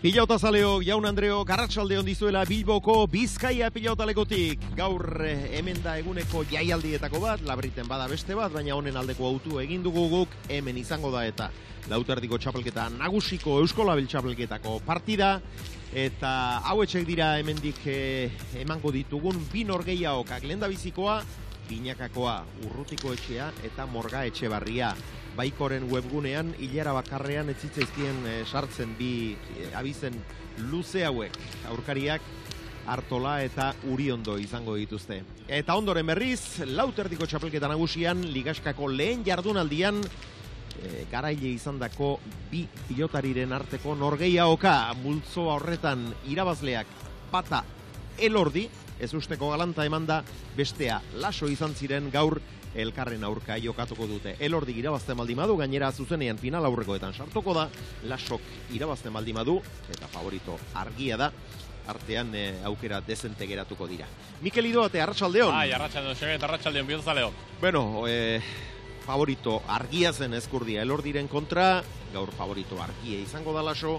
Pilautazaleok, Jaun Andreok, arratsaldeon dizuela Bilboko Bizkaia pilautalekotik. Gaur hemen da eguneko jaialdietako bat, Labriten bada beste bat, baina honen aldeko autu egin dugu guk, hemen izango da eta lauterdiko txapelketa nagusiko Euskolabil txapelketako partida. Eta hauetxek dira hemendik emango ditugun bi norgehiagokak, lehendabizikoa, Binakakoa, Urrutiko etxea eta Morga Etxebarria. Baikoren webgunean, hilara bakarrean ez zitzaizkien sartzen bi abizen luze hauek. Aurkariak Artola eta Uriondo izango dituzte. Eta ondoren berriz, lauterdiko txapelketa nagusian, Ligaskako lehen jardunaldian, garaile izandako bi pilotariren arteko norgehiagoka. Multzoa horretan irabazleak Pata Elordi, ez usteko galanta emanda, bestea Laso izan ziren gaur elkarren aurka jokatuko dute. Elordi irabazten baldin badu, gainera zuzenean final aurrekoetan sartuko da, Lasok irabazten baldin badu, eta favorito argia da, artean aukera dezente geratuko dira. Mikel Idoate, arratsaldeon. Arratsaldeon, seget, arratsaldeon, bihotazaleo. Bueno, favorito argia zen Ezkurdia Elordiren kontra, gaur favorito argia izango da Laso.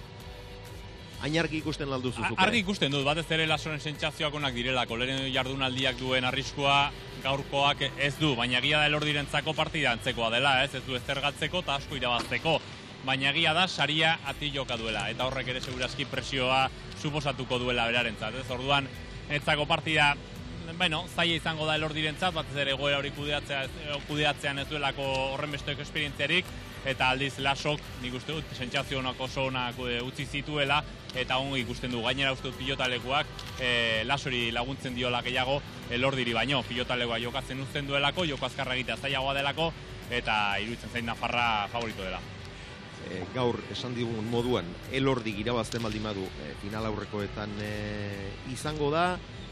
Hain argi ikusten alduzu zuke? Argi ikusten dut, batez ere Lasoren sentsazioak onak direlako. Lehen jardunaldiak duen arriskua gaurkoak ez du, baina egia da Elordirentzako partida antzekoa dela, ez du eztergatzeko eta asko irabazteko. Baina egia da saria ati joka duela, eta horrek ere segurazki presioa suposatuko duela berarentzat. Ez orduan, etzako partida, zaila izango da Elordirentzat, batez ere egoera hori kudeatzean ez duelako horren besteok esperientziarik, eta aldiz Lasok, nik uste dut, sentsazio honak oso onak utzi zituela, eta ongi ikusten du, gainera uste dut pilotalekuak Lasori laguntzen diola gehiago Elordiri baino, pilotalekua jokatzen uzten duelako, joko azkarra egitea zailagoa delako, eta iruditzen zain Nafarra favorito dela. Gaur esan digun moduan, Elordi irabazten baldin badu final aurrekoetan izango da,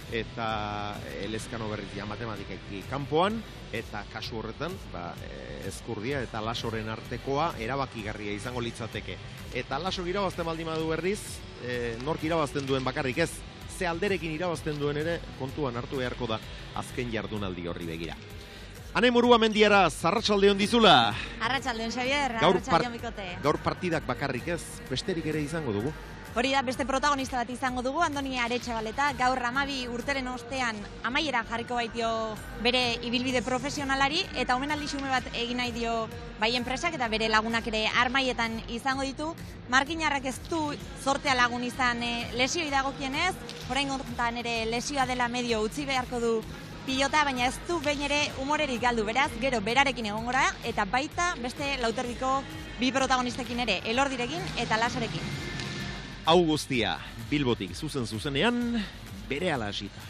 eta Elezkano berriz matematikaki kanpoan, eta kasu horretan, Ezkurdia eta Lasoren artekoa erabakigarria izango litzateke. Eta Lasok irabazten baldin badu berriz, nork irabazten duen bakarrik ez, ze alderekin irabazten duen ere kontuan hartu beharko da azken jardunaldi horri begira. Ane Murua Mendiara, arratsaldeon dizula. Arratsaldeon, Xavier, arratsaldeon bikote. Gaur partidak bakarrik ez, besterik ere izango dugu. Hori da, beste protagonista bat izango dugu, Andoni Aretxabaleta, gaur 12 urteren ostean amaiera jarriko baitio bere ibilbide profesionalari, eta omenaldi xume bat egin nahi dio bai enpresak eta bere lagunak ere armaietan izango ditu. Markinarrak ez du zortea lagun izan lesioi dagokienez, oraingotan ere lesioa dela medio utzi beharko du pilota, baina ez du behin ere humorerik galdu, beraz, gero berarekin egongora, eta baita beste lauterdiko bi protagonistekin ere, Elordirekin eta Lasorekin. Hau guztia, Bilbotik zuzenean, berehala hasita.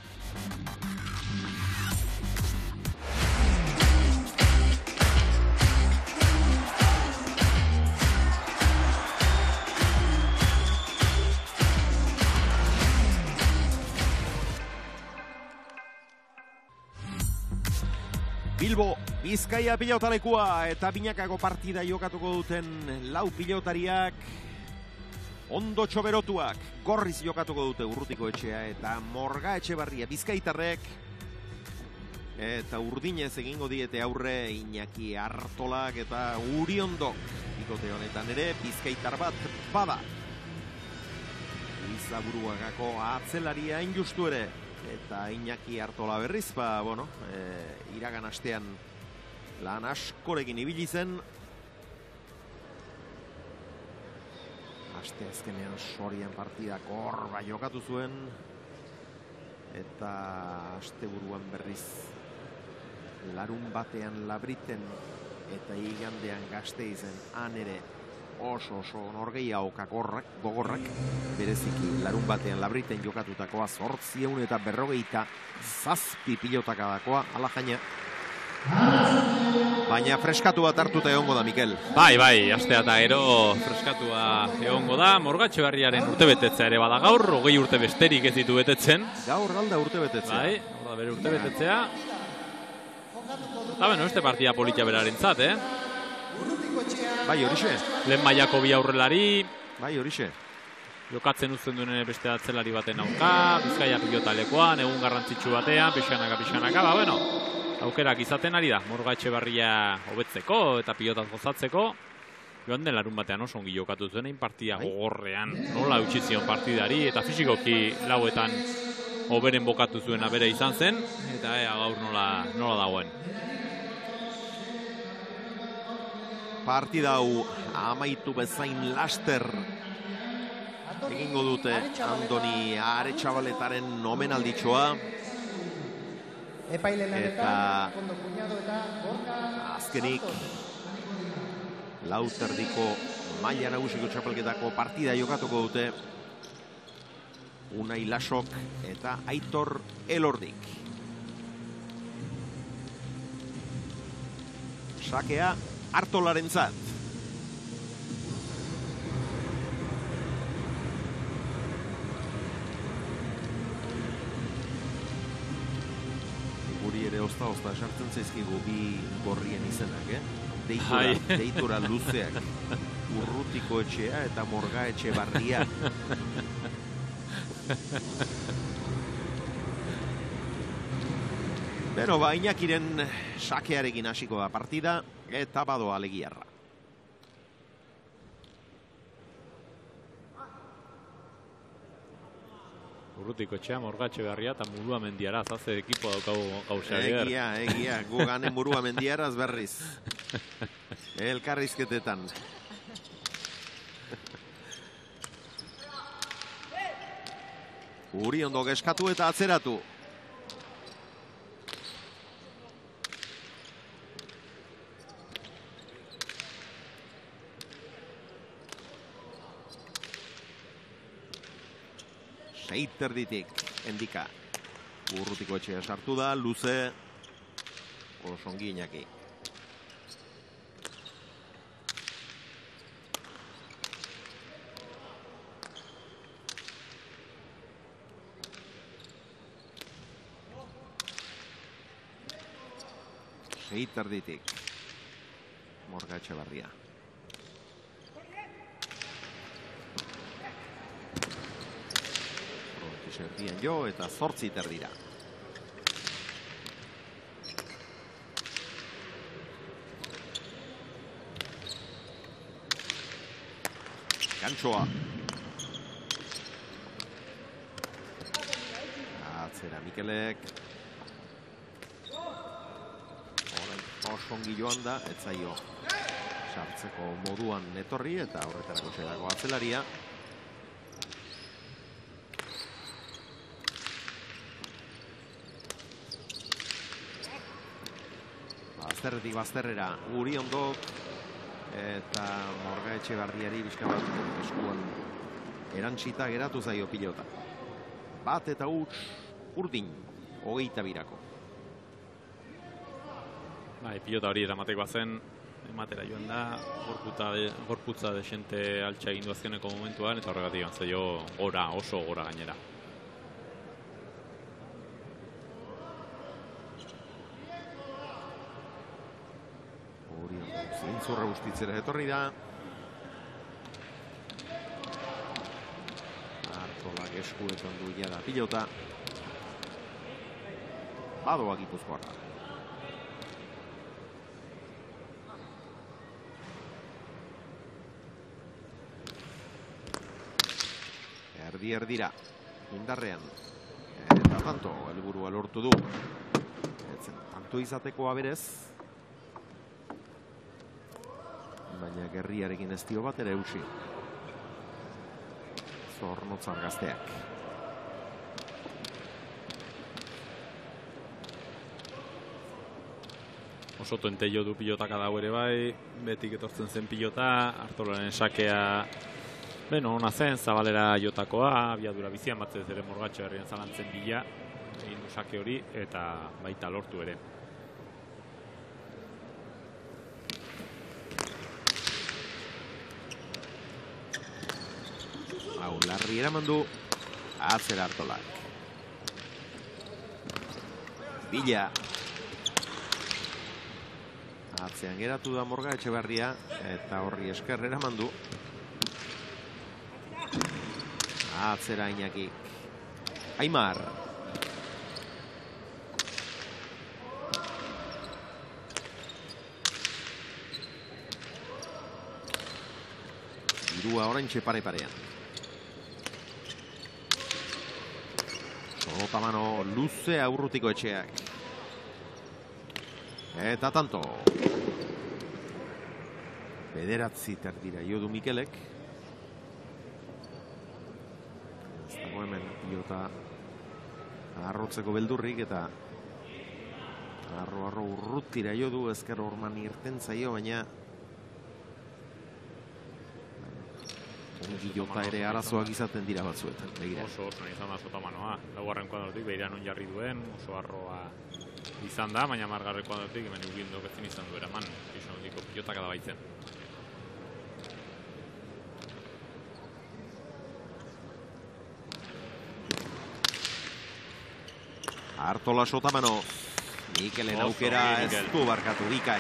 Bilbo, Bizkaia pilotalekoa eta Binakako partida jokatuko duten lau pilotariak ondo txoberotuak, gorriz jokatuko dute Urrutiko etxea eta Morga Etxebarria Bizkaitarrek, eta urdinez egingo diete aurre Iñaki Artolak eta Uriondok. Bikote honetan ere Bizkaitar bat bada Izaburuagako atzelaria injustu ere, eta Iñaki Artola berriz, iragan astean lan askorekin ibili zen, aste azkenean Sorian partidak horba jokatu zuen, eta asteburuan berriz larun batean Labriten eta igandean Gasteizen han ere oso norgehiagokak gogorrak, bereziki larun batean Labriten jokatutakoa 847 pilotakadakoa, ala jaina. Baina freskatu bat hartuta egongo da, Mikel. Bai, astea eta gero freskatua egongo da. Morga Etxebarriaren urtebetetzea ere bada gaur, 20 urte besterik ez ditu betetzen. Gaur alda urtebetetzea. Bai, bere urtebetetzea. Eta beste partida politia berarentzat, Bai, horixe. Lehen mailako bi aurrelari. Bai, horixe. Jokatzen uzten duen beste atzelari baten aurka, Bizkaia pilotalekoan, egun garrantzitsu batean, pixanaka, aukerak izaten ari da, Morga Etxebarria hobetzeko eta pilotaz gozatzeko. joan den larun batean oso ongi jokatu zuen, egin partida gogorrean, nola eutsi zion partidari, eta fisikoki lauetan hoberen bokatu zuena bere izan zen, eta gaur nola dagoen. Partida hau amaitu bezain laster egingo dute Andoni Aretxabaletaren omenalditxoa. Eta azkenik lauterdiko maila nagusiko txapelketako partida jokatuko dute Unai Lasok eta Aitor Elordik. Sakea Artolarentzat. Guri ere ozta esartzen zaizkigu bi gorrien izenak, deitura luzeak. Urrutiko etxea eta Morga Etxebarria. Beno, Iñakiren sakearekin hasiko da partida eta badoa Legiarra. Urrutiko etxea, Morga Etxebarria eta Murua Mendiara zaze ekipo daukagu gauza. Egia, gu ganen Murua Mendiaraz berriz. Elkarrizketetan. Uri ondo geskatu eta atzeratu. Seiterditik, Endika. Urrutiko etxea sartu da, luze. Osongi Iñaki. Seiterditik. Morga Etxebarria. Erdian jo eta 8 terdira. Gantxoa. Atzera Mikelek. Osongi joan da, etzaio sartzeko moduan etorri eta horretarako txedako atzelaria. Bazterretik bazterrera Uri ondok eta Morga Etxebarriari bizka bat eskuan erantzita geratu zaio pilota. Bat eta huts urdin 22. Pilota hori eramateko zen, ematera joan da, gorputza desente altxa egin du azkeneko momentuan, eta horregatik joan zaio gora, oso gora gainera. Zintzurra bustitzera etorri da. Artolak eskuetan du jada pilota. Badoa Gipuzkoarra. Erdira, indarrean. Eta tanto, helburua lortu du. Tanto izateko aberez. Baina gerriarekin ez dio bat ere eutsi. Zornotzar gazteak. Oso tuente jo du pilotaka dago ere bai, betik etortzen zen pilota, Artolaren sakea ona zen, zabalera jotakoa, abiadura bizian batzez ere Morga Etxebarrian zalantzen bila, egin du sake hori, eta baita lortu ere. Larri eramandu, atzera Artolak. Bila. Atzean geratu da Morga Etxebarria, eta horri esker eramandu. Atzera Iñaki. Aimar. Zerua oraintxe pare-parean. Solotamano luze Urrutiko Etxeak. Eta tanto. Bederatzi terdira jo du Mikelek. Ez dago hemen pilota arrotzeko beldurrik eta arro Urrutira jo du, ezker orman irten zaio, baina ongi jota ere arazoak izaten dira batzuetan. Oso izan da Sotamanoa. Laugarren kuadrotik behira non jarri duen, oso arroa izan da, baina margarren kuadrotik hemen Uriondok ezin izan du eraman. Izan diko pilotak da baitzen. Artola Sotamano. Mikelen aukera ez du barkatu bikain.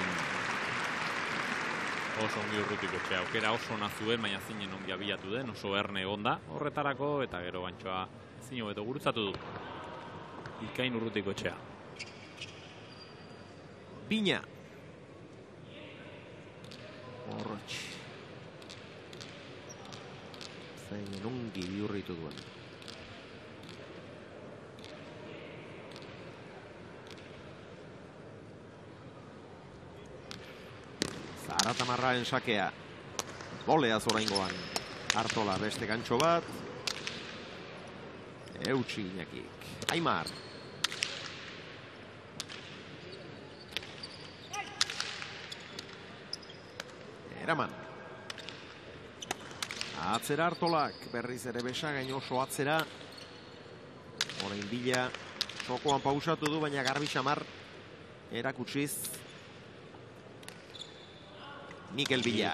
Oso ongi Urrutiko Etxea, aukera oso ona zuen, baina zinen ongi abilatu den, oso erne egonda horretarako, eta gero Gantxoa ezin hobeto gurutzatu du. Bikain Urrutiko Etxea. Bina. Horratx. Zein ongi bihurritu duen. Zaratamarraren sakea. Boleaz oraingoan. Artola beste Gantxo bat. Eutsi Iñakik. Aimar. Eraman. Atzera Artolak. Berriz ere besagain oso atzera. Orain bila. Sokoan pausatu du, baina garbi xamar erakutsiz. Mikel Bila.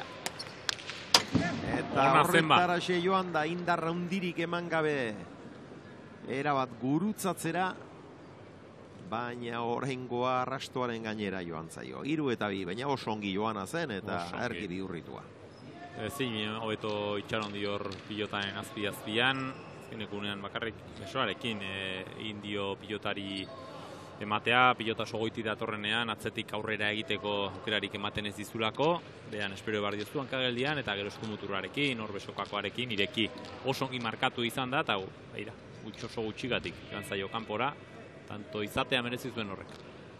Eta horretaraxe joan da indarra hundirik eman gabe. Erabat gurutzatzera. Baina oraingoa arrastoaren gainera joan zaio. 3 eta 2, baina oso ongi joana zen eta ergi bihurritua. Ezin, hobeto itxaron dior pilotaren azpian. Azkenekunean bakarrik besoarekin indio pilotari ematea, pilota sogoiti datorrenean, atzetik aurrera egiteko aukerarik ematen ez dizulako, behan espero behar diozu hankageldian, eta gero eskumuturrarekin, hor besokakoarekin, ireki oso ongi markatu izan da, eta beira, oso gutxigatik joan zaio kanpora, tanto izatea merezi zuen horrek.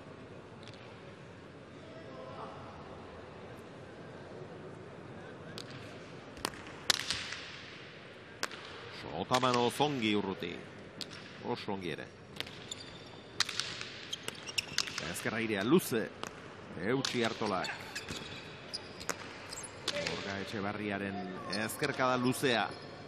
Sotamano zongi Urruti, oso ongi ere. Ezkerra irea luze, eutsi Artolak. Borga Etxebarriaren ezkerkada luzea.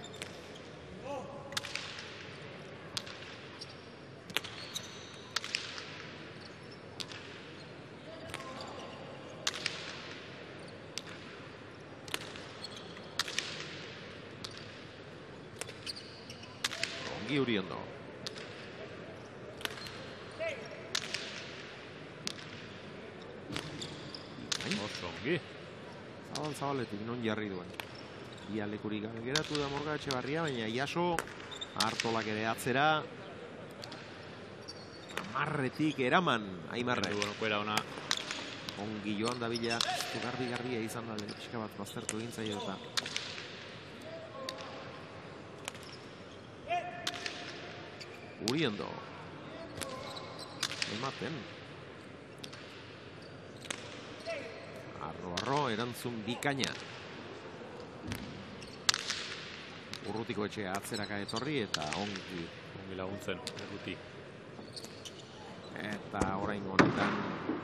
Ongi Uriondo. Zabaletik non jarri duen. Ia lekurik gabe geratu da Borga Etxebarria, baina Iaso Artolak ere atzera. Amarretik eraman Aimarre. Ongi joan da bila. Garbi-garbia izan da pixka bat baztertu egin zaio eta. Uriondo. Ematen. Arro, erantzun bikaina. Urrutiko Etxea atzeraka etorri eta ongi laguntzen, Urruti. Eta orain honetan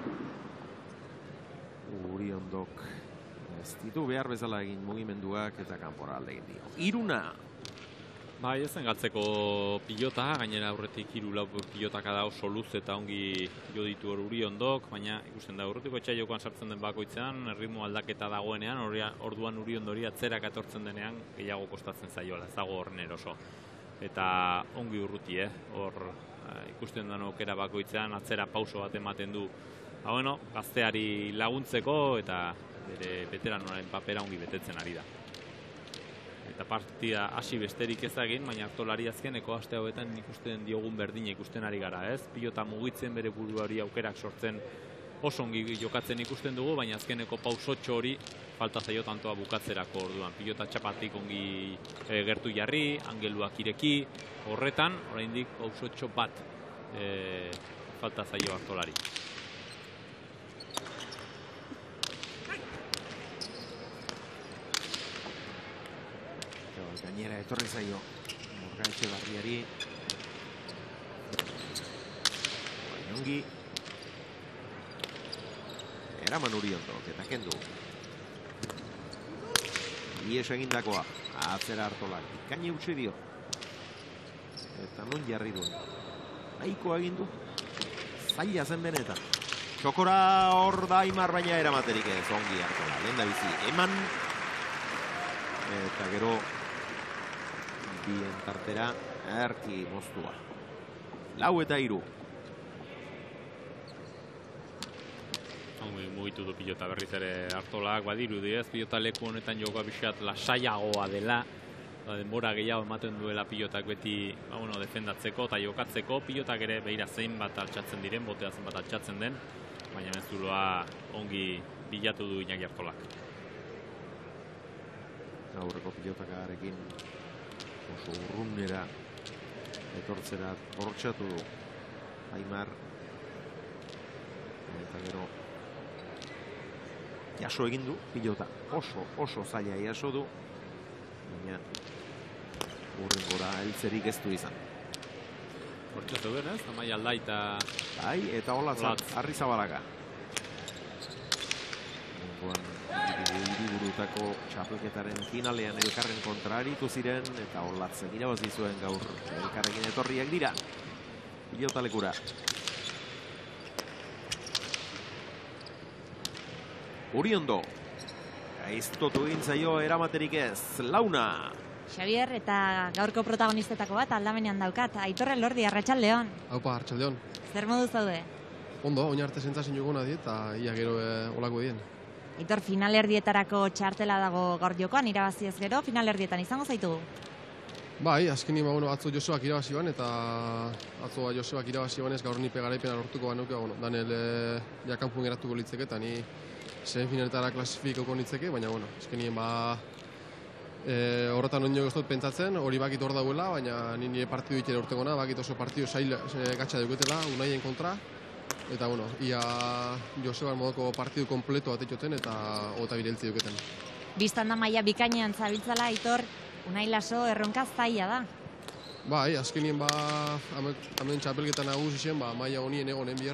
Uriondok ez ditu behar bezala egin mugimenduak eta kanpora alde egin dio. 3. Bai, ezen galtzeko pilota, gainera aurretik 3 pilotaka da oso luz eta ongi jo ditu hor Uriondok, baina ikusten da Urrutiko Etxea jokoan sartzen den bakoitzean, erritmo aldaketa dagoenean, orduan Uriondori atzerak etortzen denean gehiago kostatzen zaiola, ez dago horren eroso. Eta ongi Urruti, hor ikusten den aukera bakoitzean atzera pauso bat ematen du. Bueno, gazteari laguntzeko eta bere veteranoaren papera ongi betetzen ari da. Eta partida hasi besterik ez egin, baina Artolari azkeneko aste hauetan ikusten diogun berdina ikusten ari gara, ez? Pilota mugitzen bere buruari aukerak sortzen oso ongi jokatzen ikusten dugu, baina azkeneko pausotxo hori falta zaio tantoa bukatzerako orduan. Pilota txapatik ongi gertu jarri, angeluak ireki, horretan, oraindik pausotxo bat falta zaio Artolari. Gainera etorri zaio Morga Etxebarriari. Ongi eraman Uriondok eta kendu. Ies egindakoa atzera Artolak ikaini utzi dio. Eta non jarri duen. Nahiko egin du. Zaila zen benetan. Txokora hor da Aimar, baina eramaterik ez. Ongi Artola, lehen da bizi eman. Eta gero bien tartera erki moztua. 4-3. Mugitu du pilota berriz ere Artolak, badirudi ez, pilota leku honetan jokoa pixkat lasaiagoa dela, denbora gehiago ematen duela pilotak beti defendatzeko eta jokatzeko, pilotak ere behira zein bat altxatzen diren, botea zen bat altxatzen den, baina mezuloa ongi bilatu du Iñaki Artolak. Aurreko pilotakarekin oso urrunera etortzera bortxatu du Aimar. Eta gero jaso egin du pilota, oso zaila jaso du, baina urrengora heltzerik ez du izan. Bortxatu ben ez, Amaia Aldaita. Bai, eta Olatz Arrizabalaga. Hiriburutako txapelketaren finalean elkarren kontra aritu ziren, eta Olatzen irabazi zuen gaur elkarrekin etorriak dira. Pilotalekura. Uriondo. Gaiztotu egin zaio eramaterik ez. Launa. Xavier, eta gaurko protagonistetako bat aldamenean daukat. Aitor Elordi, arratsaldeon. Haupa, arratsaldeon. Zer modu zaude? Ondo, oin arte zentzazin joguna diet, eta ia gero olako dien. Aitor, finalerdietarako txartela dago gaur jokoan, irabazi ez gero, finalerdietan izango zaitugu? Bai, azkenin atzo Joseak irabazi ban, eta atzo Joseak irabazi banez gaur nipe garaipena lortuko banuke, Daniel jakanpun geratuko litzeke, eta ni semifinetara klasifikoko nitzeke, baina, azkenien horretan oin jogoztot pentsatzen, hori bakit hor dauela, baina nire partidu itxera urtegona, bakit oso partidu zail gatsa duketela, Unaien kontra, eta, ia Joseban modoko partidu kompleto bat etxoten, eta ota bireltzi duketen. Bistan da maila bikainean zabiltzala, Aitor, Unai Laso erronka zaila da. Bai, azkenien hemen txapelketan nagusi zen, maila honien egonen bihar,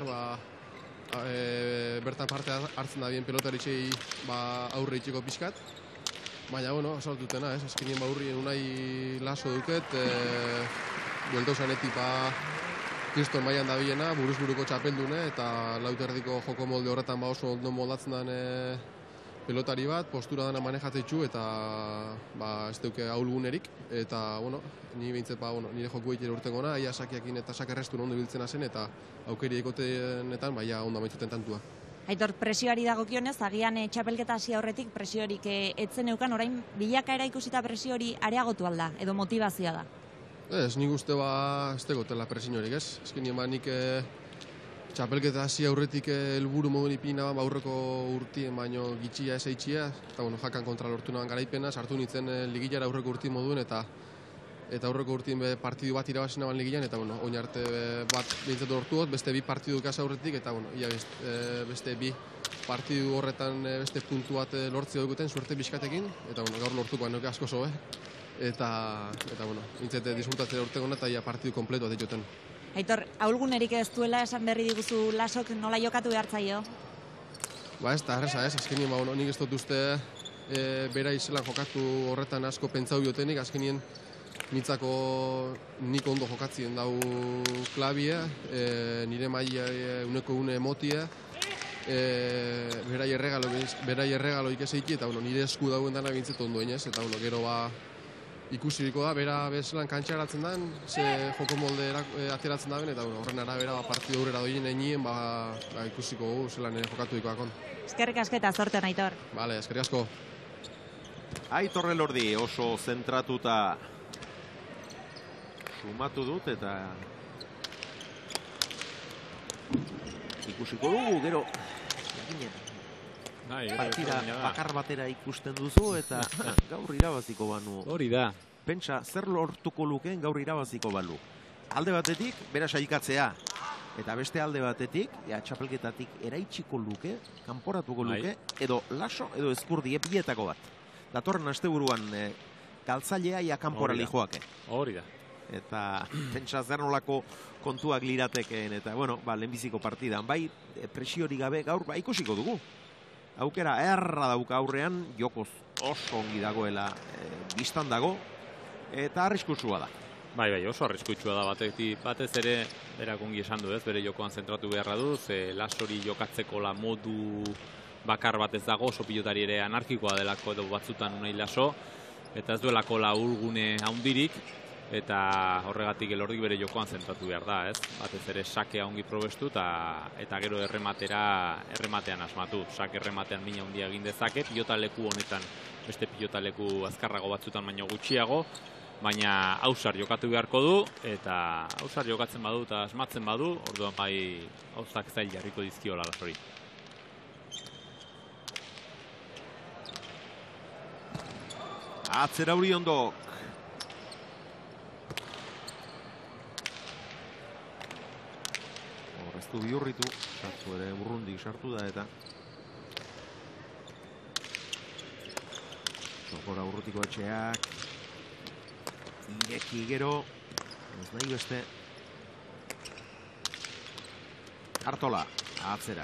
bertan parte hartzen da bien pelotaritxei aurre itxeko pixkat. Baina, asalt dutena, azkenien aurrien Unai Laso duket, buelto zanetik kriston mailan dabilena, buruz-buruko txapeldune, eta lauterdiko joko molde horretan oso ondo moldatzen den pelotari bat, postura dana manejatzeitu, eta ez duke ahulgunerik, eta, ni behintzet, nire joku egitera urtengona, aia sakiakin eta sakerrestun ondo biltzena zen, eta aukeri ekotenetan, ondo amaitzuten tantua. Aitor, presioari dagokionez, agian txapelketa hasi aurretik presiorik etzen eukan, orain bilakaera ikusita presiori areagotu alda, edo motivazioa da? Ez, nik uste ez tegotela presiorik, ez? Ezkin nik txapelketa hasi aurretik helburu modun ipina aurreko urtien baino gitxia ez eitxia, eta jakan kontra lortu nahan garaipena, sartu nintzen ligilara aurreko urtien moduen, eta aurreko urtien partidu bat irabazi nahan ligian, eta oin arte bat behintzatu lortuot, beste bi partidu kasa aurretik, eta ia beste bi partidu horretan beste puntu bat lortzea dukuten, suerte bizkatekin, eta gaur lortuko nuke asko zobe. Eta nintzete disfrutatzea urtegona eta partidu kompletu bat dituten. Aitor, ahulgunerik ez duela esan berri diguzu Lasok nola jokatu behartzaio? Ez da, erreza ez, azkenien nik ez dut uste bera izelan jokatu horretan asko pentsau biotenik, azkenien nitzako nik ondo jokatzien dau klabia, nire maila uneko une emotia, berai erregalo ikeseiki, eta nire esku dauen dana bintzet ondo inez, eta gero ikusiriko da, bera bezelan kantxaratzen den, ze joko molde ateratzen da ben, eta horren arabera partidu aurrera doien enien, ikusiko zelan jokatu dikoakon. Eskerrik asko eta zortean, Aitor. Bale, eskerrik asko. Aitor Elordi oso zentratuta sumatu dut, eta ikusiko dugu, gero partida bakar batera ikusten duzu eta gaur irabaziko banu. Hori da. Pentsa, zer lortuko lukeen gaur irabaziko balu. Alde batetik, bera saikatzea. Eta beste alde batetik, txapelketatik eraitsiko luke, kanporatuko luke, edo laso, edo ezkurdi bietako bat. Datorren asteburuan galtzailea ia kanporali joake. Hori da. Eta pentsa zer nolako kontuak liratekeen, eta bueno, lehenbiziko partidan, bai, presiori gabe gaur, ikusiko dugu. Aukera erra dauka aurrean, jokoz oso ongi dagoela biztan dago, eta arriskutsua da. Bai, oso arriskutsua da batez ere, berak ongi esan du ez, bere jokoan zentratu beharra du, lasori jokatzeko modu bakar bat ez dago, oso pilotari ere anarkikoa delako edo batzutan unai laso, eta ez duelako urgune handirik, eta horregatik elordik bere jokoan zentratu behar da, ez? Batez ere sakea ongi probestu eta gero errematean asmatu. Sake errematean mina handia egin dezake, pilotaleku honetan beste pilotaleku azkarrago batzutan baino gutxiago, baina ausar jokatu beharko du, eta ausar jokatzen badu eta asmatzen badu, orduan bai ausak zail jarriko dizkiola lasori. Atzera Uriondok. Horreztu bihurritu, sartu ere urrundik sartu da eta Sokora urrutiko etxeak ireki gero ez nahi beste Artola, atzera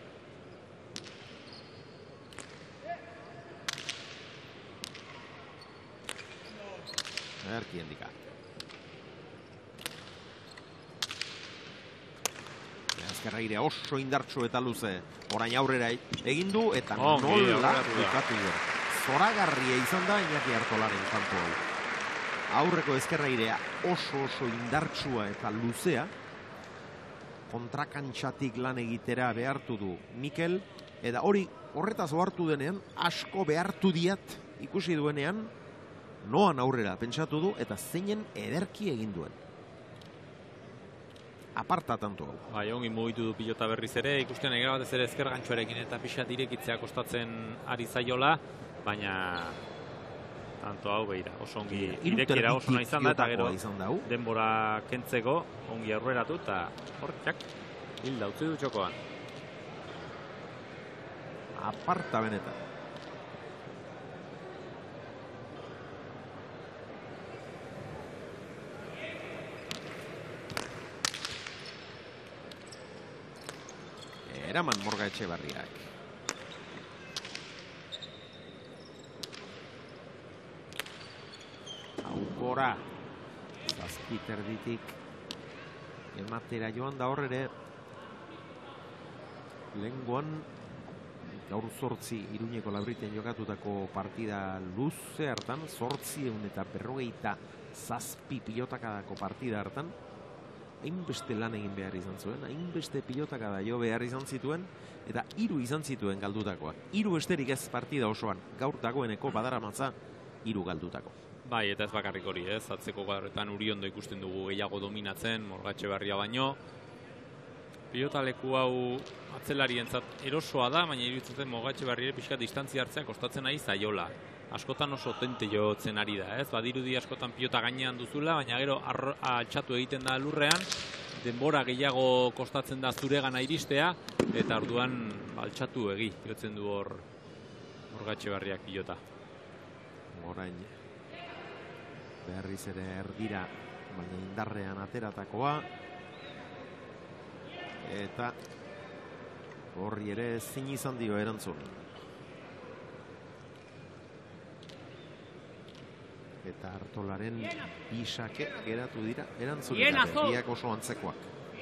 Erki handika Azkarraire oso indartsu eta luze orain aurrera egin du eta nola bukatu du. Zoragarria izan da Iñaki Artolaren kanpo hau. Aurreko ezkerrairea oso indartsua eta luzea kontrakantxatik lan egitera behartu du Mikel eta horretaz ohartu denean asko behartu diat ikusi duenean noan aurrera pentsatu du eta zeinen ederki egin duen. Aparta tanto hau. Bai, ongi mugitu du pilota berriz ere, ikusten egera batez ere ezker gantxoarekin eta pixat irekitzea kostatzen ari zaiola, baina tanto hau behira, oso ongi irekiera oso nahi izan da, eta gero denbora kentzeko, ongi aurreratu, eta hortxak hilda utzi du txokoan. Aparta benetan. Eraman Morga Etxebarriak. Aukora. Zazpiterditik. Ematera joan da horre ere. Lehengoan. Gaur 8 Iruñeko Labriten jokatutako partida luze hartan. 857 pilotakadako partida hartan. Hainbeste lan egin behar izan zuen, hainbeste pilotakada jo behar izan zituen, eta 3 izan zituen galdutakoak. 3 besterik ez partida osoan, gaur dagoeneko badaramatza 3 galdutako. Bai, eta ez bakarrik hori, ez? Atzeko gaurretan Uriondo ikusten dugu gehiago dominatzen, Morga Etxebarria baino. Pilotaleku hau atzelarientzat erosoa da, baina iruditzen Morga Etxebarria pixka distantzia hartzea kostatzen ari zaiola. Askotan oso tente jotzen ari da, ez? Badirudi askotan pilota gainean duzula, baina gero altxatu egiten da lurrean, denbora gehiago kostatzen da zuregana iristea, eta orduan altxatu jotzen du hor Morga Etxebarriak pilota. Orain berriz ere erdira, baina indarrean ateratakoa, eta horri ere zin izan dio erantzun. Eta Artolaren bisake geratu dira erantzun biak oso antzekoak.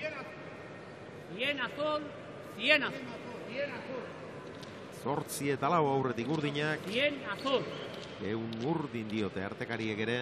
8 eta 4 aurretik urdinak. Ehun urdin diote artekariek ere.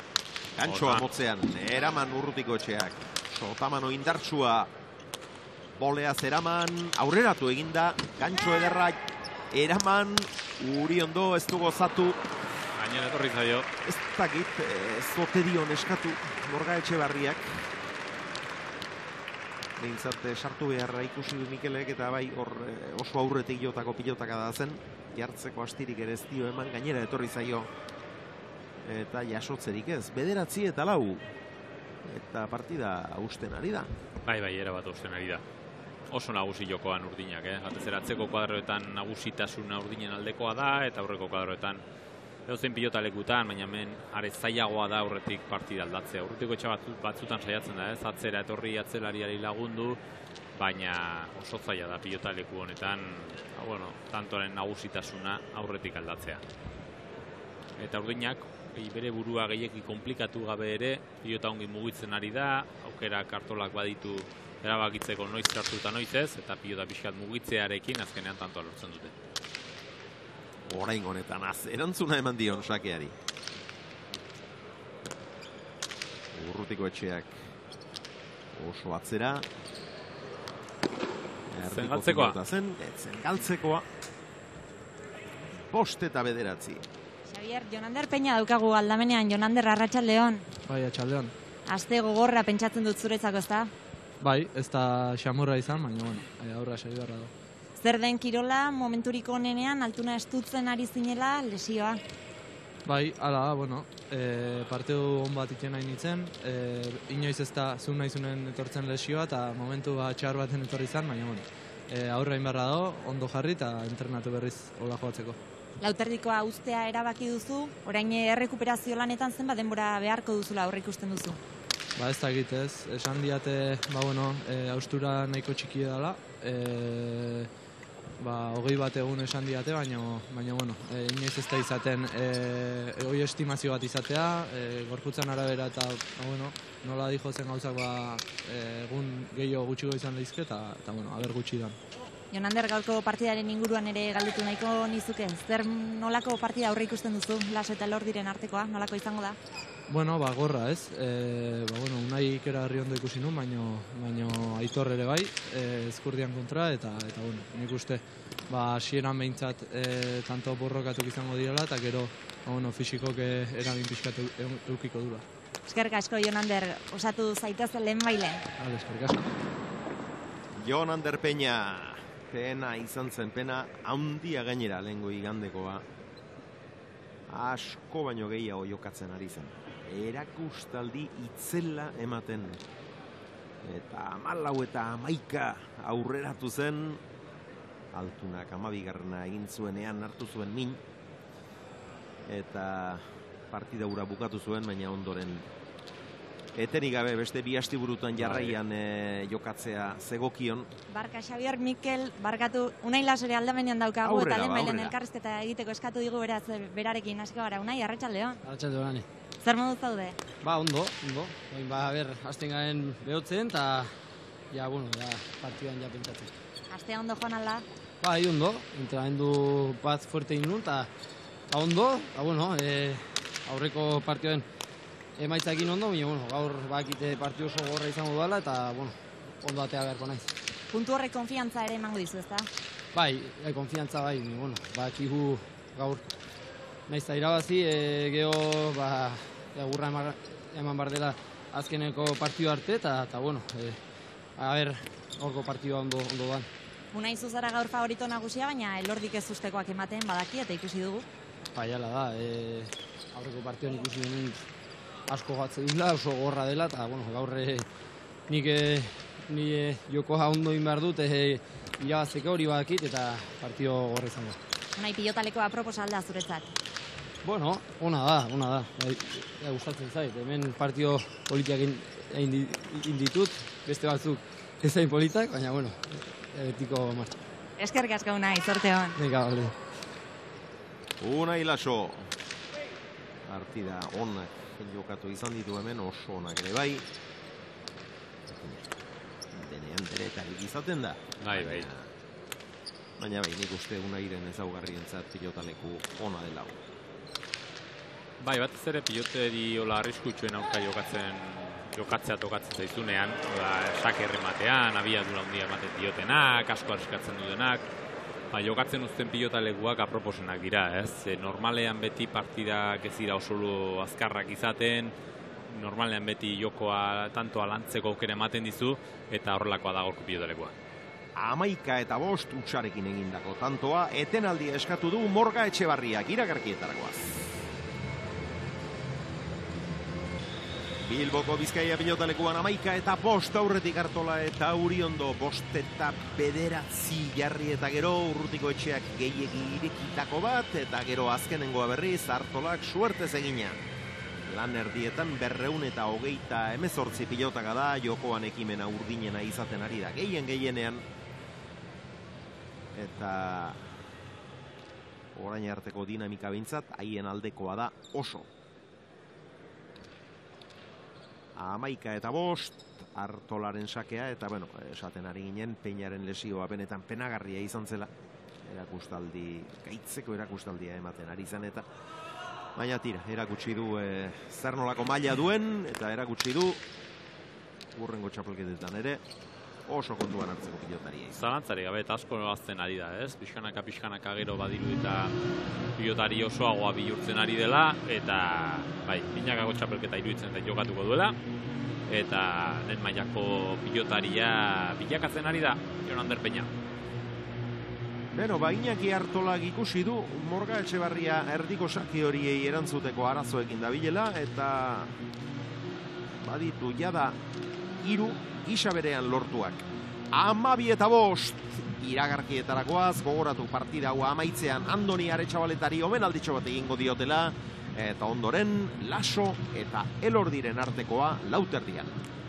Gantxoa motzean, eraman Urrutiko Etxeak. Sotamano indartsua. Bolea zeraman, aurreratu eginda, gantxo ederra eraman, Uriondo ez du gozatu. Gainera etorri zaio. Ez dakit, ez ote dion eskatu Borga Etxebarriak. Behintzat sartu beharra ikusi du Mikelek eta bai hor oso aurretik jotako pilotaka da zen. Jartzeko astirik ere ez dio eman, gainera etorri zaio. Eta jasotzerik ez, 9-4. Eta partida usten ari da. Bai, erabat usten ari da. Oso nagusi jokoan urdinak, Batez ere atzeko kuadroetan nagusitasuna urdinen aldekoa da, eta aurreko kuadroetan edozein pilotalekutan, baina hemen are zailagoa da aurretik partida aldatzea. Aurretiko etxe batzutan saiatzen da, atzera etorri atzelariari lagundu, baina oso zaila da pilotaleku honetan, tantoren nagusitasuna aurretik aldatzea. Eta urdinak, bere burua gehiegi komplikatu gabe ere, pilota ongi mugitzen ari da, aukera kartolak baditu erabakitzeko noiz sartu eta noiz ez, eta pilota pixkat mugitzearekin azkenean tantoa lortzen dute. Orain honetan erantzuna eman dion sakeari. Urrutiko Etxeak oso atzera. Zengaltzekoa. Zengaltzekoa. 5 eta 9. Xavier, Jonander Peña daukagu aldamenean. Jonander, arratsaldeon. Bai, atxaldeon. Aste gogorra pentsatzen dut zuretzako, ez da? Bai, ez da xamurra izan, baina aurra segi beharra da. Zer den kirola, momenturiko onenean, altuna estutzen ari zinela, lesioa? Bai, ala, parteu on bat iten nahi nintzen, inoiz ez da zun nahizunen etortzen lesioa, eta momentu txar baten etorri izan, baina aurra inbarra dago, ondo jarri eta entrenatu berriz hola joatzeko. Lauterdikoa ustea erabaki duzu, orain errekuperazio lanetan zenbat denbora beharko duzula aurre ikusten duzu? Ba ez da egitez, esan diate, austura nahiko txiki dela, 20 bat egun esan diate, baina inoiz ez da izaten hoi estimazio bat izatea, gorputzan arabera eta nola dijo zen gauzak egun gehiago gutxiko izan lehizke eta aber gutxi dan. Jonander, gaurko partidaren inguruan ere galdetu nahiko nizuke, zer nolako partida aurre ikusten duzu, Laso eta Elordiren artekoa, nolako izango da? Gorra ez, unai ikera herri ondo ikusi nun, baina Aitor ere bai, Ezkurdian kontra, eta nik uste, hasieran behintzat tanto borrokatuk izango direla, eta gero, fisikok eragin pixkatu eukiko dula. Eskerrik asko, Jonander, osatu zaitezen lehen bailen. Eskerrik asko. Jonander Peña, pena izan zen, pena handia gainera lehengo igandekoa. Asko baino gehiago jokatzen ari zen. Erakustaldi itzela ematen. Eta 14 eta 11 aurreratu zen. Altunak 12. egin zuenean hartu zuen min. Eta partida hura bukatu zuen, baina ondoren etenik gabe beste 2 asteburutan jarraian jokatzea zegokion. Barka, Xavier, Mikel, barkatu, Unai Laso ere aldamenean daukagu, eta lehen bailen elkarrizketa egiteko eskatu digu beraz berarekin hasiko gara. Unai, arratsaldeon. Arratsaldeon, Ani. Zer moduz zaude? Ondo. Hasten garen behotzen, eta partidan pentsatzen. Astea ondo joan alda? Bai, ondo. Entrenamendu bat fuerte inun, eta ondo. Aurreko partioen emaitzakin ondo, baina gaur bakite partio oso gorra izango dela, eta ondo atea beharko naiz. Puntu horrek konfiantza ere emango dizu, ezta? Bai, konfiantza bai, bakigu gaur naiz da irabazi, geho gurra eman bar dela azkeneko partio arte, eta horko partioa ondo dan. Unai zuzara gaur favorito nagusia, baina Elordik ez ustekoak ematen badaki eta ikusi dugu. Bai, ala da, aurreko partioan ikusi duen asko gatzen dila, oso gorra dela, eta gaur nik jokoa ondo behar dut, irabazteko hori badakit, eta partio gorra izango. Unai, pilotalekoa proposa alda zuretzat? Ona da. Gustatzen zait, hemen partio politiak egin ditut, beste batzuk ez zain politak, baina, betiko martxa. Eskerrik asko, Unai, zorte hon. Nika, bale. Unai Laso. Partida onak jokatu izan ditu hemen, oso onak ere bai. Denean deretarik izaten da. Bai. Baina nik uste Unairen ezaugarrientzat pilotaleku ona dela. Bai, batez ere piloteri hola arriskutxuen aurka jokatzen jokatzea tokatzen zaizunean, sake errematean, abiadura handia ematen diotenak, asko arriskatzen dutenak, jokatzen uzten pilotaleguak aproposenak dira, ez? Normalean beti partidak ez dira oso azkarrak izaten, normalean beti jokoa tantoa lantzeko aukera ematen dizu, eta horrelakoa da gaurko pilotalekua. 11-5 utxarekin egindako tantoa, etenaldia eskatu du Morga Etxebarriak iragarkietarakoaz. Bilboko Bizkaia pilotalekuan 11-5 aurretik Artola eta Uriondo 5-9 jarri eta gero Urrutiko Etxeak gehiegi irekitako bat eta gero azkenengoa berriz Artolak suertez egina. Lan erdietan 228 pilotaka da jokoan ekimena urdinena izaten ari da gehienean eta orain arteko dinamika bintzat haien aldekoa da oso. 11-5 Artolaren sakea eta esaten ari ginen Peñaren lesioa benetan penagarria izan zela, gaitzeko erakustaldia ematen ari zen eta baina tira, erakutsi du zer nolako maila duen eta erakutsi du hurrengo txapelketetan ere oso kontuan hartzeko pilotaria izan. Zalantzari gabe eta asko azten ari da, ez? Pixkanaka gero badiru eta pilotari osoagoa bihurtzen ari dela eta bai, binakako txapelketa iruditzen da jokatuko duela eta lehen mailako pilotaria bilakatzen ari da Jon Ander Peña. Iñaki Artolak ikusi du Morga Etxebarria erdiko saki horiei erantzuteko arazoekin dabilela eta baditu jada 3 gisa berean lortuak. 12-5 iragarkietarakoaz, gogoratu partida hau amaitzean Andoni Aretxabaletari omenalditxo bat egingo diotela eta ondoren Laso eta Elordiren artekoa lauterdian.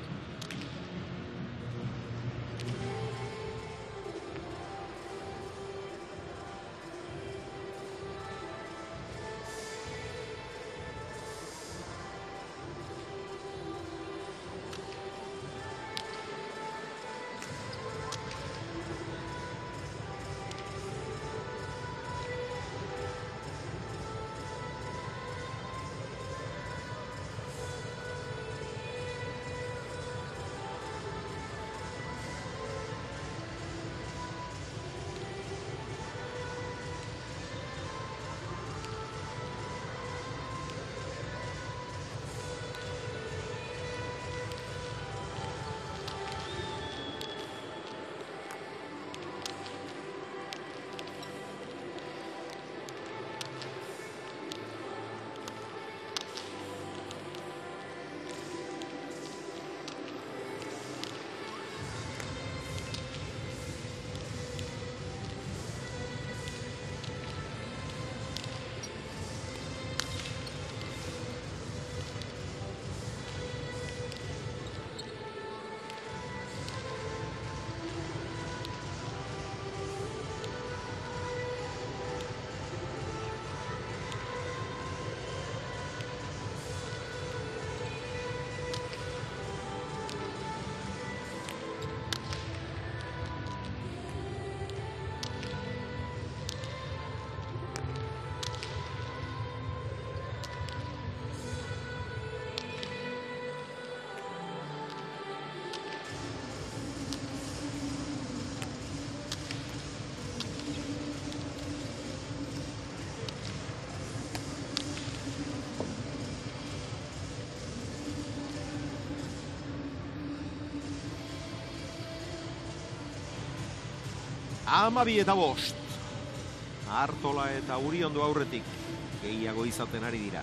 Amabi eta bost. Artola eta Uriondo aurretik gehiago izaten ari dira.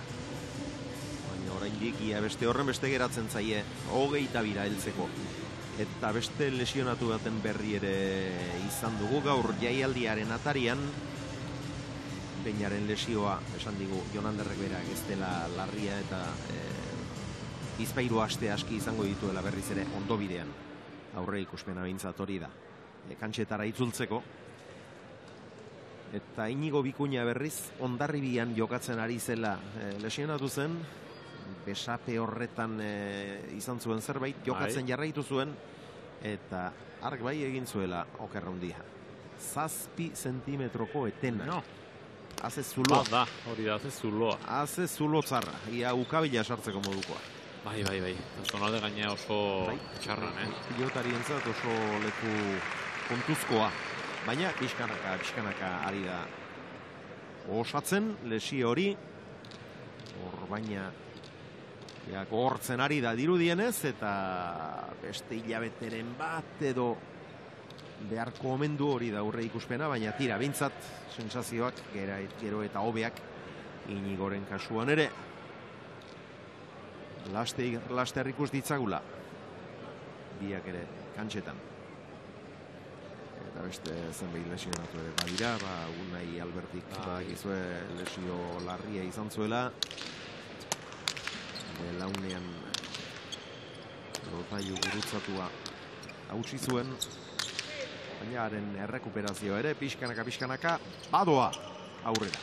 Baina oraindik ia beste horren beste geratzen zaie 22 heltzeko. Eta beste lesionatu baten berri ere izan dugu gaur jaialdiaren atarian. Peñaren lesioa, esan digu, Jon Anderrek berak ez dela larria eta bizpahiru aste aski izango dituela berriz ere ondo bidean. Aurre ikuspena behintzat hori da. Kantxetara itzultzeko. Eta Inigo Bikuña berriz Hondarribian jokatzen ari zela lesionatu zen. Besape horretan izan zuen zerbait, jokatzen jarraitu zuen. Eta ark bai egin zuela oker handia. 7 zentimetroko etena. No. Haze zuloa. Da, hori da, haze zuloa. Haze zulo tzarra. Ia ukabila sartzeko modukoa. Bai. Zonalde gaina oso txarran, Pilotarientzat oso leku kontuzkoa. Baina pixkanaka ari da osatzen lesio hori. Hor baina gogortzen ari da dirudienez eta beste hilabeteren bat edo beharko omendu hori da aurre ikuspena, baina tira, bintzat sensazioak gero eta hobeak Inigoren kasuan ere. Laster ikus ditzagula. Biak ere kantxetan. Eta beste zenbait lesionatu ere badira, Unai Albertik gizue lesio larria izan zuela. Belaunean rotailu gurutzatua hautsi zuen. Baina haren errekuperazio ere pixkanaka badoa aurrera.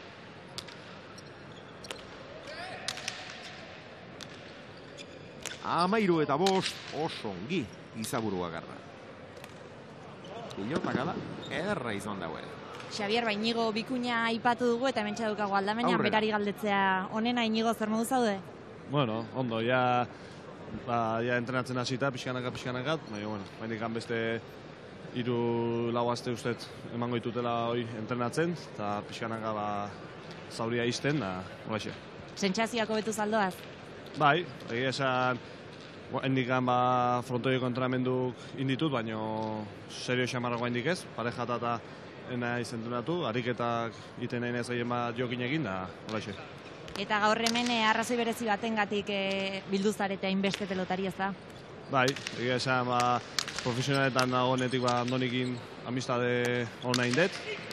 Amairu eta bost oso ongi Izaburu agarra. Pilotakada ederra izan dagoen. Xabier, Inigo Bikuña aipatu dugu eta hementsa daukagu aldamenean berari galdetzea onena. Inigo, zer modu zaude? Bueno, ondo, ja entrenatzen hasita pixkanaka, baina bueno, baina beste 3-4 aste ustez emango ditutela hori entrenatzen, eta pixkanaka zauria izten, da holaxe. Sentsazioak hobetu zaldoaz? Bai, egia esan, hendikan frontoiko entrenamenduk inditut, baina serio xamarragoa indik ez, parejata eta naiz entrenatu, ariketak iten nahi ez egin bat jokin egin, da holaxe. Eta gaur hemen arrazoi berezi batengatik bildu zarete hainbeste pelotari, ez da? Bai, egia esan profesionaletan nagoenetik Andonikin amistade ona indet.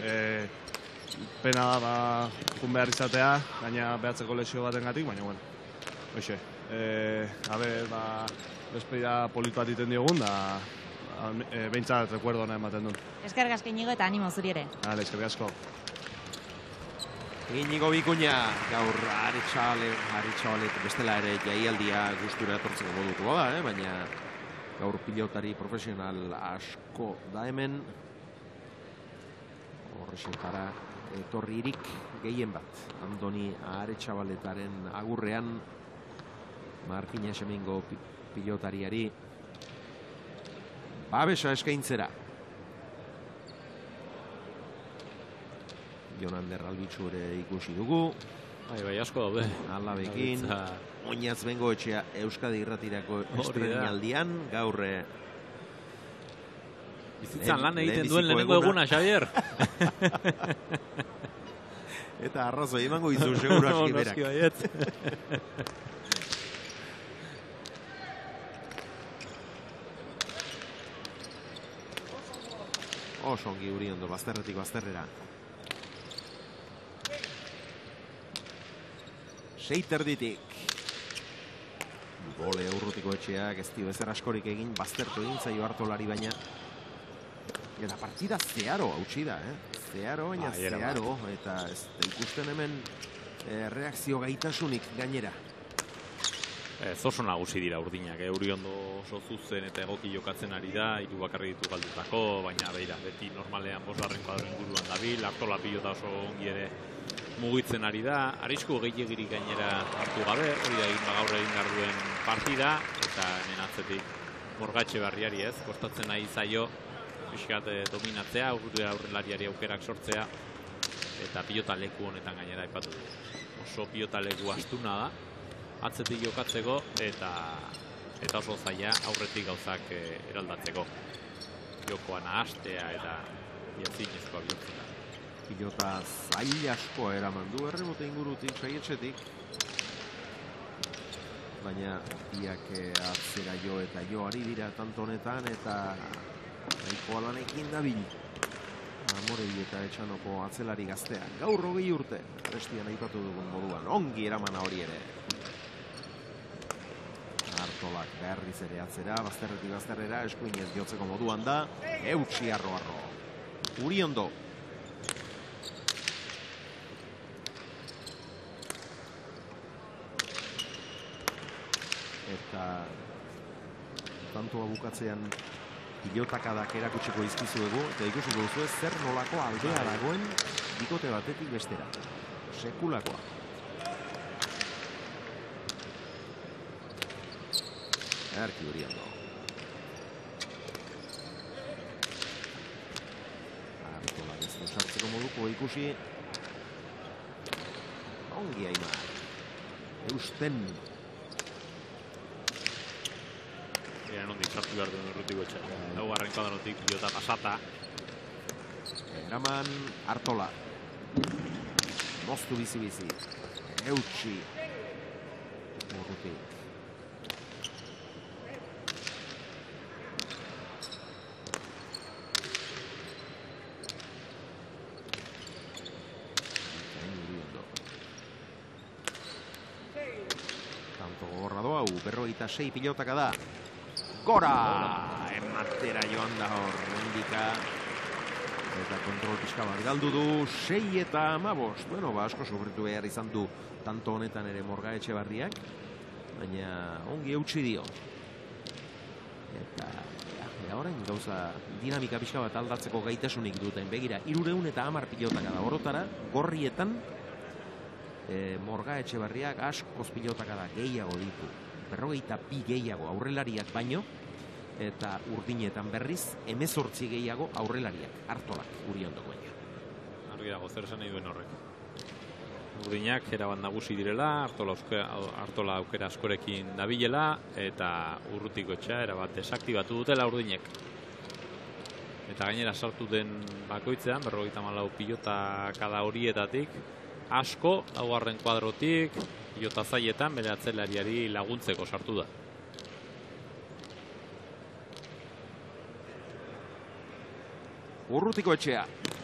Pena da jun behar izatea, gaina behatzeko lesio batengatik, baina bueno, hoxe. Despedida politu bat iten diogun, da behintzat rekuerdo hona ematen duen. Eskerrik asko Inigo eta animo zuri ere. Eskerrik asko. Inigo Bikuña, gaur Aretxabalet bestela ere jaialdia gustura etortzeko moduko da, baina gaur pilotari profesional asko da hemen. Horrexetara etorririk gehien bat. Andoni Aretxabaletaren agurrean Martina Xemengo pilotariari babesa eskaintzera. Jonander Albitzu ere ikusi dugu. Bai, asko daude. Alabekin, Oinaz Bengoetxea Euskadi Irratirako estrenaldian, gaur bizitzan lan egiten duen lehenengo eguna, Xabier. Eta arrazoi emango izu, seguru aski berak. Oso ongi Uriondo, bazterretik bazterrera. Seiterditik. Gole Urrutiko Etxeak ez dio ezer askorik egin, baztertu egin zaio Artolari baina. Eta partida zeharo hautsi da, Zeharo, baina zeharo. Eta ez da ikusten hemen reakzio gaitasunik gainera. Ez oso nagusi dira urdinak, Uriondo oso zuzen eta egoki jokatzen ari da, 3 bakarrik ditu galdutako, baina beira, beti normalean 5. kuadro inguruan dabil, Artola pilota oso ongi ere mugitzen ari da, arrisku gehiegirik gainera hartu gabe, hori da gaur egin behar duen partida, eta hemen atzetik Morgatxe Barriari kostatzen nahi zaio, pixkat dominatzea, aurrelariari aukerak sortzea, eta pilota leku honetan gainera aipatu du. Oso pilota leku astuna da, atzetik jokatzeko, eta oso zaila aurretik gauzak eraldatzeko. Jokoa nahastea eta zinezkoa bihurtzen da. Pilota zail asko eraman du errebote ingurutik, saietxetik. Baina biak atzera jo eta jo ari dira tanto honetan, eta nahiko alanekin dabil. Amorei eta Etxanoko atzelari gaztea. Gaur 20 urte, prestian aipatu dugun moduan, ongi eramana hori ere. Artolak berriz ere atzera, bazterretik bazterrera, eskuinez jotzeko moduan da, eutsi arro. Uriondo. Eta tantoa bukatzean pilotakadak erakutsiko izkizuegu, eta ikusiko duzu zer nolako aldea dagoen bikote batetik bestera. Sekulakoa. Erki Uriondo. Artola ez du sartzeko moduko ikusi. Ongi Aimar. Eusten. Nondik sartu behar duen Urrutiko etxea. Laugarren kuadrotik pilota pasata. Eraman Artola. Moztu bizi-bizi. Eutxi. Urrutik. Tanto gogorra doa, 46 pilotaka da. Gora! Ematera joan da hor, indika. Eta kontrol pixka bat galdu du, 6-15. Bueno, asko sufritu behar izan du tanto honetan ere Morga Etxebarriak. Baina ongi eutxi dio. Eta orain gauza dinamika pixka bat aldatzeko gaitasunik duten. Begira, 310 pilotaka da orotara, gorrietan. Morga Etxebarriak askoz pilotaka da gehiago ditu. 42 gehiago aurrelariak baino, eta urdinetan berriz 18 gehiago aurrelariak, Artolak, Uriondoko baino. Argi dago, zer esan nahi duen horrek. Urdinak erabat nagusi direla, Artola aukera askorekin dabilela, eta Urrutiko etxea erabat desaktibatu dutela urdinek. Eta gainera sartu den bakoitzean, 54 pilota kada horietatik, asko, laugarren kuadrotik, pilota zaietan bere atzelariari laguntzeko sartu da. Urrutiko etxea.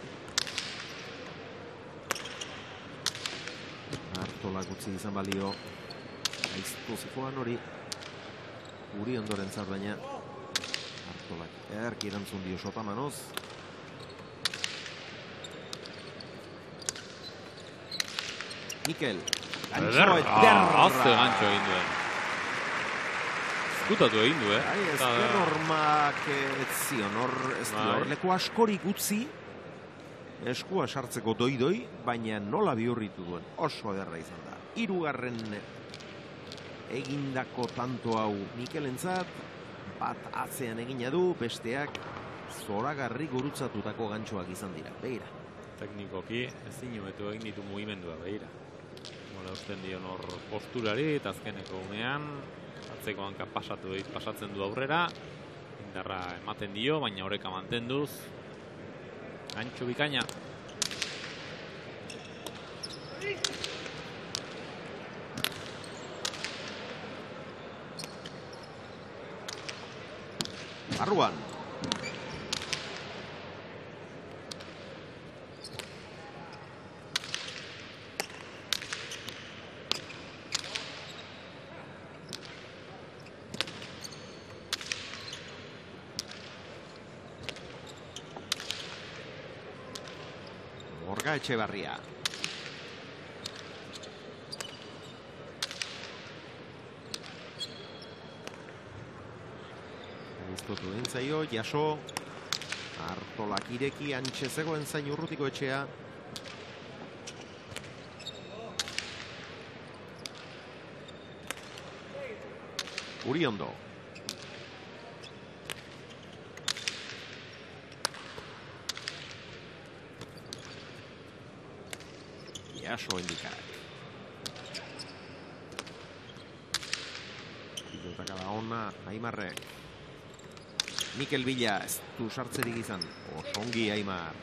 Artolak utzi izan balio. Aiztu zikoan hori. Uriondoren zat baina. Artolak erki erantzun dio Sotamanoz. Mikel. Gancho ederra. Azte gancho egin duen. Ezkutatu egin du, Ezker hormak ez zion, hor leku askorik utzi, eskua sartzeko doi-doi, baina nola bihurritu duen, oso ederra izan da. 3. egindako tanto hau Mikelentzat, bat atzean egina du, besteak zoragarri gurutzatutako gantxoak izan dira, begira. Teknikoki ezin hobetu egin ditu mugimendua, begira. Nola usten dion hor posturari, eta azkeneko unean, atzeko hanka pasatzen du aurrera, indarra ematen dio, baina oreka mantenduz. Gantxo bikaina. Barruan. Morga Etxebarria. Guztotu den zaio, jaso. Artolak ireki, antxe zegoen zain Urrutiko etxea. Uriondo. Jaso indikak. Pilotak da ona, Aimarrek. Mikel Villa, ez du sartzerik izan. Osongi Aimar.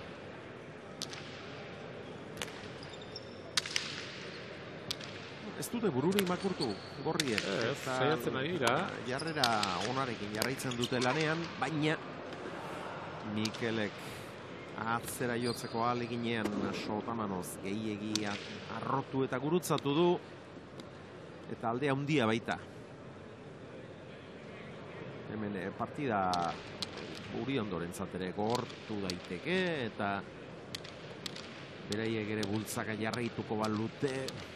Ez dute bururi makurtu gorriek. Saiatzen ari dira. Jarrera onarekin jarraitzen dute lanean, baina Mikelek atzera jotzeko ahaleginean Sotamanoz gehiegi arrotu eta gurutzatu du, eta aldea handia baita. Hemen partida Uriondorentzat ere gortu daiteke, eta beraiek ere bultzaka jarraituko balute.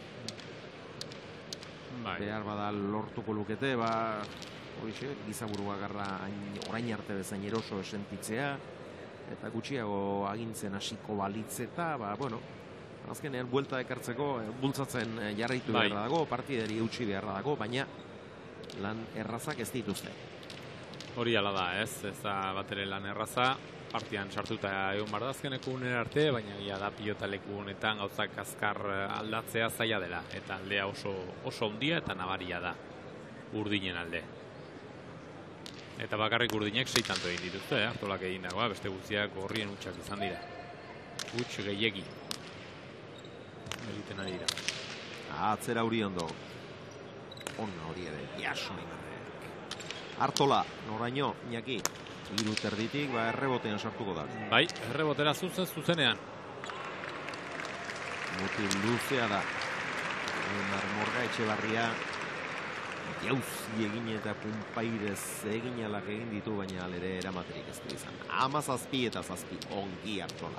Behar bada lortuko lukete, gizaburu agarra orain arte bezain eroso esentitzea, eta gutxiago agintzen hasiko balitzeta, azkenean buelta ekartzeko bultzatzen jarraitu beharra dago, partidari eutxi beharra dago, baina lan errazak ez dituzte. Hori ala da, ez da batere lan erraza, partian sartuta egon bar da azkeneko unera arte, baina egia da pilota leku honetan gauzak azkar aldatzea zaila dela, eta aldea oso handia eta nabaria da Urdinen alde. Eta bakarrik Urdinek 6 tanto egin dituzte, Artolak egin dagoa, beste guztiak gorrien hutsak izan dira. Huts gehiegi. Egiten ari dira. Atzera hori ondo. Onna hori ere, jaso Artola, noraino, Iñaki, 3 terditik, errebotean sartuko da. Bai, errebotera zuzenean. Mutil luzea da. Marmorga Etxebarria jauzi egin eta punpairez egin alak egin ditu, baina alere eramaterik ez du izan. 17 eta 7, ongi Artola.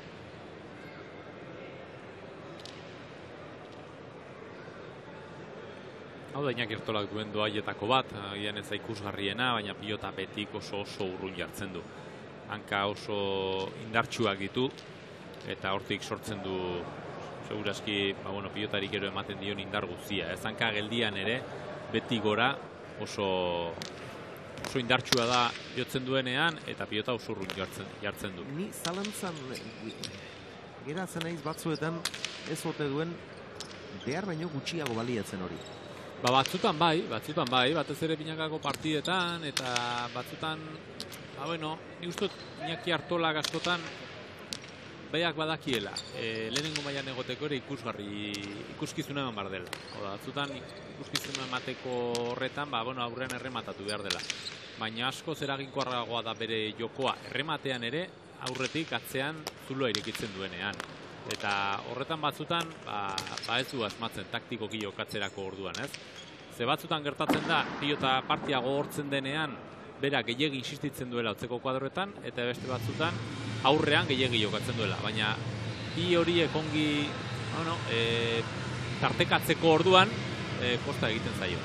Hau da Iñaki Artolak duen doaietako bat, agian ez da ikusgarriena, baina pilota betik oso urrun jartzen du. Hanka oso indartsuak ditu, eta hortik sortzen du segurazki pilotarik ero ematen dion indar guztia. Ez hanka geldian ere, beti gora oso indartsua da jotzen duenean, eta pilota oso urrun jartzen du. Ni zalantzan geratzen naiz batzuetan ez ote duen behar baino gutxiago baliatzen hori. Batzutan bai, batez ere binakako partidetan, eta batzutan, nik uste Iñaki Artolak askotan behiak badakiela. Lehenengo mailan egoteko ere ikuskizuna eman behar dela. Batzutan ikuskizuna emateko horretan, aurrean errematatu behar dela. Baina askoz eraginkorragoa da bere jokoa errematean ere, aurretik atzean zuloa irekitzen duenean. Eta horretan batzutan, ez du asmatzen taktikoki jokatzerako orduan, ez? Ze batzutan gertatzen da, pilota partia gogortzen denean, bera gehiegi insistitzen duela otzeko kuadroetan, eta beste batzutan aurrean gehiegi jokatzen duela. Baina bi horiek ongi tartekatzeko orduan, kosta egiten zaio.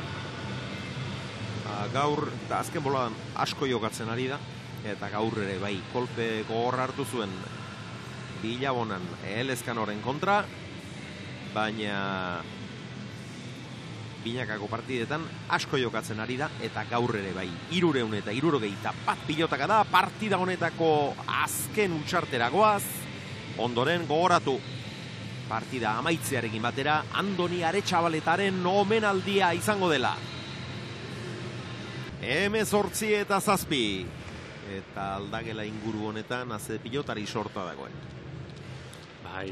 Gaur, azken boladan asko jokatzen ari da, eta gaur ere bai, kolpe gogorra hartu zuen Bilabonan Elezkanoren kontra, baina binakako partidetan asko jokatzen ari da, eta gaur ere bai, 300 eta 61 pilotaka da, partida honetako azken utxartera goaz, ondoren gogoratu partida amaitzearekin batera, Andoni Aretxabaletaren omenaldia izango dela. 18 eta 7, eta aldagela inguru honetan aze pilotari sorta dagoen. Bai.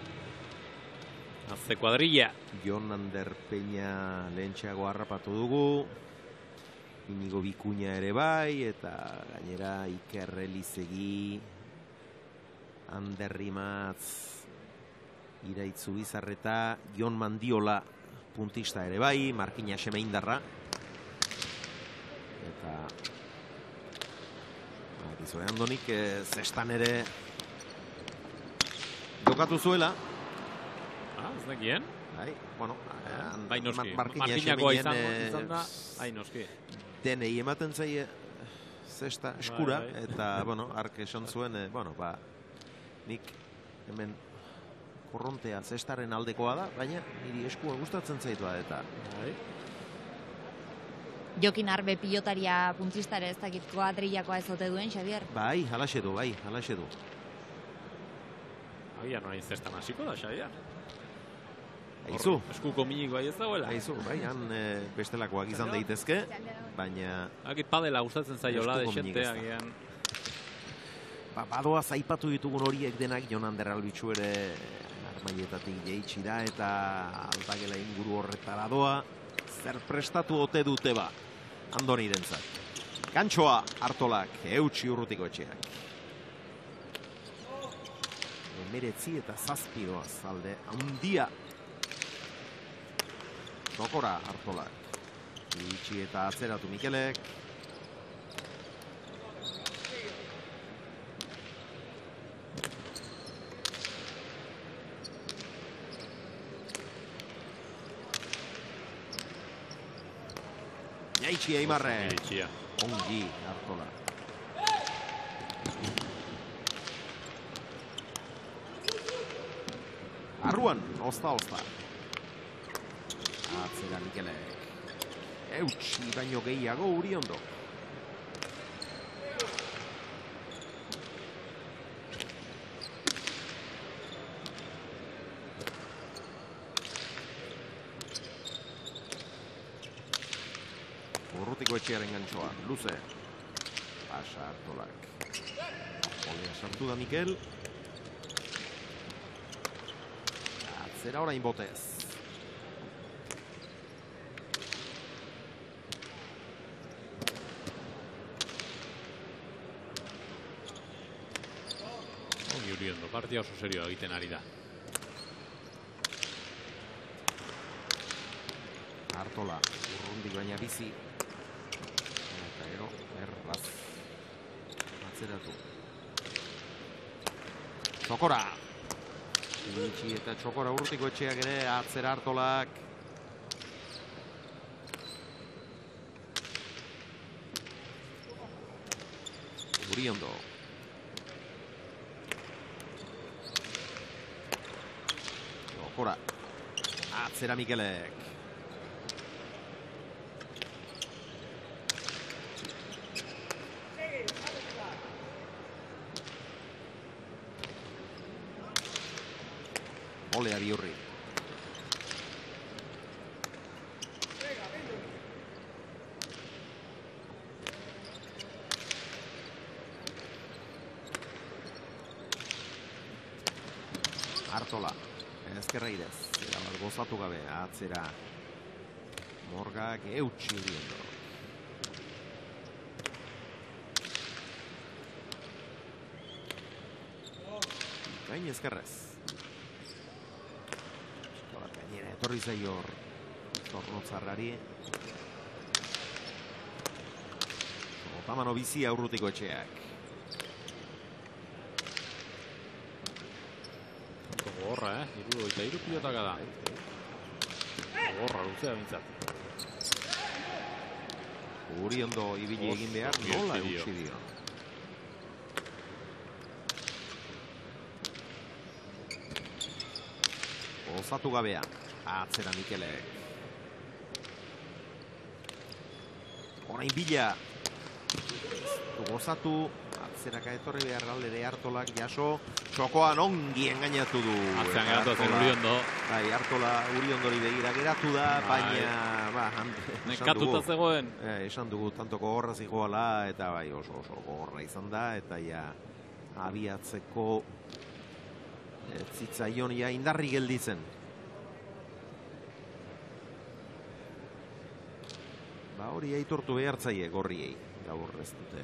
Azte kuadrilla. Jon Ander Peña lehentxeago harrapatu dugu. Inigo Bikuña ere bai, eta gainera Iker Elizegi, Ander Rimatz, Iraitzu Bizarreta, Jon Mandiola puntista ere bai, Markina Xemeindarra. Eta Gizue Andonik zestan ere jokatu zuela. Ez dakien? Bai, noski. Markinakoa izan da, noski. Denei ematen zaie zesta eskura, eta, ark esan zuen, nik hemen korrontea zestaren aldekoa da, baina niri eskua gustatzen zaitua, eta... Jokin Arbe pilotaria puntzistare ez dakit kuadrillakoa ez ote duen, Xavier? Bai, halaxe du. Agian orain zestan hasiko da, Xavier. Aizu. Eskuko minik bai ez dagoela. Aizu, bai, han bestelakoak izan daitezke, baina... Agit padela gustatzen zaiola desente, agian... Badoaz aipatu ditugun horiek denak, Jon Ander Albitzu ere armaietatik jeitsi da, eta aldagela inguru horretara doa, zer prestatu ote dute ba, Andoni dentzat. Gantxoa Artolak, eutxi Urrutiko Etxeak. 19 eta 7 doaz alde, handia. Dokora Artolak. Itxi eta atzeratu Mikelek. Jaitxi Eimarre. Ongi Artolak. Arruan, osta. Atzera Mikelek. Eutsi baino gehiago Uriondo. Urrutiko etxearen gantxoa, luze. Pasa Artolak. Olea sartu da Mikel. Atzera orain botez. Ongi Uriondo, partia oso serioa egiten ari da. Artola, urrundik baina bizi. Eta gero, erraz. Atzeratu. Txokora. Iritsi eta Txokora urrutiko etxeak ere, atzera Artolak. Uriondo. Txokora. Atzera Mikelek. Olea Biurri. Artola. Ezkerra idez. Zera bat gozatu gabe. Atzera. Morgak eutsi Uriondo. Gain ezkerrez. Gainera, etorri zaio hor Zornotzarrari. Otamano bizi aurrutiko etxeak. Gogorra, eta hiru pilotaka da. Gogorra, luzea bintzat. Uriondo ibili egin behar, nola eutsi dio. Gozatu gabea, atzera Mikelek. Orain bila. Gozatu, atzeraka etorri behar galdere Artolak jaso. Txokoan ongi engainatu du. Atzean geratu zen Uriondo. Bai, Artola Uriondori begira geratu da, baina... Nekatuta zegoen. Esan dugu, tanto gogorra zigoala, eta bai oso gogorra izan da, eta ja abiatzeko zitzaion ja indarri gelditzen. Ba hori aitortu behartzaie gorriei, gaur ez dute.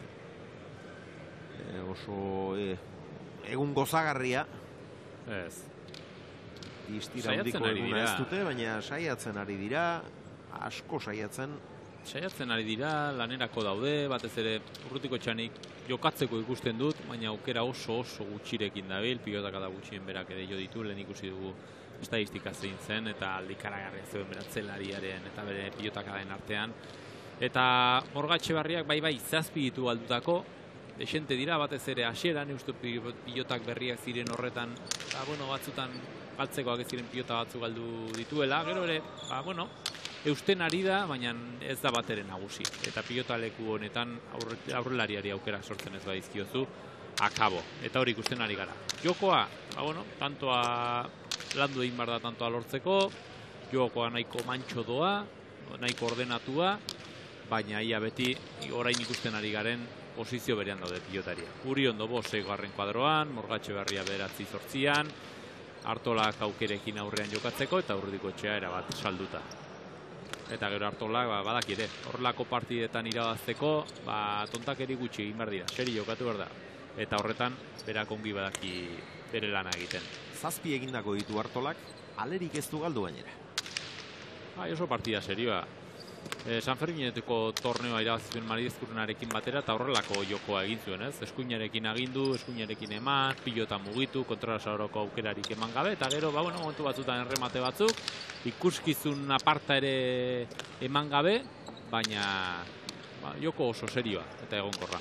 Oso egun gozagarria. Ez. Distira handiko eguna ez dute, baina saiatzen ari dira, asko saiatzen. Saiatzen ari dira, lanerako daude, batez ere urrutiko txanik jokatzeko ikusten dut, baina aukera oso gutxirekin dabil, pilotak da gutxien berak ere jo ditu, lehen ikusi dugu estadistika zein zen, eta aldikaragarria zeuen beratzelariaren eta bere pilotakaren artean. Eta Morga Etxebarriak bai zazpi ditu aldutako, desente dira, batez ere hasieran, uste pilotak berriak ziren horretan, batzutan galtzekoak ez ziren pilota batzuk galdu dituela, gero ere, eusten ari da, baina ez da bat ere nagusi. Eta pilota leku honetan aurrelariari aukera sortzen ez badizkiozu, akabo. Eta hori ikusten ari gara. Jokoa, tantoa landu egin behar da tantoa lortzeko, jokoa nahiko mantxo doa, nahiko ordenatua, baina ia beti orain ikusten ari garen posizio berean daude pilotaria. Uriondo 5. kuadroan, Morga Etxebarria 9-8, Artolak aukerekin aurrean jokatzeko eta Urrutiko Etxea erabat salduta. Eta gero Artolak badakire, horrelako partidetan irabazteko, tontakeri gutxi egin behar dira, seri jokatu behar da. Eta horretan, berak ongi badaki bere lana egiten. 7 egindako ditu Artolak, alerik ez du galdu gainera. Oso partida serioa. San Fermineteko torneoa irabazizuen Maridezkurrenarekin batera eta horrelako jokoa egin zuen, ez? Eskuinarekin agindu, eskuinarekin eman, pilota mugitu, kontrasauroko aukerarik eman gabe, eta gero, momentu batzutan erremate batzuk, ikuskizun aparta ere eman gabe, baina joko oso serioa eta egonkorra.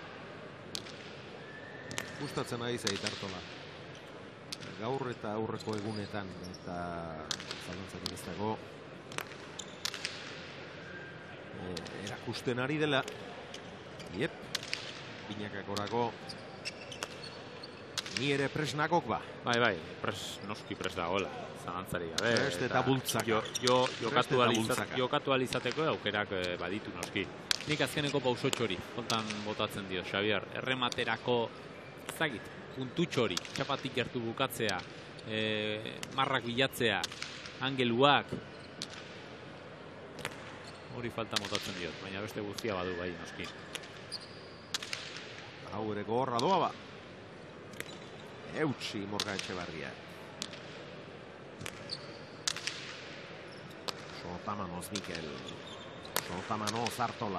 Gustatzen ari zait Artola. Gaur eta aurreko egunetan, eta zalantzatik ez dago. erakusten ari dela. Iep, binakakorako ni ere presnakok ba. Bai, noski pres dagoela, zalantzari gabe. Prest eta bultzaka. Jokatu alizateko aukerak baditu noski. Nik azkeneko pausotxori, kontan botatzen dio, Xabier. Errematerako, ezagit, puntutxori, txapatik gertu bukatzea, marrak bilatzea, angeluak. Hori falta motatzen diot, baina beste guztia badu bai noski. Hau ere gogorra doa ba. Eutsi Morga Etxebarria. Sotamanoz Mikel. Sotamanoz Artola.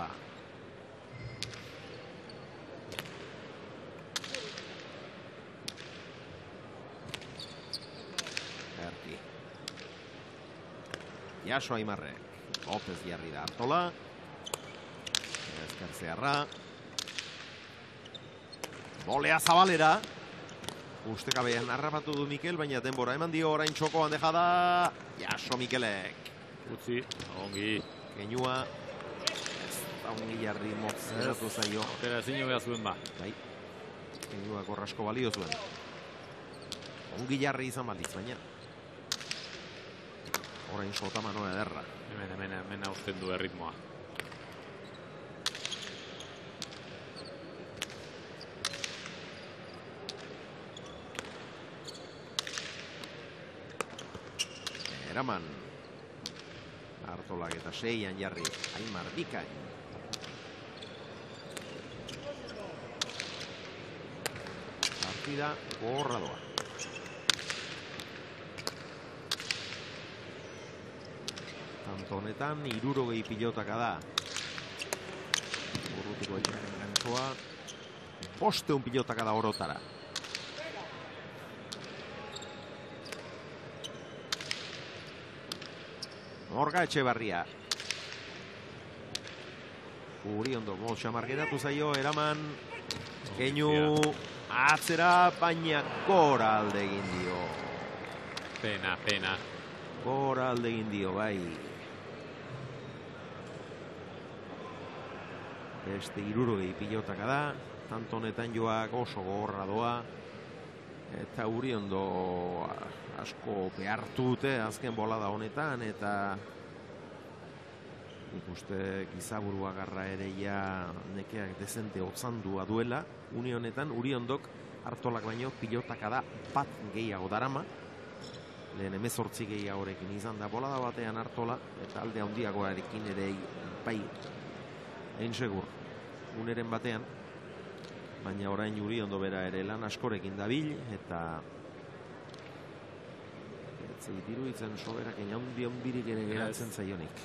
Erki. Jaso Aimarrek. López jarri da Artola. Ezkertzearra. Bolea Zabalera. Ustekabean harrapatu du Mikel, baina denbora eman dio orain txokoan dejada. Jaso Mikelek. Utzi, ongi. Keinua. Ez da ongi jarri motz eratu zaio. Otera ezin behar zuen ba. Bai. Keinua korrasko balio zuen. Ongi jarri izan baliz, baina. Orain Sotamano ederra. Hemen hausten du erritmoa. Eraman. Artolak eta seian jarri. Aimar bikain. Partida gogorra doa. Tanto honetan 60 pilotaka da. Urrutiko egiten gantzoa. 500 pilotaka da orotara. Morga Etxebarria. Uriondo gol xamar geratu zaio, Eraman. Keinu atzera, baina gora alde egin dio. Pena. Gora alde egin dio, bai. Beste 60 pilotaka da. Tanto honetan joak oso gogorra doa. Eta Uriondo asko behartu dute azken bolada honetan, eta ikuste Gizaburu agarra ere ja nekeak dezente otzandua duela. Une honetan Uriondok Artolak baino pilotaka da bat gehiago darama. Lehen 18 gehiagorekin izan da bolada batean Artola, eta alde handiagoarekin ere bai egin segur uneren batean. Baina orain Uriondo bera ere lan askorekin dabil, eta iruditzen soberak handirik ere geratzen zaionik.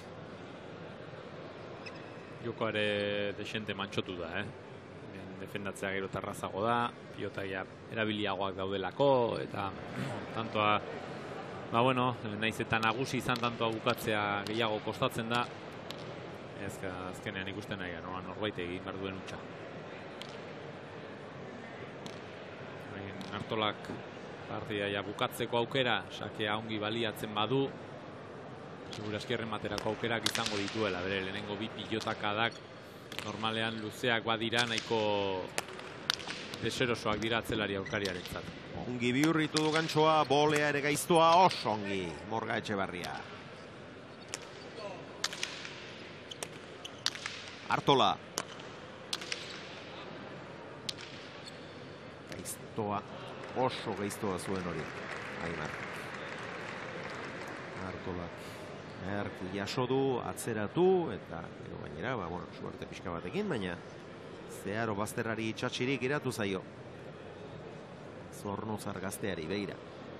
Joko ere desente mantxotu da, defendatzea gero tarrazago da, pilotaia erabiliagoak daudelako, eta tantoa, naiz eta nagusi izan tantoa bukatzea gehiago kostatzen da, azkenean ikusten nahi, norbait egin behar duen utxa. Artolak partida bukatzeko aukera, sakea ongi baliatzen badu, segurazki errematerako aukerak izango dituela, bere lehenengo bi pilotakadak normalean luzeak badira, nahiko deserosoak dira atzelari aurkariarentzat. Ongi bihurritu du gantxoa, bolea ere gaiztua oso ongi, Morga Etxebarria. Artola. Gaiztoa. Oso gaiztoa zuen hori. Aimar. Artolak erki jaso du, atzeratu, eta gainera, suerte pixka batekin, baina zeharo bazterrari itxatxirik iratu zaio. Zornozar gazteari, begira.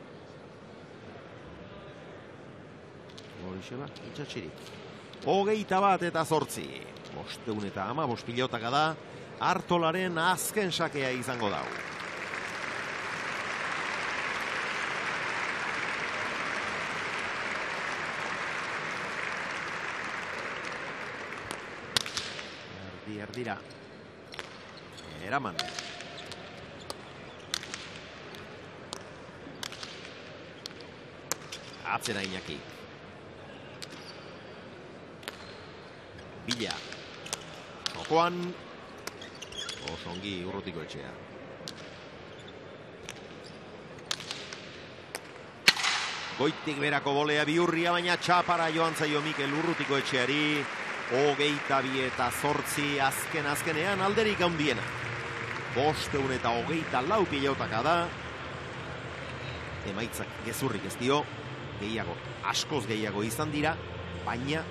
Horixe ba, itxatxirik. 21 eta 8. 515 pilotaka da, Artolaren azken sakea izango dau. Erdira. Eraman. Atzera Iñaki. bila. Jokoan, oso ongi Urrutiko Etxea. Goitik berako bolea Biurria, baina txapara joan zaio Mikel Urrutiko Etxeari. 22-8 azkenean alderik handiena. 524 pilotaka da. Emaitzak gezurrik ez dio, gehiago, askoz gehiago izan dira, baina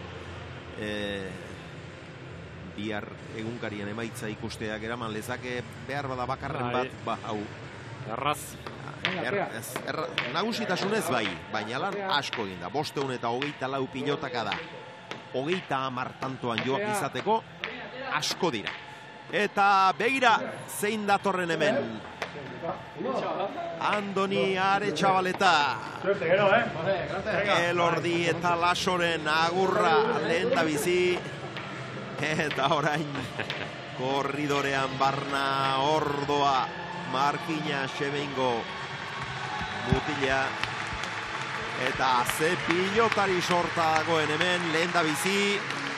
bihar egunkarien emaitza ikusteak eraman lezake behar bada bakarren bat, hau. Erraz. Nagusitasunez bai, baina lan asko egin da. 524 pilotaka da. 30 tantoan joak izateko asko dira. Eta begira zein datorren hemen. Andoni Aretxabaleta. Elordi eta Lasoren agurra lehen da bizi. Eta orain korridorean barna ordoa Markina Xemengo mutila. Eta ze pilotari sorta dagoen hemen lehen da bizi.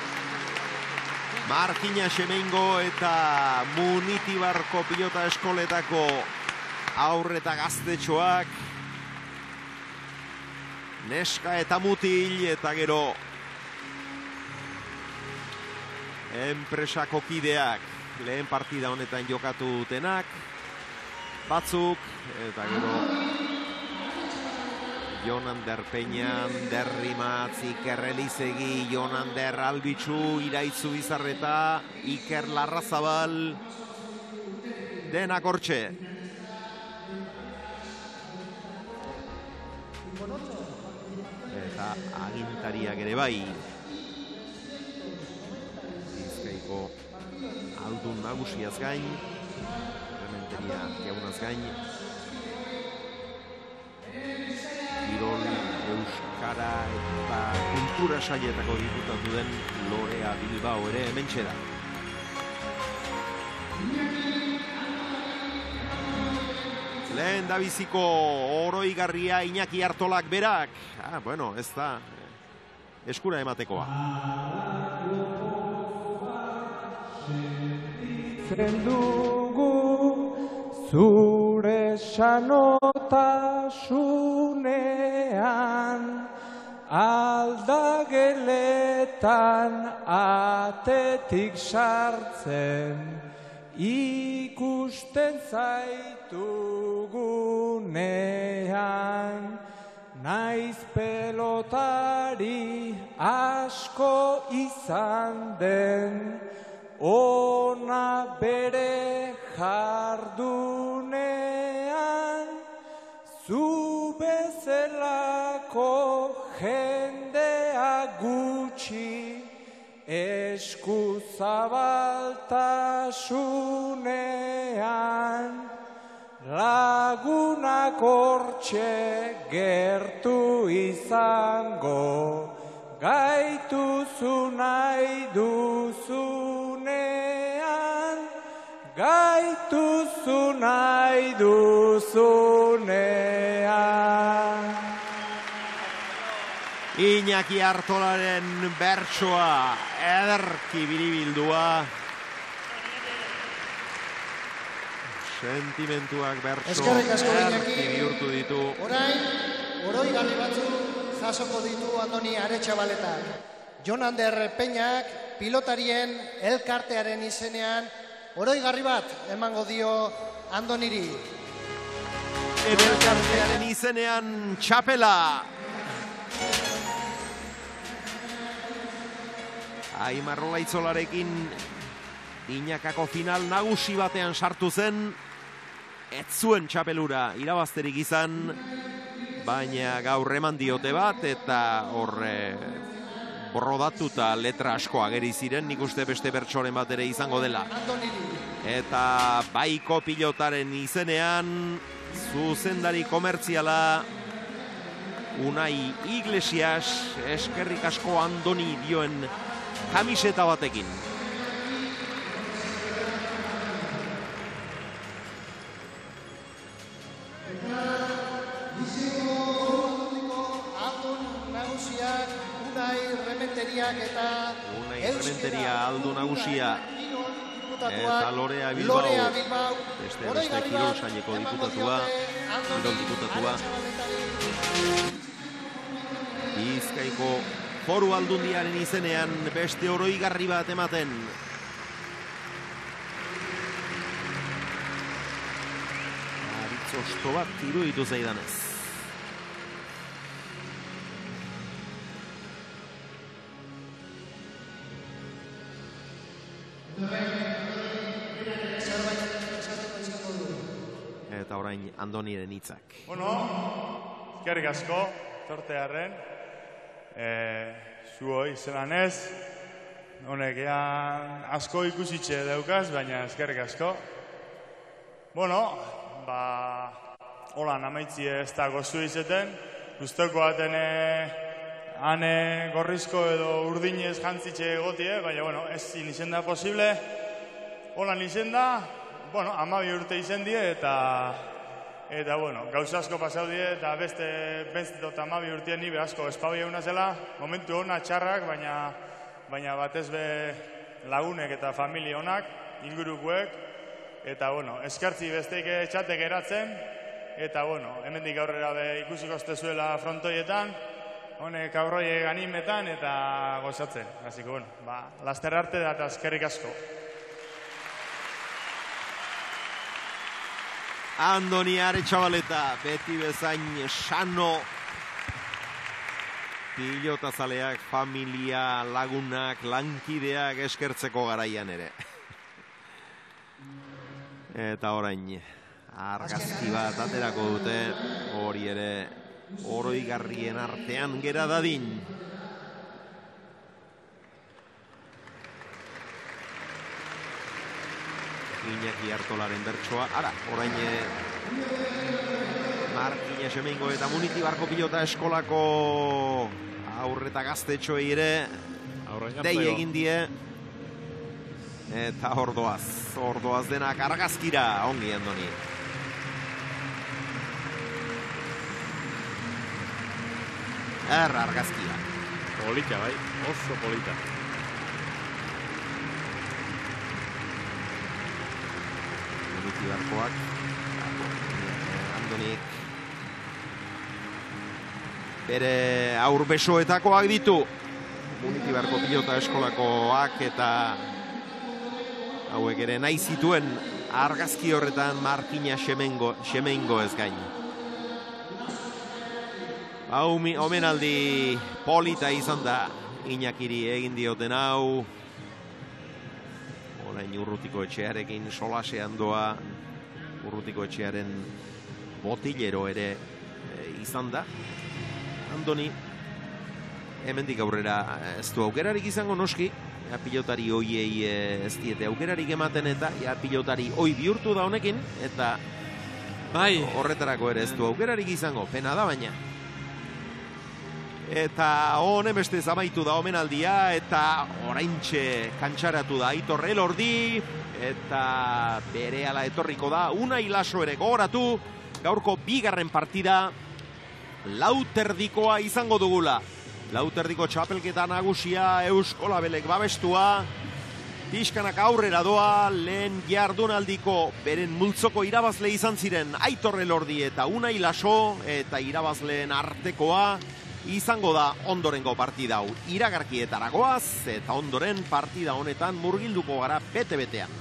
Markina Xemengo eta Munitibarko pilota eskoletako aurreta gaztetxoak. Neska eta mutil eta gero enpresako kideak lehen partida honetan jokatu dutenak. Batzuk eta gero Jonander Peña, Derri Matz, Iker Elizegi, Jonander Albitzu, Iraitzu Bizarreta, Iker Larrazabal, denak hortxe. Eta agintariak ere bai. Bizkaiko Aldun Nagusiaz gain, Rementeria Jaunaz gain, Kirol, Euskara eta Kultura sailetako diputatu den Lorea Bilbao ere hementxe da. Lehen da biziko oroigarria Iñaki Artolak berak. Bueno, ez da eskura ematekoa. Zendugu zure sanotasunean, aldageletan atetik sartzen, ikusten zaitugunean, naiz pelotari asko izan den, ona bere jardunean, zu bezalako jendea gutxi, eskuzabaltasunean, lagunak hortxe gertu izango, gaituzu nahi duzunean, gaituzu nahi duzunean. Iñaki Artolaren bertsoa ederki biribildua. Sentimentuak bertso ederki bihurtu ditu. Orain, oroigarri batzuk jasoko ditu Andoni Aretxabaletak. Jonander Peñak pilotarien elkartearen izenean oroigarri bat emango dio Andoniri. Elkartearen izenean txapela. Aimar Olaitzolarekin Iñakako final nagusi batean sartu zen, ez zuen txapelura irabazterik izan, baina gaur eman diote bat eta horre brodatuta letra asko ageri ziren, nik uste beste bertsoren bat ere izango dela. Eta baiko pilotaren izenean zuzendari komertziala Unai Iglesias eskerrik asko Andoni dioen kamiseta batekin. Rementeria aldu nagusia. Eta Lorea Bilbao. Beste Kirol saileko diputatua. Kirol diputatua. Bizkaiko Foru Aldundiaren izenean beste oroigarri bat ematen. Aritzosto bat iruditu zaidanez. Eta orain Andoniren hitzak. Bueno, eskerrik asko, tortearren. Zuoi zelan ez, honek asko ikusitxe daukaz, baina eskerrik asko. Bueno, holan amaitzi ez da gozu izeten, guztoko baten ane gorrizko edo urdinez jantzitxe egotie, baina bueno, ez izen da posible. Holan izen da, bueno, 12 urte izen die eta bueno, gauza asko pasau die, eta beste benzitot 12 urtien nibe asko espabia una zela, momentu hona txarrak, baina batez be lagunek eta familia honak, ingurukuek, eta bueno, eskertzi besteik txatek eratzen, eta bueno, hemendik aurrera be ikusiko zuela frontoietan, honek aurroie ganimetan eta gozatzen. Hasiko, bueno, laster arte da eta eskerrik asko. Andoni Aretxabaleta, beti bezain sano, pilotazaleak, familia, lagunak, lankideak eskertzeko garaian ere. Eta orain, argazki bat aterako dute, hori ere oroigarrien artean gera dadin. Iñaki Artolaren bertsoa. Ara, orain Markina Xemengo eta Munitibarko pilota eskolako aurreta gaztetxoei ere dei egin die. Eta ordoaz denak argazkira, ongi Andoni. Argazkia. Polita, bai, oso polita. Munitibarkoak, Andonik bere aurbesoetakoak ditu. Munitibarko pilota eskolakoak eta hauek ere nahi zituen argazki horretan Markina Xemengo ez gain. Omenaldi polita izan da Iñakiri egin dioten hau. Orain Urrutiko Etxearekin solasean doa, Urrutiko Etxearen botilero ere izan da. Andoni, hemendik aurrera ez du aukerarik izango noski, pilotari hoiei ez diete aukerarik ematen eta pilotari hoi bihurtu da honekin, eta horretarako ere ez du aukerarik izango, pena da baina. Eta honen beste zamaitu da omenaldia, eta oraintxe kantxaratu da Aitor Elordi, eta berehala etorriko da Unai Laso ere gogoratu, gaurko bigarren partida lauterdikoa izango dugula. Lauterdiko txapelketa nagusia Eusko Labelek babestua, pixkanak aurrera doa, lehen jardunaldiko beren multzoko irabazle izan ziren Aitor Elordi eta Unai Laso, eta irabazleen artekoa izango da ondorengo partida hau. Iragarkietara goaz, eta ondoren partida honetan murgilduko gara bete-betean.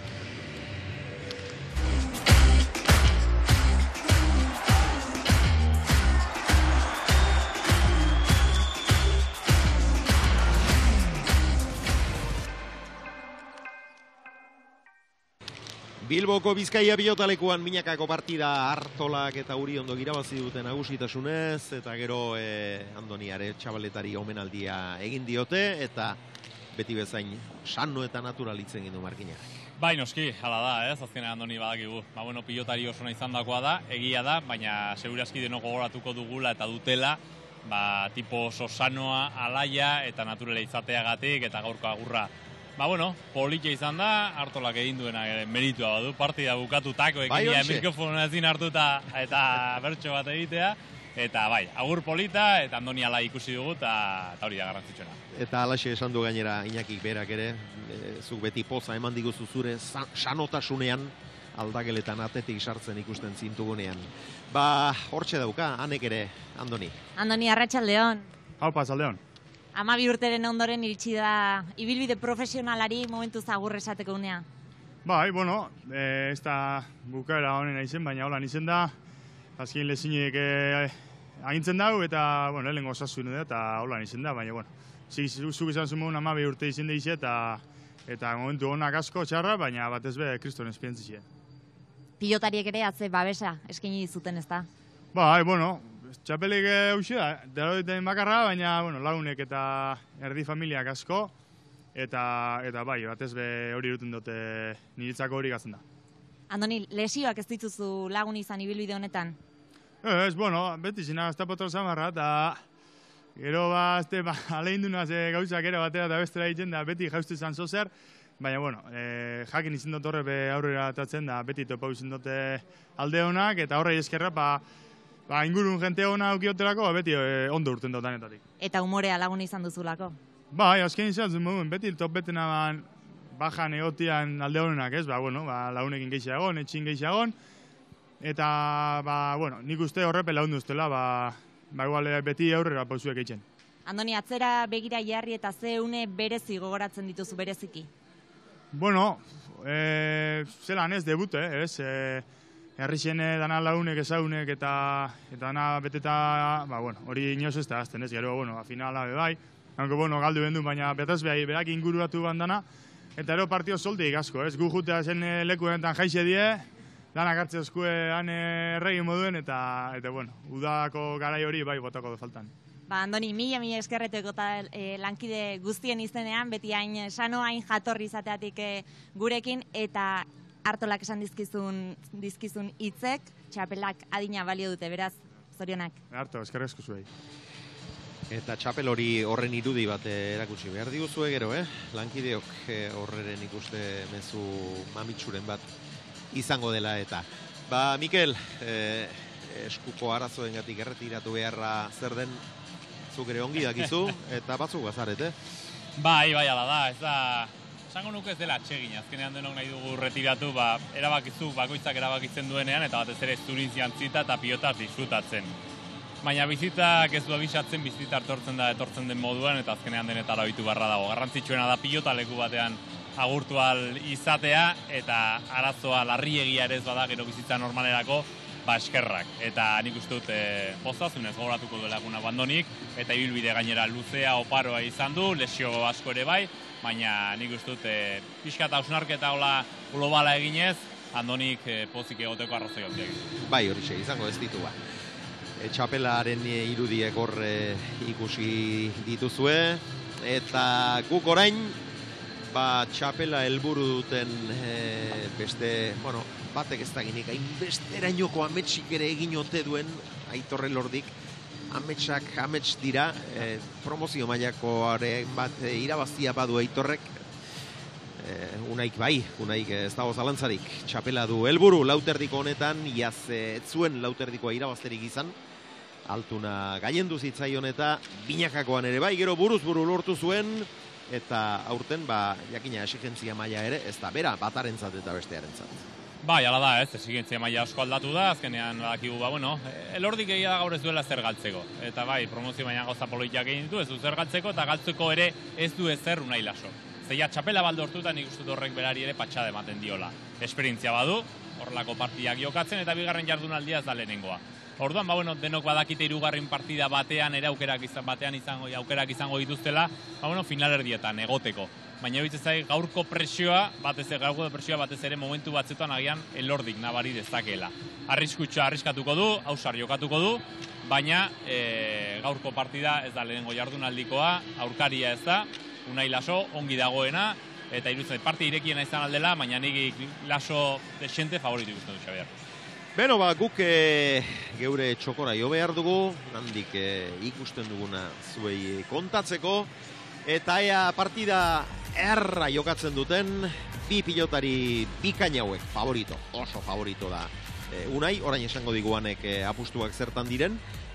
Bilboko Bizkaia pilotalekuan binakako partida Artolak eta Uriondo irabazi duten nagusitasunez, eta gero Andoni Aretxabaletari omenaldia egin diote, eta beti bezain sano eta naturalitzen gindu Markinak. Bai, noski, hala da, ez, azkenean Andoni badakigu. Bueno, pilotari oso nahi izandakoa da, egia da, baina segurazki denok gogoratuko dugula eta dutela, tipo oso sanoa, alaia eta naturala izateagatik eta gaurko agurra. Bueno, politia izan da, Artolak egin duena meritua badu, partida bukatutako ekinia mikrofonoa ezin hartuta eta bertso bat egitea. Eta bai, agur polita eta Andoni ala ikusi dugu eta hori da garrantzitsuena. Eta alaxe esan du gainera Iñakik berak ere, zuk beti poza eman diguzu zure sanotasunean, aldageletan atetik sartzen ikusten zintugunean. Ba, hortxe dauka, hanek ere, Andoni. Andoni, arratsaldeon. Haupa, zaldeon. 12 urteren ondoren iritsi da ibilbide profesionalari momentuz agur esateko unea. Bai, bueno, ez da bukaera honena izen, baina holan izen da, azken lezinek agintzen dau, eta, bueno, lehenko osasun da, eta holan izen da, baina, bueno, zuk izan zuen 12 urte izen da ize, eta momentu honak asko txarra, baina batez be kriston espientzizie. Pilotariek ere atze babesa eskaini dizuten, ez da? Bai, bueno, txapelik hausia da, deroiten bakarra, baina, bueno, lagunek eta erdi familiak asko, eta bai, batez be hori duten dute niritzako hori gazen da. Andoni, lesioak ez dituzu lagun izan ibilbide honetan? Ez, bueno, beti zina gaztapoto zamarra, eta gero alein dunaz gauzak ere batera eta bestera egiten da, beti jaustu izan zozer, baina, bueno, jakin izin dut horre aurrera atatzen da, beti topau izin dute alde honak, eta horrei eskerra, ingurun jente hona aukiotelako, beti ondo urten dut danetatik. Eta umorea lagun izan duzulako? Bai, azken izan zuen moduen, beti topetena bajan egotian alde honenak, ez? Bueno, lagunekin gehiagon, etxin gehiagon, eta, bueno, nik uste horrepe lagundu ustela, igual beti aurrera pauzuek eitzen. Andoni, atzera begira jarri eta ze une berezi gogoratzen dituzu bereziki? Bueno, zelan ez debute, ez? Herrixene dana lagunek ezagunek eta dana beteta, bueno, hori inoz ez da azten, ez? Gero, bueno, finala bai, aunque, bueno, galdu bendu, baina betaz behar berak ingururatu bandana, eta ero partio soltik asko, ez? Gu jutea zen leku honetan jaixe die, lanak hartze eskue han erregi moduen, eta, bueno, udako garai hori bai botako du faltan. Andoni, mila eskerreteko eta lankide guztien izenean, beti hain sano, hain jatorri izateatik gurekin, eta hartolak esan dizkizun hitzek, txapelak adina balio dute, beraz, zorionak. Harto, eskerrezko zuei. Eta txapel hori horren irudi bat erakutsi behar diguzue gero, lankideok horreren ikuste mezu mamitsuren bat izango dela eta. Mikel, eskuko arazoengatik erretiratu beharra zer den zuk ere ongi dakizu eta batzuk bazarete. Bai, ala da, ez da, esango nuke ez dela atsegin, azkenean denok nahi dugu retiratu, erabakizu, bakoitzak erabakitzen duenean, eta batez ere zuriz jantzita eta pilotaz disfrutatzen. Baina bizitak ez du abisatzen, bizita etortzen den moduan, eta azkenean denetara ohitu barra dago. Garrantzitsuena da pilota leku batean agurtu ahal izatea, eta arazoa larriegia ere ez bada gero bizitza normalerako, eskerrak. Eta nik uste dut pozazunez gogoratuko duela egun Abandonik, eta ibilbide gainera luzea, oparoa izan du, lesio asko ere bai, baina nik uste dut pixka eta hausnarketa globala eginez, Andonik pozik egoteko arrazoi handiak. Bai, horixe, izango ez ditu ba. Txapelaren irudiek hor ikusi dituzue, eta guk orain, txapela helburu duten beste, bueno, batek ez daginik, hainbesterainoko ametsik ere egin ote duen Aitor Elordik, amets dira, promozio mailakoaren bat irabazia badu Aitorrek, unaik ez dago zalantzarik, txapela du helburu lauterdiko honetan, iaz ez zuen lauterdikoa irabazterik izan, altuna gaiendu zitzaion eta binakakoan ere bai, gero buruz buru lortu zuen, eta aurten, jakina exigentzia maila ere, ez da, bera, batarentzat eta bestearentzat. Bai, ala da, ez, exigentzia maila asko aldatu da, azkenean badakigu, bueno, Elordik egia da gaur ez duela zer galtzeko. Eta bai, promozio baina gauza politiak egin ditu, ez du zer galtzeko, eta galtzeko ere ez du ezer Unai Laso. Zeia txapela baldo hortutan ikustu horrek berari ere patxade ematen diola. Esperientzia badu, horrelako partidak jokatzen, eta bigarren jardunaldia ez da lehenengoa. Orduan, bueno, denok badakite hirugarren partida batean ere aukerak izango dituztela, finalerdietan egoteko. Baina bitz ezagik gaurko presioa, batez ere momentu batzetan agian Elordik nabari dezakeela. Arriskatuko du, hausar jokatuko du, baina gaurko partida ez da lehenengo jardunaldikoa, aurkaria ez da, Unai Laso ongi dagoena, eta iruditzen partia irekiena izan aldela, baina nik Laso desente favoritu ikusten du Xabier. Beno, guk geure txokora jo behar dugu, handik ikusten duguna zuei kontatzeko, eta ea partida erra jokatzen duten, bi pilotari bikain hauek, favorito, oso favorito da. Unai, orain esango diguanek apustuak zertan diren,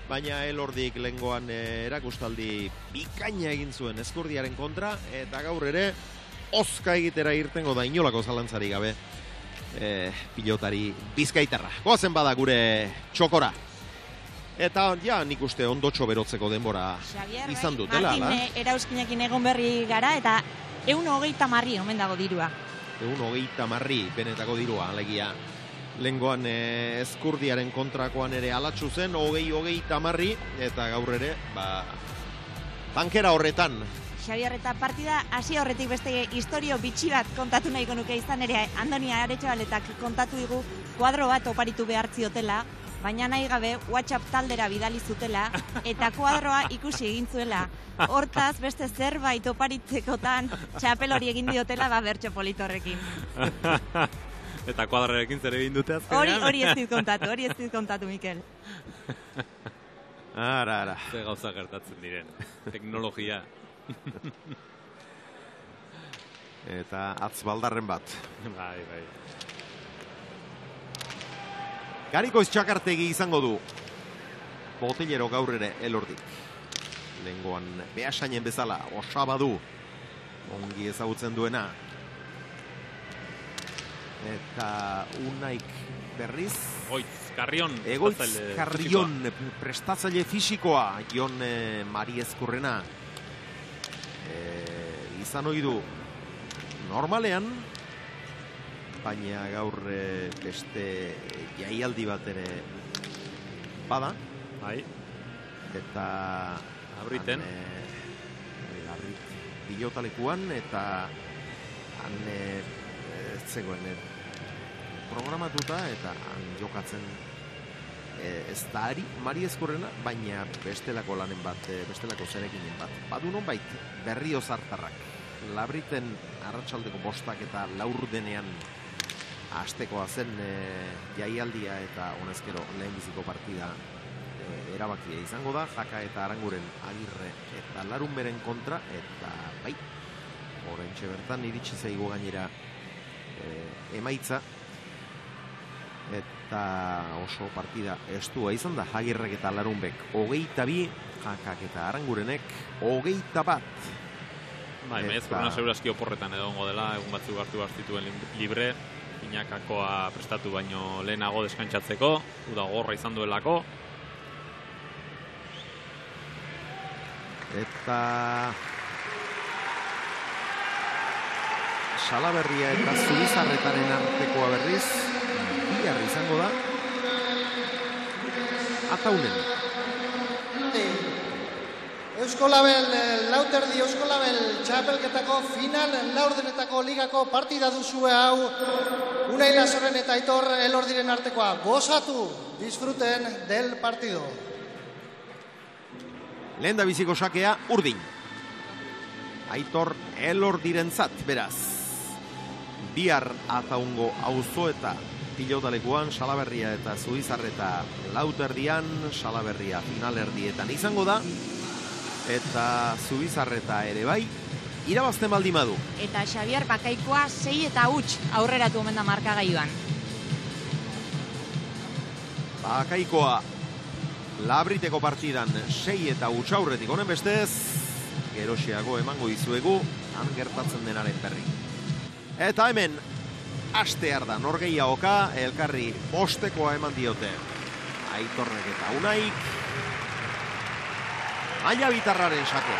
baina Elordik lehengoan erakustaldi bikaina egin zuen Ezkurdiaren kontra, eta gaur ere ozka egitera irtengo da inolako zalantzari gabe pilotari bizkaitarra. Goazen bada gure txokora. Eta ja, nik uste ondotxo berotzeko denbora izan dutela. Martin Erauskinekin egon berri gara, eta 130 omen dago dirua. 130 benetako dirua, alegia. Lehengoan Ezkurdiaren kontrakoan ere alatsu zen, 20-30, eta gaur ere, tankera horretan. Xabier, eta partida hasi horretik beste historio bitxi bat kontatu nahiko nuke, izan ere Andoni Aretxabaletak kontatu digu kuadro bat oparitu behar ziotela, baina nahi gabe WhatsApp taldera bidali zutela, eta kuadroa ikusi egin zuela. Hortaz, beste zerbait oparitzekotan txapel hori egin diotela bertxo politorrekin. Eta kuadrorekin zer egin dute azkenean? Hori ez dit kontatu, Mikel. Ara. Ze gauza gertatzen diren, teknologia. Eta atzbaldarren bat. Bai. Garikoiz Txakartegi izango du Botellero gaur ere Elordik. Lehengoan Beasainen bezala osaba du, ongi ezagutzen duena. Eta Unaik berriz Egoitz Karrion prestatzaile fisikoa Jon Mari Ezkurrena izan ohi du normalean, baina gaur beste jaialdi bat ere bada. Bai. Eta Labriten pilotalekuan, eta han zegoen programatuta, eta han jokatzen ez da ari Mari Ezkurrena, baina bestelako lanen bat, bestelako zerekinen bat. Badu nonbait Berrio Zartarrak Labriten arratsaldeko 5 eta 4 denean hastekoa zen jaialdia, eta honezkero lehenbiziko partida erabakia izango da, Jaka eta Aranguren Agirre eta Larunberen kontra, eta bai, oraintxe bertan iritsi zaigu gainera emaitza, eta oso partida estua izan da. Agirrek eta Larunbek 22, Jakak eta Arangurenek 21. Bai, Ezkurrena segurazki oporretan edongo dela, egun batzuk hartu dituen libre, Inakakoa prestatu baino lehenago deskantzatzeko, uda gorra izan duelako. Eta Salaberria eta Zubizarretaren artekoa berriz bihar izango da Ataunen. Lauterdi Euskolabel txapelketako final laurdenetako ligako partida duzue hau. Unai Lasorren eta Aitor Elordiren artekoa. Gozatu, disfruten del partido. Lehen da biziko sakea Urdin. Aitor Elordirentzat, beraz. Bihar Ataungo auzo eta pilotalekuan, Salaberria eta Zubizarreta Lauterdian, Salaberria finalerdietan izango da, eta Zubizarreta ere bai, irabazten baldin badu. Eta Xabier Bakaikoa 6 eta huts aurreratu omen da markagailuan. Bakaikoa Labriteko partidan 6 eta huts aurretik, honen bestez, gerosiago emango dizuegu, han gertatzen denaren berri. Eta hemen, hastear da norgehiagoka, elkarri bostekoa eman diote. Aitornek eta Unaik, Maila Bitarraren sake.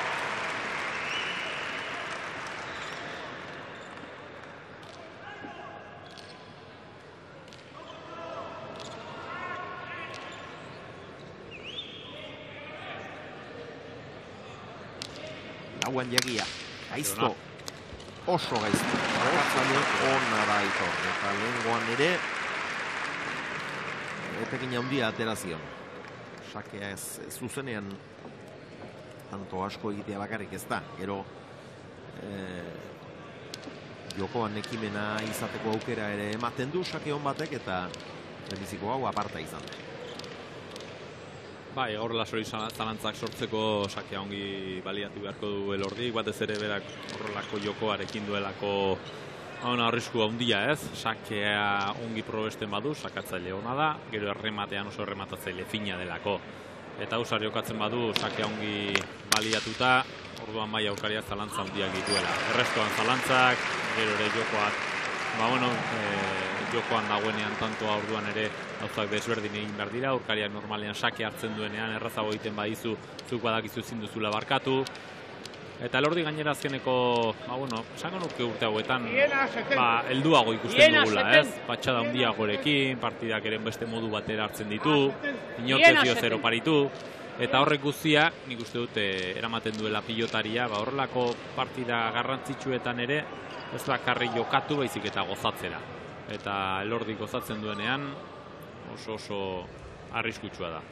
Lauan jagia, gaizto, oso gaizto. Ona da Aitor, eta lehengoan ere etekin handia aterazion. Sakea ez zuzenean tanto asko egitea bakarrik ez da, gero jokoan ekimena izateko aukera ere ematen du sake hon batek, eta lehenbiziko hau aparta izan da. Bai, gaur Lasori zalantzak sortzeko sakea ongi baliatu beharko du Elordik, batez ere berak horrelako jokoarekin duelako arrisku handia ez, sakea ongi probesten badu, sakatzaile ona da, gero errematean oso errematatzaile fina delako. eta Ausar jokatzen badu sakea ongi baliatuta, orduan bai aurkaria zalantza handiak dituela. Errestoan zalantzak, gero ere jokoak, jokoan dagoenean tantoa orduan ere gauzak desberdin egin behar dira, aurkariak normalean sake hartzen duenean, errazago egiten badizu, zuk badakizu ezin duzula barkatu. Eta Elordi gainera azkeneko, esango nuke urte hauetan, helduago ikusten dugula, ez? Patxada handiagorekin, partidak ere beste modu batera hartzen ditu, inork ez dio zero paritu, eta horrek guztia, nik uste dute, eramaten duela pilotaria, horrelako partida garrantzitsuetan ere, ez bakarri jokatu baizik eta gozatzera. Eta Elordi gozatzen duenean, oso arriskutsua da.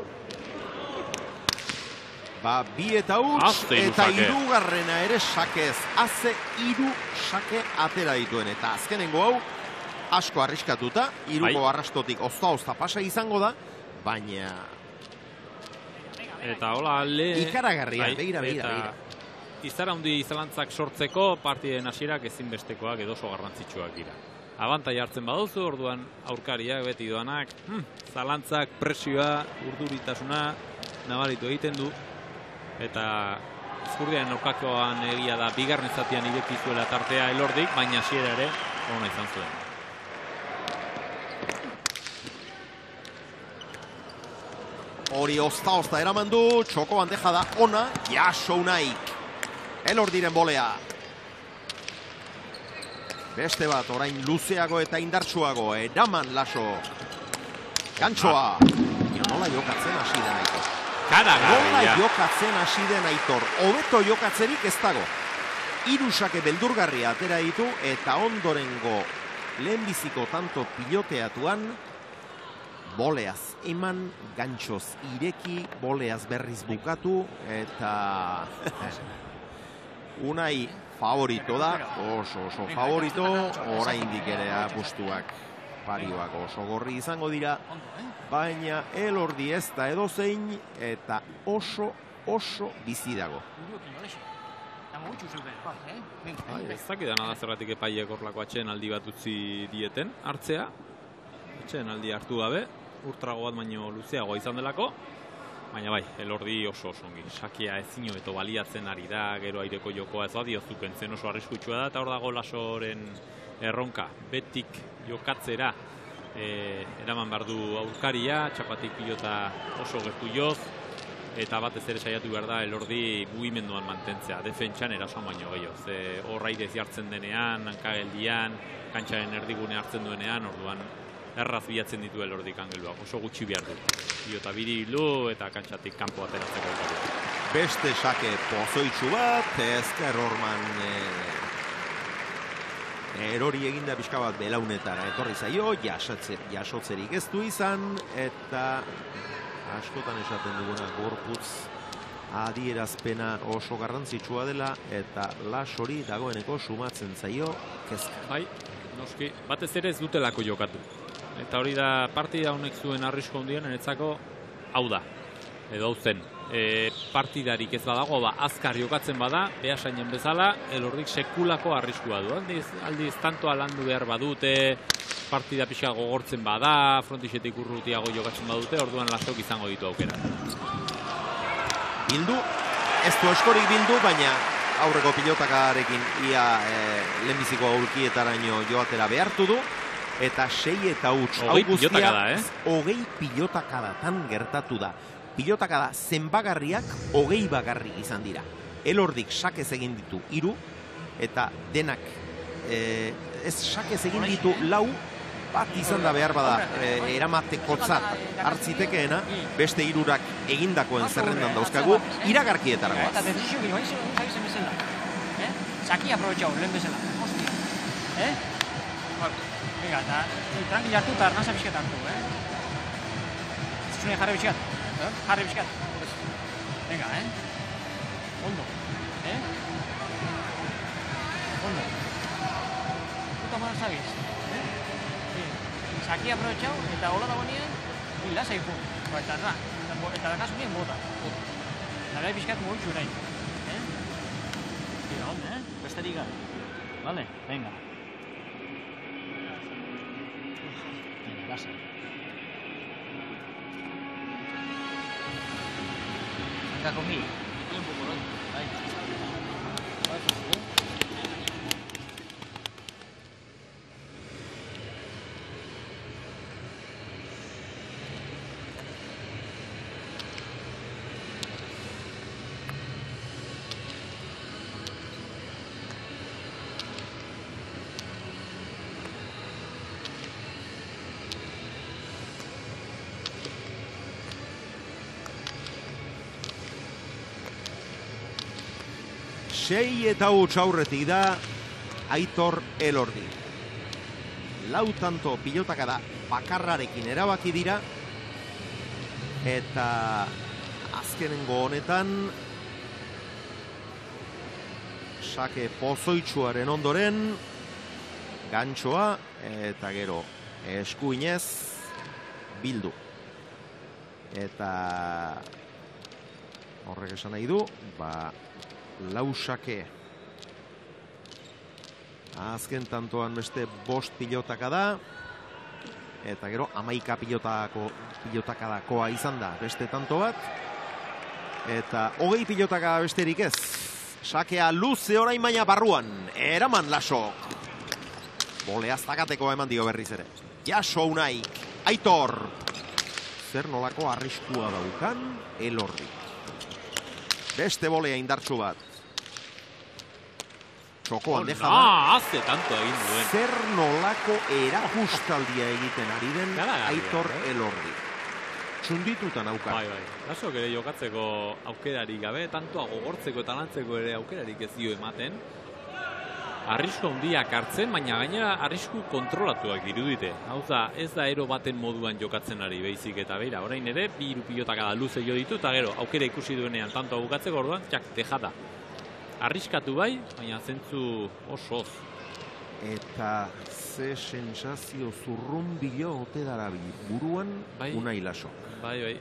Bi eta huts, eta hirugarrena ere sakez. Haze 3 sake atera dituen. Eta azkenengo hau, asko arriskatuta, hiruko arrastotik ozta pasa izango da, baina... Eta hola, ikaragarria, begira. Izara handi zalantzak sortzeko, partiden hasierak ezinbestekoak edo oso garrantzitsuak dira. Abantai hartzen baduzu, orduan aurkariak beti doanak, zalantzak, presioa, urduritasuna, nabaritu egiten du. Eta Ezkurdiaren aurkakoan egia da bigarren zatian ireki zuela tartea Elordik, baina hasiera ere ona izan zuen. Hori ozta eraman du, txoko bandeja da ona, jaso Unaik. Elordiren bolea. Beste bat, orain luzeago eta indartsuago, eraman Laso. Gantxoa. Nola jokatzen hasi den Aitor. Nola jokatzen hasi den Aitor. Hobeto jokatzerik ez dago. 3 sake beldurgarria atera ditu eta ondorengo lehenbiziko tanto piloteatuan boleaz eman, gantxoz ireki, boleaz berriz bukatu eta Unai favorito da, oso favorito, oraindik ere apustuak parioak oso gorri izango dira, baina Elordi ez da edozein eta oso bizi dago. Ez dakidana da zergatik epaiek horlako atsedenaldi bat utzi dieten hartzea, atsedenaldi hartu gabe, urtrago bat baino luzeagoa izan delako, baina bai, Elordi oso ongi, sakia ezin hobeto baliatzen ari da, gero aireko jokoa ez badiozu kentzen oso arriskutsua da, eta hor dago Lasoren erronka, betik jokatzera eraman behar du aurkaria, txapatik pilota oso gertu joz, eta batez ere saiatu behar da Elordi mugimenduan mantentzea, defentsan erasoan baino gehiago. Hor airez jartzen denean, hankageldian, kantxaren erdigune hartzen duenean, orduan erraz bilatzen ditu Elordik angeluak, oso gutxi behar du. Pilota birilu eta kantxatik kanpo ateratzeko. Beste sake pozoitsu bat, ezker horman erori eginda pixka bat belaunetara etorri zaio, jasotzerik ez du izan, eta askotan esaten duguna gorputz adierazpena oso garrantzitsua dela, eta Lasori dagoeneko sumatzen zaio kezka. Bai, noski, batez ere ez dutelako jokatu. Eta hori da partida honek zuen arrisku handien, niretzako hau da, edo hau zen. Partidarik ez badago, azkar jokatzen bada, behasainen bezala, Elordik sekulako arriskua du. Aldiz, tantoa landu behar badute, partida pixka gogortzen bada, frontixetik urrutiago jokatzen badute, orduan Lasok izango ditu aukera. Bildu, ez du eskorik bildu, baina aurreko pilotakarekin ia lehenbiziko aurkietaraino joatera behartu du, eta 6 eta huts. Hau guztia, 20 pilotakadatan gertatu da. Pilotakada zenbagarriak 20 bagarri izan dira. Elordik sakez egin ditu 3, eta denak ez sakez egin ditu 4, bat izan da behar bada eramatekotzat hartzitekeena, beste 3 egindakoen zerrendan dauzkagu, iragarkietaragoaz. Eta desizio gino, zaizen bezala. Saki aprobetxau, lehen bezala. Hostia. Venga, eta tranquil hartu eta arnasa pixkat hartu. Zuzune jarri pixkat. Jarri pixkat. Venga, Ondo. Ondo. Puta mala zabiz. Saki aprobetxau eta hola dagoenean, lasai jun. Eta dakazunien bota. Eta gai pixkat mugitxu nahi. Tira, onde, besterik gara. Vale, venga. Venga, lasai. Hankako mi. Sei eta huts aurretik da Aitor Elordi. Lau tanto pilotaka da bakarrarekin erabaki dira. Eta azkenengo honetan sake pozoitsuaren ondoren gantxoa eta gero eskuinez bildu. Eta horrek esan nahi du, lausake azken tantoan beste 5 pilotaka da eta gero 11 pilotakakoa izan da beste tanto bat eta 20 pilotaka besterik ez. Sakea luze orain baina barruan eraman Lasok. Bole aztakatekoa eman dio berriz ere. Jaso Unaik, Aitor. Zer nolako arriskua daukan Elordi. Beste bolea indartsu bat. Txokoan deja da. Haze tanto egin duen. Zer nolako erakustaldia egiten ari den Aitor Elordi. Txunditutan aukar. Bai. Lasok ere jokatzeko aukerarik gabe, tantoa gogortzeko eta lantzeko ere aukerarik ez dio ematen. Arrisku handiak hartzen, baina gainera arrisku kontrolatuak dirudite. Hau da, ez da ero baten moduan jokatzen ari beizik eta beira. Orain ere, 2 pilotaka da luze jo ditu, eta gero, aukera ikusi duenean tantoa bukatzeko orduan, dejada. Arriskatu bai, baina zentzu osoz. Eta ze sensazio zurrumbilo ote darabil buruan Unai Lasok. Bai.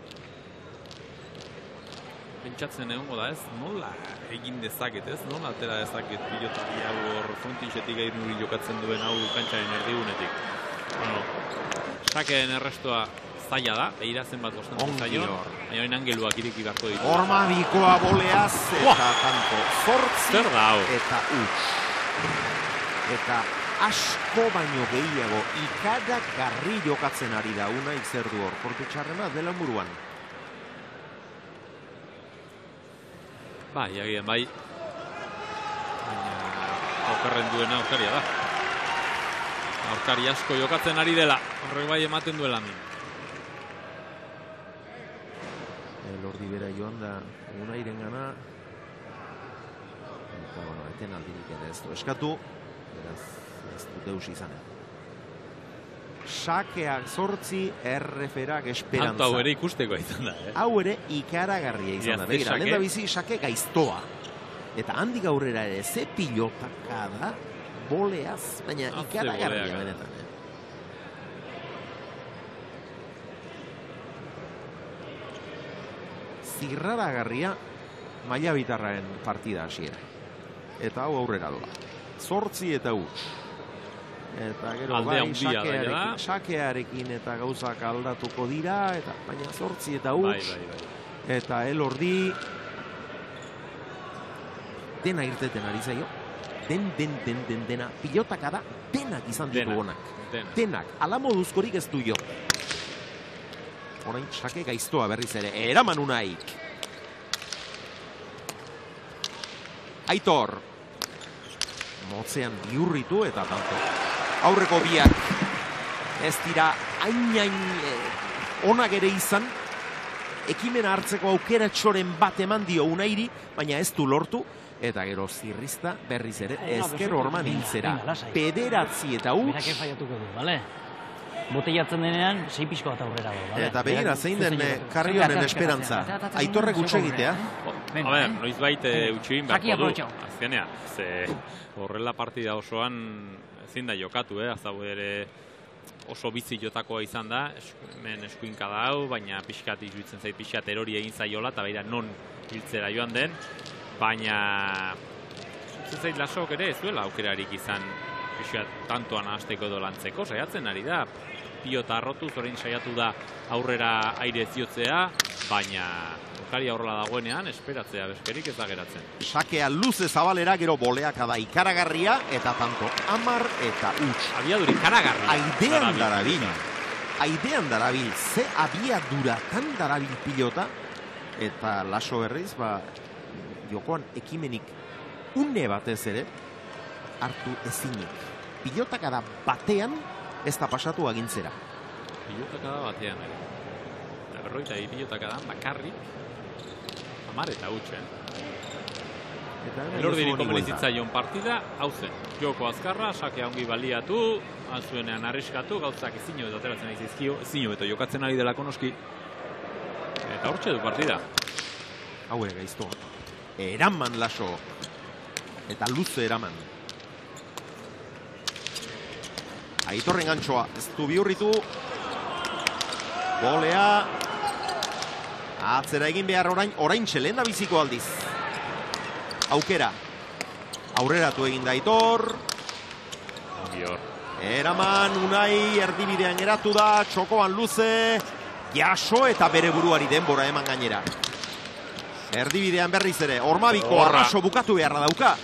Pentsatzen egongo da ez, nola egin dezaket ez, nola atera dezaket pilotari hau hor frontisetik gairnuri jokatzen duen hau kantxaren erdigunetik. Sakeen errestoa zaila da, behira zenbat bostatzen zaio, baina hori angeluak ireki beharko ditu. Horma bikoa boleaz eta tanto 8 eta huts. Eta asko baino gehiago ikaragarri jokatzen ari da Unai zer du hor, portu txarrena dela muruan. Bai, agian bai. Aukarren duena aukaria da. Aukari asko jokatzen ari dela. Horrek bai ematen duela min. Elordi bera joan da Unairen gana. Eta, eten aldirik ere ez du eskatu. Beraz, ez du deus izanen. Sakeak 8, erreferak esperantza. Tanto hau ere ikusteko izan da, Hau ere ikaragarria izan da. Begira, lehen da bizi sake gaiztoa. Eta handik aurrera ere ze pilotaka da boleaz, baina ikaragarria benetan. Zirraragarria maila bitarraren partida hasiera. Eta hau aurrera doa. 8 eta huts. Eta gero sakearekin eta gauzak aldatuko dira, eta baina 8 eta huts. Eta Elordi dena irteten ari zaio. Dena. Pilotaka da, denak izan ditu honak. Denak, ala moduzkorik ez du jo. Horain sake gaiztoa berriz ere, eraman Unaik. Aitor. Motzean biurritu eta tanto. Aurreko biak ez dira hain onak ere izan, ekimena hartzeko aukera txoren bat eman dio Unairi, baina ez du lortu, eta gero zirrizta berriz ere ezker orman hiltzera. 9 eta huts. Berak faiatuko du, bale? Botellatzen denean, 6 pixko bat aurrera du, bale? Eta begira, zein den Karrionen esperantza. Aitorrek utxe egitea. A ber, noiz baita utxegin beharko du. Azkenean, horrela partida osoan ezin da jokatu, azau ere oso bizi jotakoa izan da, hemen eskuinka da hau, baina pixkat iruditzen zait pixkat erori egin zaiola, eta beira non hiltzera joan den, baina zait Lasok ere ez duela aukerarik izan pixkat tantoan hasteko edo lantzeko, saiatzen ari da, pilota arrotuz, orain saiatu da aurrera aire ziotzea, baina aurkaria horrela dagoenean, esperatzea beskerik ez da geratzen. Sakea luze zabalera, gero boleaka da ikaragarria, eta tanto amar eta huts. Abiadur ikaragarria. Aidean darabil, ze abiaduratan darabil pilota, eta Laso berriz, jokoan ekimenik une batez ere, hartu ezinik. Pilotakada batean, ez da pasatu agintzera. Pilotakada batean, ere. Eta berroita pilotakadan bakarrik, amar eta huts, Elordirik komeni zitzaion partida, hau zen. Joko azkarra, sakea ongi baliatu, altzuenean arriskatu, gauzak ezin hobeto ateratzen ari zaizkio, ezin hobeto jokatzen ari delako noski. Eta hortxe du partida. Hau ere gaizto. Eraman Laso. Eta luze eraman. Aitorren gantxoa, ez du bihurritu. Golea. Atzera egin behar orain txelen da biziko aldiz. Aukera. Aurreratu egin da Aitor. Eraman, Unai, erdibidean geratu da, txokoan luze. Jaso eta bere buruari denbora eman gainera. Erdibidean berriz ere, Ormabiko arraso bukatu beharra dauka.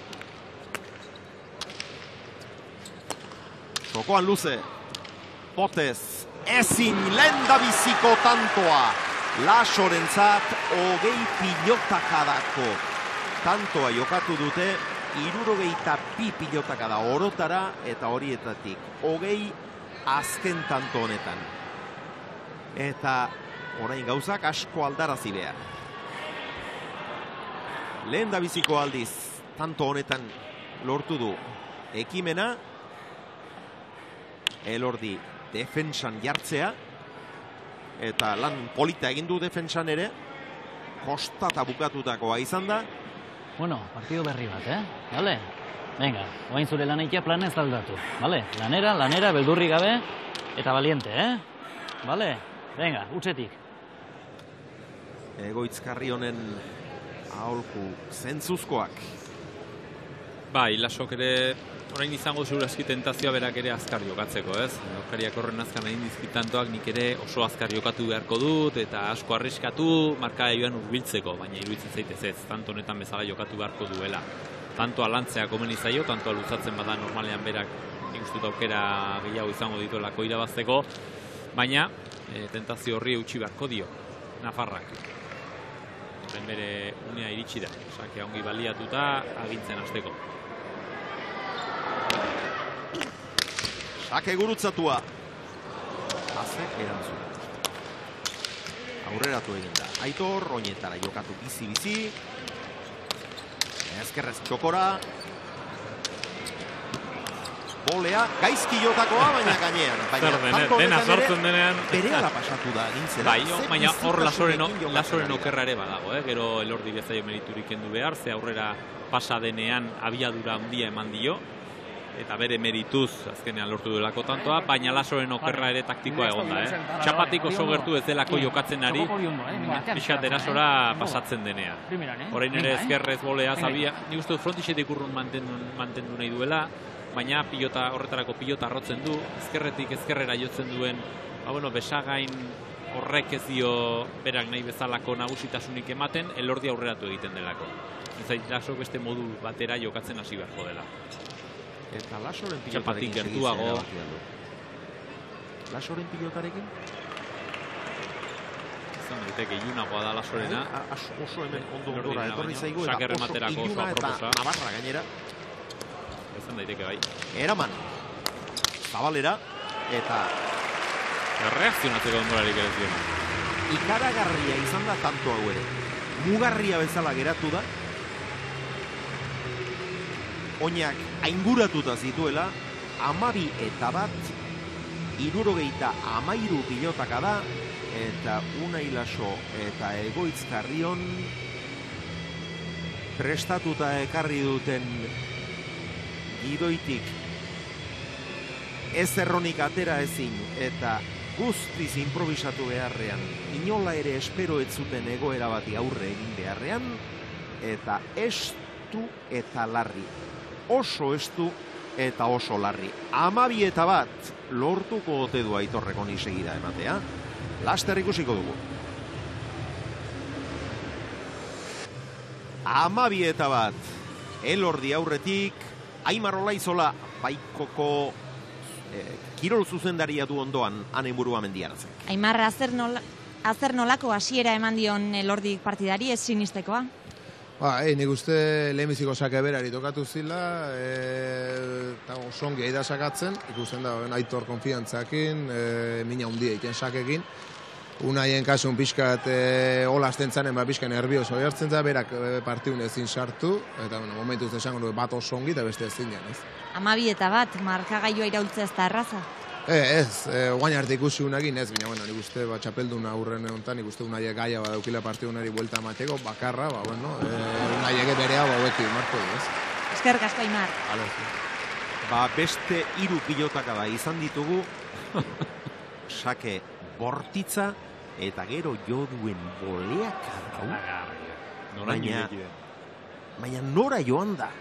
Txokoan luze. Potez, ezin lenda biziko tantoa. Lasorentzat, 20 pilotakadako tantoa jokatu dute, 62 pilotakada orotara, eta horietatik 20 azken tanto honetan. Eta orain gauzak asko aldarazi behar. Lehen da biziko aldiz, tanto honetan lortu du ekimena, Elordi defentsan jartzea, eta lan polita egin du defentsan ere, kostata bukatutakoa izan da. Bueno, partido berri bat, Vale? Venga, oain zure lanaikia planez aldatu. Vale? Lanera, beldurri gabe, eta valiente, Vale? Venga, utzetik. Egoitzkarri honen aholku zentzuzkoak. Bai, Lasok ere orain izango segurazki tentazioa berak ere azkar jokatzeko, Aurkariak horren azkar nahi dizkitantoak nik ere oso azkar jokatu beharko dut, eta asko arriskatu, marka joan urbiltzeko, baina iruditzen zaitez ez, tanto honetan bezala jokatu beharko duela. Tantoa lantzea komeni zaio, tantoa luzatzen bada normalean berak nik uste dut aukera gehiago izango dituelako irabazteko, baina tentazio horri eutsi beharko dio, Nafarrak. Horren bere unea iritsi da, sakea ongi baliatuta agintzen hasteko. Sake gurutzatua. Azek erantzun. Aurreratu egin da. Aitor, oinetara jokatu bizi-bizi. Ezkerrez txokora. Bolea, gaizki jotakoa, baina gainean. Dena sortzen denean. Berehala pasatu da, gintzera. Bai, baina hor Lasoren okerra ere badago, Gero Elordi bezaio meriturik kendu behar, ze aurrera pasa denean abiadura handia eman dio. Eta bere merituz azkenean lortu duelako tantoa, baina Lasoren okerra ere taktikoa egon da, Txapatik oso gertu ez delako jokatzen ari, pixkat erasora pasatzen denean. Orain ere ezkerrez bolea zabia, nik uste dut frontixetik urrun mantendu nahi duela, baina horretarako pilota arrotzen du, ezkerretik ezkerrera jotzen duen, besagain horrek ez dio berak nahi bezalako nagusitasunik ematen, Elordi aurreratu egiten delako. Ez Lasok beste modu batera jokatzen hasi beharko dela. Eta Lasoren pilotarekin gertuago. Lasoren pilotarekin? Izan daiteke ilunagoa da Lasorena. Oso hemen ondo ondora etorri zaigu, eta oso iluna eta Navarra gainera. Izan daiteke bai. Eraman. Zabalera, eta reakzionatzeko ondorarik ere ziren. Ikaragarria izan da tanto hau ere. Mugarria bezala geratu da. Oinak ainguratuta zituela, 12-1, 73 pilotaka da, eta Unai Laso eta Egoitzkarrion prestatuta ekarri duten gidoitik ez erronik atera ezin, eta guztiz improvisatu beharrean, inola ere espero ez zuten egoera bati aurre egin beharrean, eta estu eta larri. Oso estu eta oso larri. 12-1 lortuko ote du Aitorrek honi segida ematea. Laster ikusiko dugu. 12-1. Elordi aurretik, Aimar Olaizola Baikoko kirol zuzendaria du ondoan ane burua mendiarazek. Aimar, azer nolako hasiera eman dion Elordi partidari ez sinistekoa? Nik uste lehenbiziko sake berari tokatu zila, eta osongi aida sakatzen, ikusten da, Aitor konfiantzakin, mina hundia iken sakekin. Unaien kasun pixkat hola astentzanen pixka nervioso jartzen da, berak partiun ezin sartu, eta momentuz esango bat osongi eta beste ezin jan, ez? 12-1, markagailua iraultzea ez da erraza? Ez, guain arte ikusi unagin ez, baina, nik uste, txapeldun aurren egontan, nik uste unaiek gaia badaukila partiunari buelta amateko, bakarra, unaiek berea haueki marko du, ez? Eskerrik asko, Aimar. Beste 3 pilotaka da izan ditugu, sake bortitza, eta gero joduen boleak baina nora joan da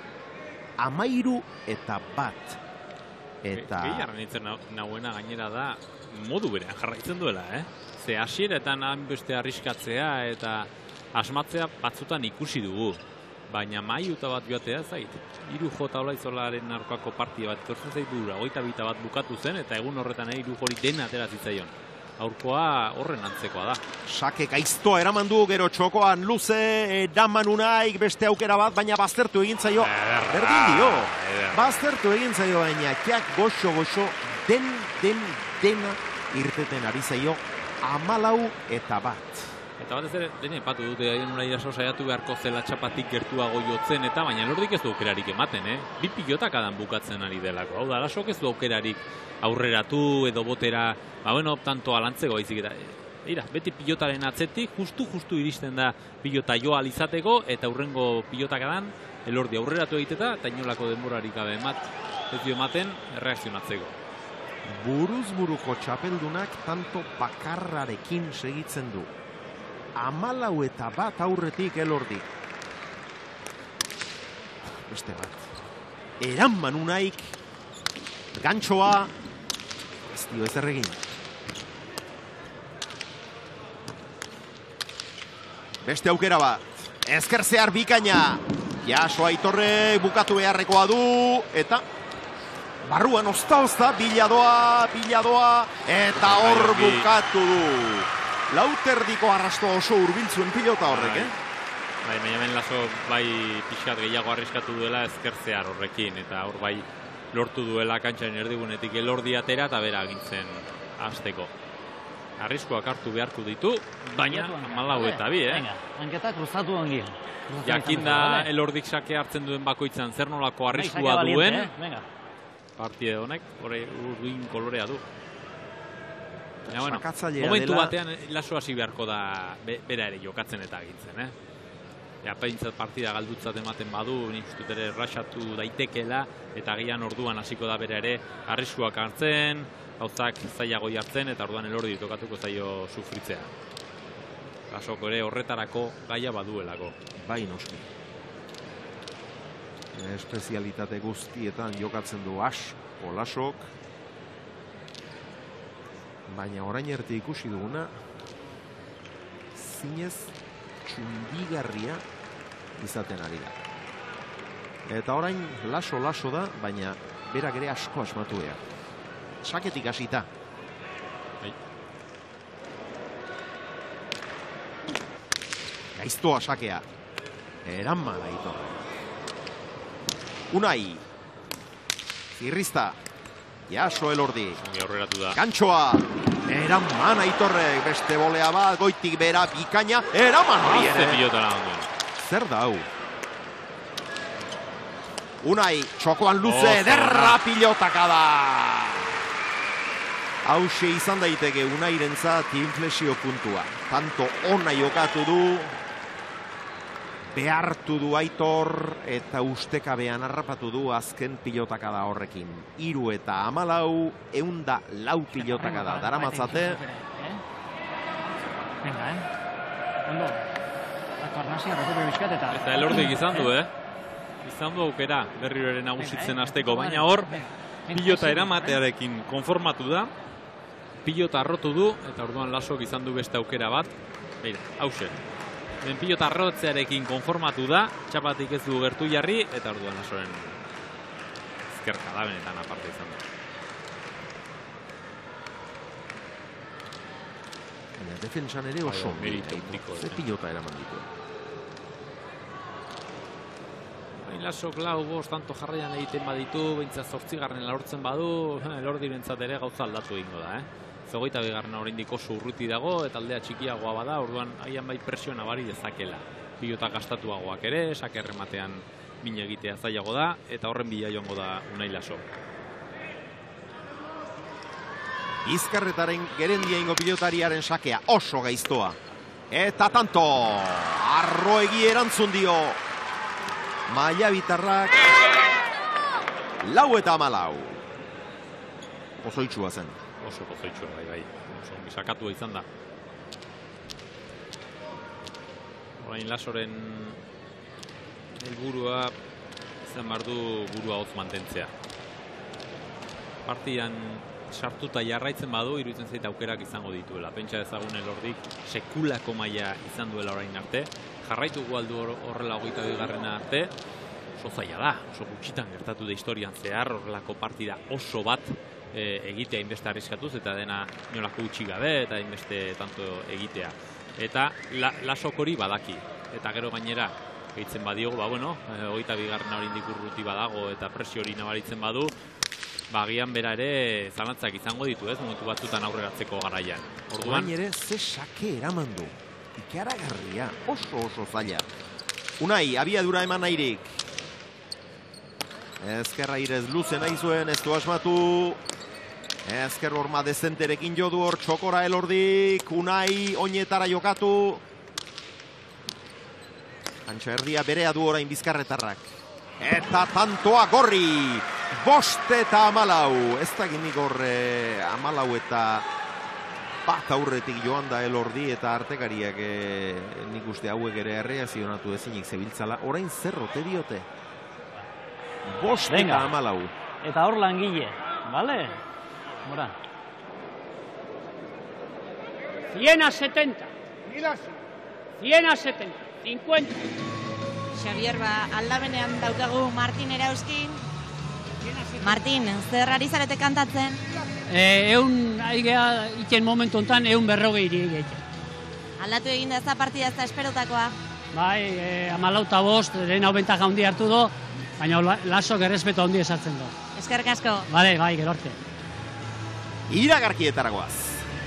13-1. Gehiarren nintzen nahuena gainera da modu berean jarraitzen duela, Ze hasieretan beste arriskatzea eta asmatzea batzutan ikusi dugu. Baina maiuta bat joatea zait. 3 Olaizolaren arkoako partia bat etortzen zait dura, 22 bat bukatu zen, eta egun horretan 3 hori dena atera zitzaion. Aurkoa horren antzekoa da. Sake gaiztoa eraman du, gero txokoan luze, daman unaik beste aukera bat, baina baztertu egin zaio. Berdin dio. Baztertu egin zaio, baina kiak goxo dena irteten ari zaio 14-1. Eta batez ere, dene epatu dute, haien unai aso saiatu beharko zela txapatik gertuago jotzen, eta baina Elordik ez du aukerarik ematen, 2 pilotak adan bukatzen ari delako. Hau da, Lasok ez du aukerarik aurreratu edo botera, tanto alantzeko baizik eta. Beti pilotaren atzetik, justu iristen da pilota joa alizateko, eta hurrengo pilotak adan, Elordi aurreratu egiteta, eta inolako denborarik gabe ez dio ematen, erreakzionatzeko. Buruz buruko txapeldunak tanto bakarrarekin segitzen du. 14-1 aurretik Elordi. Beste bat. Eraman unaik, gantxoa, ez dio ez erregin. Beste aukera bat. Ezker zehar bikaina. Jaso Aitorre bukatu beharrekoa du, eta barruan ozta, biladoa, eta hor bukatu du. Lauterdiko arrasto oso hurbiltzuen pilota horrek, Baina hemen Laso pixkat gehiago arriskatu duela ezker zehar horrekin, eta hor lortu duela kantxaren erdigunetik Elordi atera eta bera agintzen hasteko. Arriskoak hartu beharko ditu, baina 14-2, Hanketa kruzatu ongi. Jakinda Elordik sake hartzen duen bakoitzan zer nolako arriskua duen, partide honek, urdin kolorea du. Momentu batean Laso hasi beharko da bera ere jokatzen eta agintzen, Peintzat partida galdutzat ematen badu, nik ustut ere erraxatu daitekela, eta gian orduan hasiko da bera ere arriskuak hartzen, gauzak zailago jartzen, eta orduan Elordi tokatuko zaio sufritzea. Lasoko ere horretarako gaia baduelako. Bai noski. Espezialitate guztietan jokatzen du asko Lasok, baina orain arte ikusi duguna zinez txundigarria izaten ari da. Eta orain laso da, baina berak ere asko asmatu behar. Saketik hasita. Gaiztoa sakea. Eraman Aitorre. Unai. Zirrizta. Jaso Elordi. Gantxoa. Eraman Aitorrek. Beste bolea bat. Goitik bera bikaina. Eraman hori ere. Zer da hau? Unai. Txokoan luze. Derra pilotaka da. Hauxe izan daiteke Unairentzat inflexio puntua. Tanto ona jokatu du. Behartu du Aitor eta ustekabean harrapatu du azken pilotaka da horrekin. 3 eta 14, 104 pilotaka da. Daramatzate. Venga, ondo. Atornazio, rekope bizkat eta... Eta Elordik izan du, Izan du aukera berriro ere nagusitzen hasteko, baina hor pilota eramatearekin konformatu da. Pilota arrotu du, eta orduan Lasok izan du beste aukera bat. Beira, hause. pilota arrotzearekin konformatu da, txapatik ez du gertu jarri, eta orduan Lasoren ezkerka da benetan aparte izan da. Defentsan ere oso merita ze pilota eraman ditu. Lasok lau bost tanto jarraian egiten baditu, behintzat 8. lortzen badu, Elordirentzat ere gauza aldatu egingo da. 22. oraindik oso urruti dago, eta aldea txikiagoa bada, orduan haian bai presio nabari dezakela. Pilota gastatuagoak ere, sake errematean min egitea zailago da, eta horren bila joango da Unai Laso. Bizkarretaren gerendiaingo pilotariaren sakea oso gaiztoa. Eta tanto, Arroegi erantzun dio. Maiabitarrak 4-4. Pozoitsua zen. Oso pozoitsua, bai. Oso bisakatua izan da. Orain Lasoren helburua izan behar du burua hotz mantentzea. Partidan sartuta jarraitzen badu, iruditzen zait aukerak izango dituela. Pentsa ezagun Elordik sekulako maila izan duela orain arte. Jarraitu gualdu horrela 22. arte. Oso zaila da, oso gutxitan gertatu da historian zehar, horrelako partida oso bat egitea inbeste arriskatuz, eta dena inolako gutxi gabe, eta inbeste tanto egitea. Eta Lasok hori badaki. Eta gero gainera, gehitzen badiogu, 22. Oraindik urruti badago, eta presio hori nabaritzen badu, agian bera ere zalantzak izango ditu, momentu batzutan aurreratzeko garaian. Orduan ere ze sake eraman du. Ikaragarria, oso zaila. Unai, abiadura eman nahirik. Ezkerra irez luze nahi zuen, ez du asmatu. Ezker horma dezenterekin jodu hor, txokora Elordik. Unai, oinetara jokatu. Antxa erdia berea du orain Bizkarretarrak. Eta tantoa Gorri. 5-4. Ez da ginik horre 4 eta bat aurretik joan da Elordi eta artekariak nik uste hauek ere erreazionatu ezinik zebiltzala. Orain zerrote diote. 5-4. Eta hor langile, bale? Mora. 100-70. 100-70. 50. Xavier, aldabenean daukagu Martin Erauskin. Martin, zer ari zarete kantatzen? Aigea iten momentu ontan 140 egiten. Aldatu egin da ez da partida ez da esperotakoa? Bai, 14-5, lehen hau bentaja handi hartu do, baina Lasok errespeto handi esartzen do. Eskerrik asko. Bai, gero arte. Iragarkietaragoaz.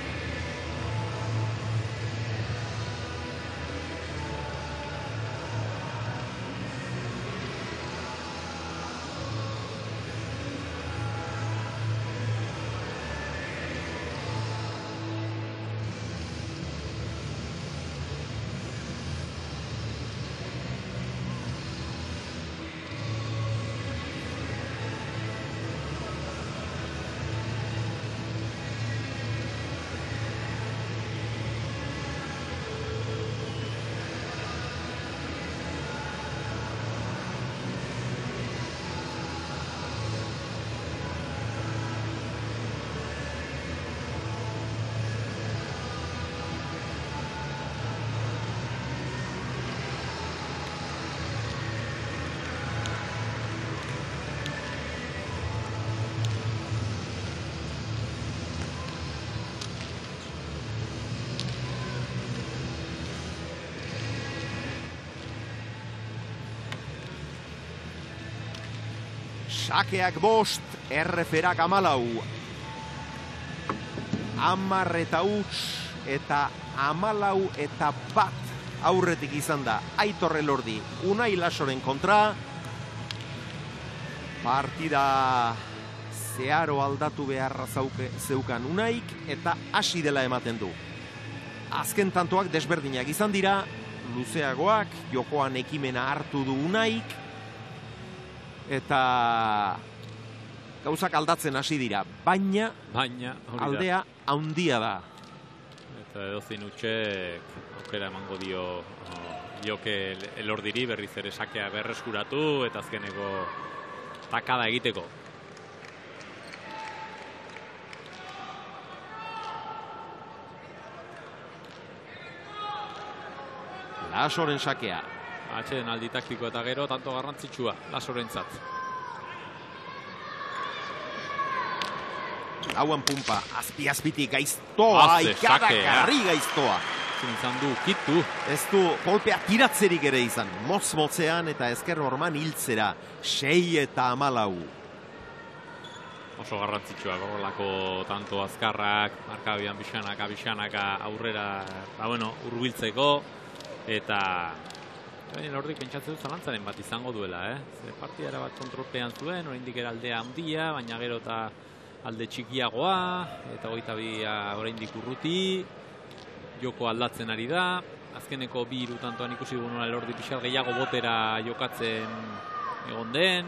Sakeak 5, erreferak 14. 10 eta huts eta 14 eta 1 aurretik izan da Aitor Elordi Unai Lasoren kontra. Partida zeharo aldatu beharra zeukan Unaik eta hasi dela ematen du. Azken tantoak desberdinak izan dira, luzeagoak, jokoan ekimena hartu du Unaik, eta gauzak aldatzen hasi dira, baina aldea handia da. Eta edozein utxek aukera emango dio Joke Elordiri berriz ere sakea berreskuratu eta azkeneko takada egiteko. Lasoren sakea. Atxeden aldi taktiko eta gero, tanto garrantzitsua, Lasorentzat. Hauan pumpa, azpi-azpitik gaiztoa, ikaragarri gaiztoa. Izan du, kitu. Ez du, kolpea tiratzerik ere izan. Motz-motzean eta ezker orman hiltzera. 6 eta 14. Oso garrantzitsua, horrelako tanto azkarrak, markabian bixanaka aurrera, urbiltzeko. Eta baina horrik pentsatzen du zalantzaren bat izango duela, Ze partidara bat kontrolpean zuen, oraindik era aldea handia, baina gero eta alde txikiagoa, eta 22 oraindik urruti. Joko aldatzen ari da, azkeneko 2 hirutantoan ikusi dugu nola Elordi pixkat gehiago botera jokatzen egon den.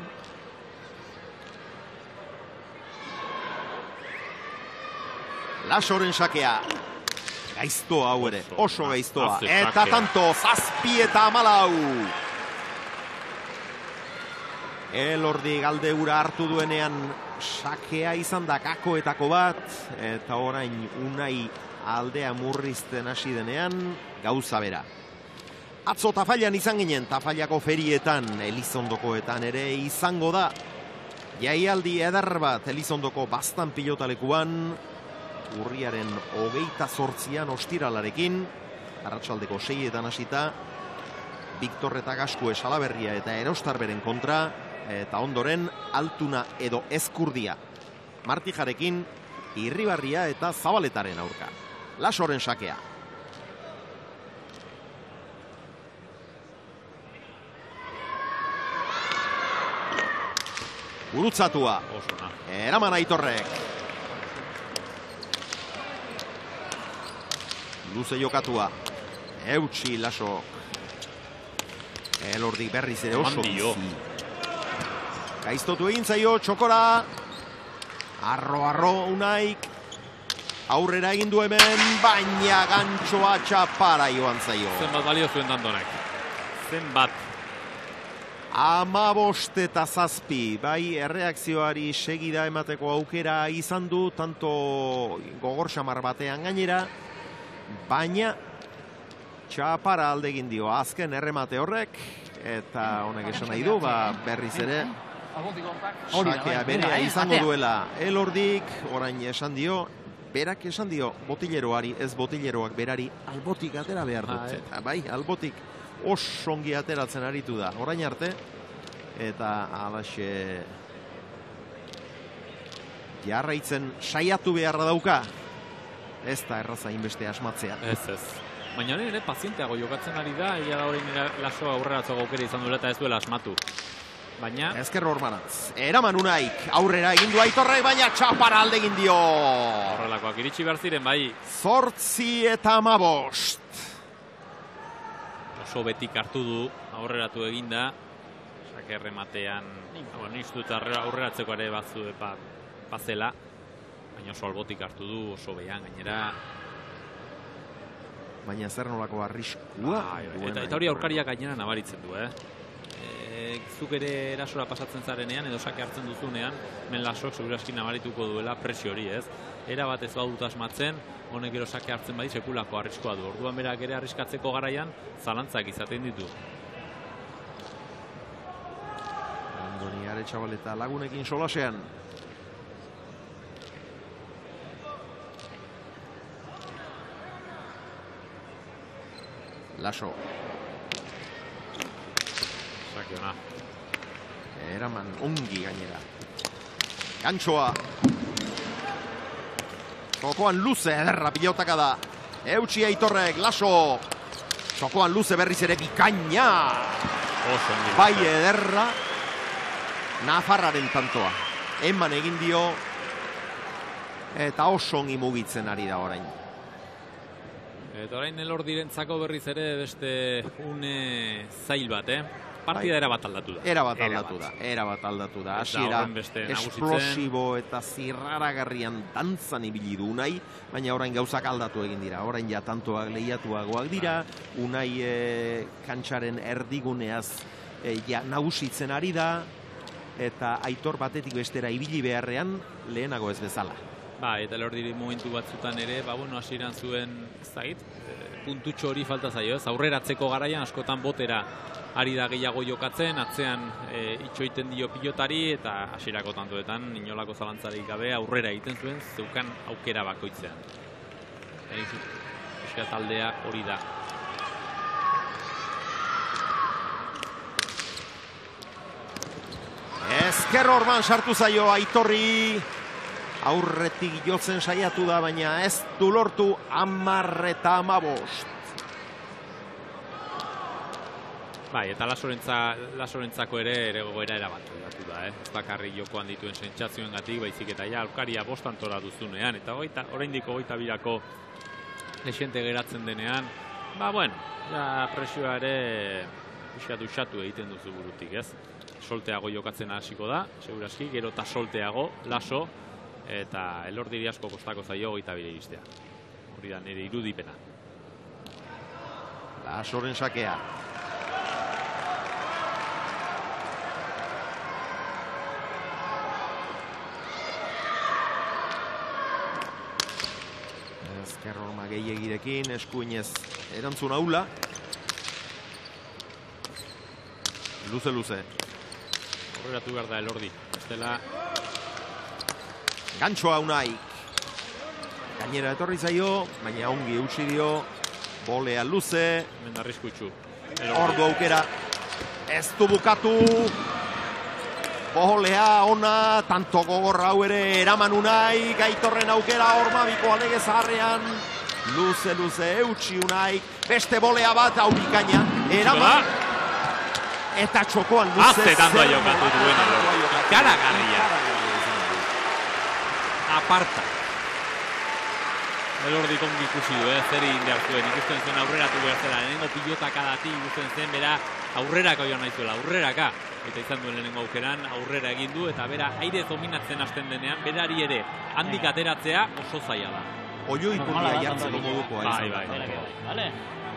Lasoren sakea. Gaiztoa hau ere, oso gaiztoa. Eta tanto, 7 eta 14. Elordi galde ura hartu duenean sakea izan da kakoetako bat, eta orain Unai aldea murrizten hasi denean, gauza bera. Atzo Tafallan izan ginen, Tafallako ferietan, Elizondokoetan ere izango da. Jaialdi eder bat Elizondoko bastan pilotalekuan, urriaren 28an ostiralarekin, arratsaldeko 6etan hasita, Viktor eta Gaskue Salaberria eta Erostarberen kontra, eta ondoren Altuna edo Ezkurdia. Martijarekin, Irribarria eta Zabaletaren aurka. Lasoren sakea. Gurutzatua. Eraman Aitorrek. Luze jokatua. Eutsi Laso. Elordi berriz ere oso bizi. Gaiztotu egin zaio txokora. Arro Unaik. Aurrera egin du hemen, baina gantxoa txapara joan zaio. Zenbat balio zuen dandonek. Zenbat. 15 eta 7, bai erreakzioari segida emateko aukera izan du, tanto gogor xamar batean gainera, baina txapara alde egin dio azken erremate horrek, eta honek esan nahi du, berriz ere, sakea berea izango duela Elordik, orain esan dio, berak esan dio botileroari, ez botileroak berari, albotik atera behar dut. Eta bai, albotik osongi ateratzen aritu da, orain arte, eta alaxe jarraitzen saiatu beharra dauka, ez da erraza inbeste asmatzea. Ez. Baina ere pazienteago jokatzen ari da, egia da orain Laso aurreratzo gaukera izan duela eta ez duela asmatu. Baina ezker ormanatz. Eraman Unaik, aurrera egin du Aitorrek, baina txapara alde egin dio. Horrelakoak iritsi behar ziren, bai. 8 eta 15. Oso betik hartu du, aurreratu eginda. Sake errematean, niztu eta aurreratzeko ere bazela. Baina oso albotik hartu du, oso behan gainera. Baina zer nolako arriskua. Eta hori aurkariak gainera nabaritzen du, Zuk ere erasora pasatzen zarenean edo sake hartzen duzunean, men Lasok seguraski nabarituko duela presio hori, ez? Era bat ez badut asmatzen, honek gero sake hartzen bai sekulako arriskoa du. Orduan berak ere arriskatzeko garaian zalantzak izaten ditu. Andoni Aretxabaleta lagunekin solasean. Laso. Sakiona. Eraman ongi gainera. Gantxoa. Jokoan luze ederra pilotaka da. Eutsi Aitorrek, Laso. Jokoan luze berriz ere bikaina. Bai ederra. Nafarraren tantoa. Eman egin dio. Eta oso ongi mugitzen ari da orain. Eta orain Elordirentzako berriz ere beste une zail bat, Partida erabat aldatu da. Erabat aldatu da. Hasiera esplosibo eta zirraragarrian dantzan ibili du Unai, baina orain gauzak aldatu egin dira. Orain ja tantoak lehiatuagoak dira, Unai kantxaren erdiguneaz nagusitzen ari da, eta Aitor batetik bestera ibili beharrean lehenago ez bezala. Ba, eta Elordiri momentu batzutan ere, ba, bueno, hasieran zuen, ez dakit, puntutxo hori falta zaio, ez? Aurreratzeko garaian askotan botera ari da gehiago jokatzen, atzean itxoiten dio pilotari, eta hasierako tantoetan, inolako zalantzarik gabe aurrera egiten zuen, zeukan aukera bakoitzean. Euskal taldea hori da. Ezker Orban sartu zaio Aitorri. Aurretik jotzen saiatu da, baina ez du lortu 10-15. Bai, eta Lasorentzako ere gogoera erabat da, Ez bakarrik jokoan dituen sentsazioengatik, baizik eta ja aurkaria bostantora duzunean, eta oraindik 22ko lexente geratzen denean, ba, bueno, ja presioa ere usatu egiten duzu burutik, ez? Solteago jokatzen hasiko da, seguraski, gero eta solteago, Laso, eta Elordiri asko kostako zaio 22 iristea. Hori da nire irudipena. Lasoren sakea. Ezker Orma gehiagirekin, eskuinez erantzun aula. Luze. Horregatu behar da Elordi. Estela... Gantxoa Unai. Gainera etorri zaio, baina ongi eutsi dio. Bolea luze. Mendarrizkutxu. Ordu aukera. Ez du bukatu. Bolea ona, tanto gogorra hau ere eraman Unai. Aitorren aukera Ormabiko alege zaharrean. Luze eutsi Unai. Beste bolea bat aurikaina. Eraman. Eta txokoan luze. Azetantua jokatu duen Elordi. Ikaragarria. Aparta. Elordi kongi ikusi du, zer egin behar zuen. Ikusten zuen aurreratu behar zela. Lehenengo pilotakadati ikusten zen, bera aurreraka joan nahi zuela, aurreraka. Eta izan duen lehenengo aukeran, aurrera egin du, eta bera aire dominatzen hasten denean, berari ere handik ateratzea oso zaila da. Oio ikurria jartzeko modukoa. Bai.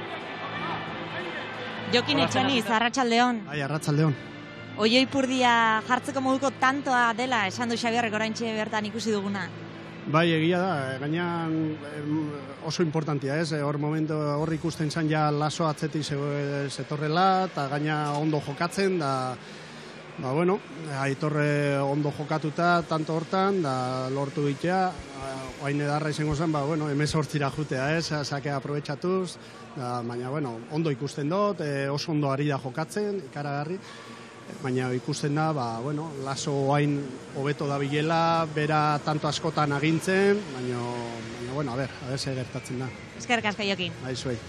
Jokin Etxaniz, Arratsaldeon. Bai, Arratsaldeon. Oio ipurdia jartzeko moduko tantoa dela, esan du Xabierrek oraintxe bertan ikusi duguna. Bai, egia da, gainean oso importantia, ez? Hor momentu hor ikusten zan ja Laso atzetik zetorrela, eta gaina ondo jokatzen, da, ba, bueno, Aitorre ondo jokatuta, tanto hortan, da lortu gitea, oain edarra izango zen, ba, bueno, 18 jutea, ez? Sakea aprobetxatuz, da, baina, bueno, ondo ikusten dut, oso ondo ari da jokatzen, ikaragarri, baina ikusten da, ba, bueno, Laso hain hobeto da bilela, bera tanto askotan agintzen, baina, bueno, a ver ze gertatzen da. Eskerrik asko, Jokin. Aizuei.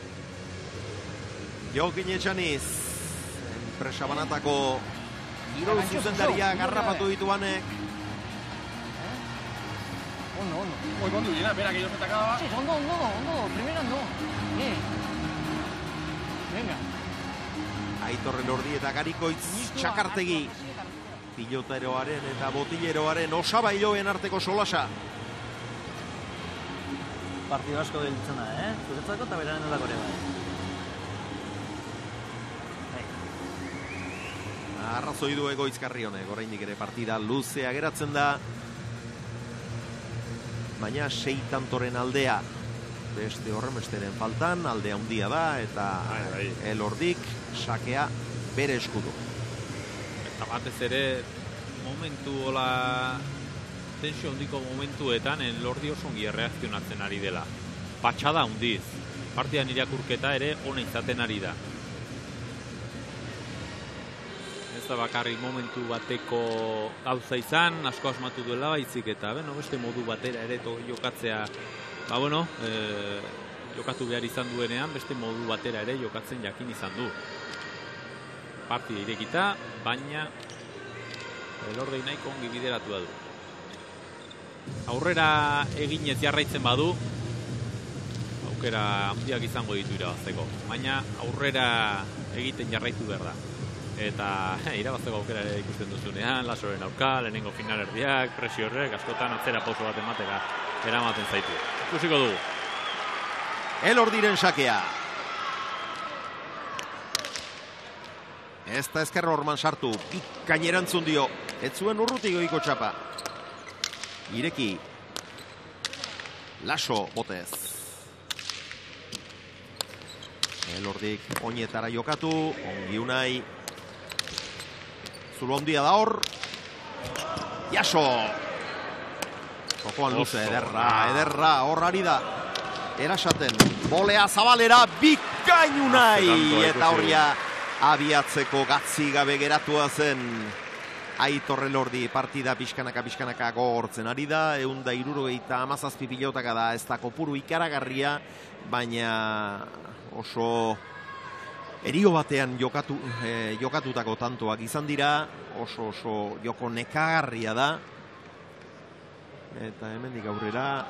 Jokin Etxaniz, enpresa banatako giro zuzendaria garrapatu dituanek. Ondo. Ondo dira, berak ellos atacaba. Sí, ondo, primero ondo. Venga. Aitorren Elordi eta Garikoitz Txakartegi. Piloteroaren eta botilleroaren osabailoen arteko solasa. Partido asko gelditzen da, Zuretzako eta beraren dutako ere bai. Arrazoi du Egoitzkarri honek, oraindik ere partida luzea geratzen da. Baina 6 tantoren aldea. Beste horremesteren faltan, aldea handia da, eta Elordik sakea bere eskudu. Eta batez ere, momentu hola, tensio handiko momentuetan, Elordi oso ongi erreakzionatzen ari dela. Patxada handiz. Partidan irakurketa ere ona izaten ari da. Ez da bakarrik momentu bateko gauza izan, asko asmatu duela baizik eta, beste modu batera ere jokatzea, ba, bueno, jokatu behar izan duenean, beste modu batera ere jokatzen jakin izan du. Partida irekita, baina Elordi nahiko ongi bideratu da du. Aurrera eginez jarraitzen badu, aukera handiak izango ditu irabazteko. Baina aurrera egiten jarraitu behar da. Eta irabazteko aukera ere ikusten duzunean, Lasoren aurka, lehenengo finalerdiak, presio horrek, askotan atzera pauso bat ematera eramaten zaitu. Ikusiko dugu. Elordiren sakea. Ez da Ezker Orman sartu, bikain erantzun dio. Ez zuen urrutik goiko txapa. Ireki, Laso botez. Elordik oinetara jokatu, ongi Unai. Zulo handia da hor. Jaso! Jokoan luze, ederra, hor ari da. Erasaten, bolea zabalera, bikain Unai! Eta horria abiatzeko gatzi gabe geratua zen. Aitor Elordi partida pixkanaka gogortzen ari da, 167 pilotaka da, ez da kopuru ikaragarria, baina oso erio batean jokatutako tantoak izan dira, oso joko nekagarria da, eta hemendik aurrera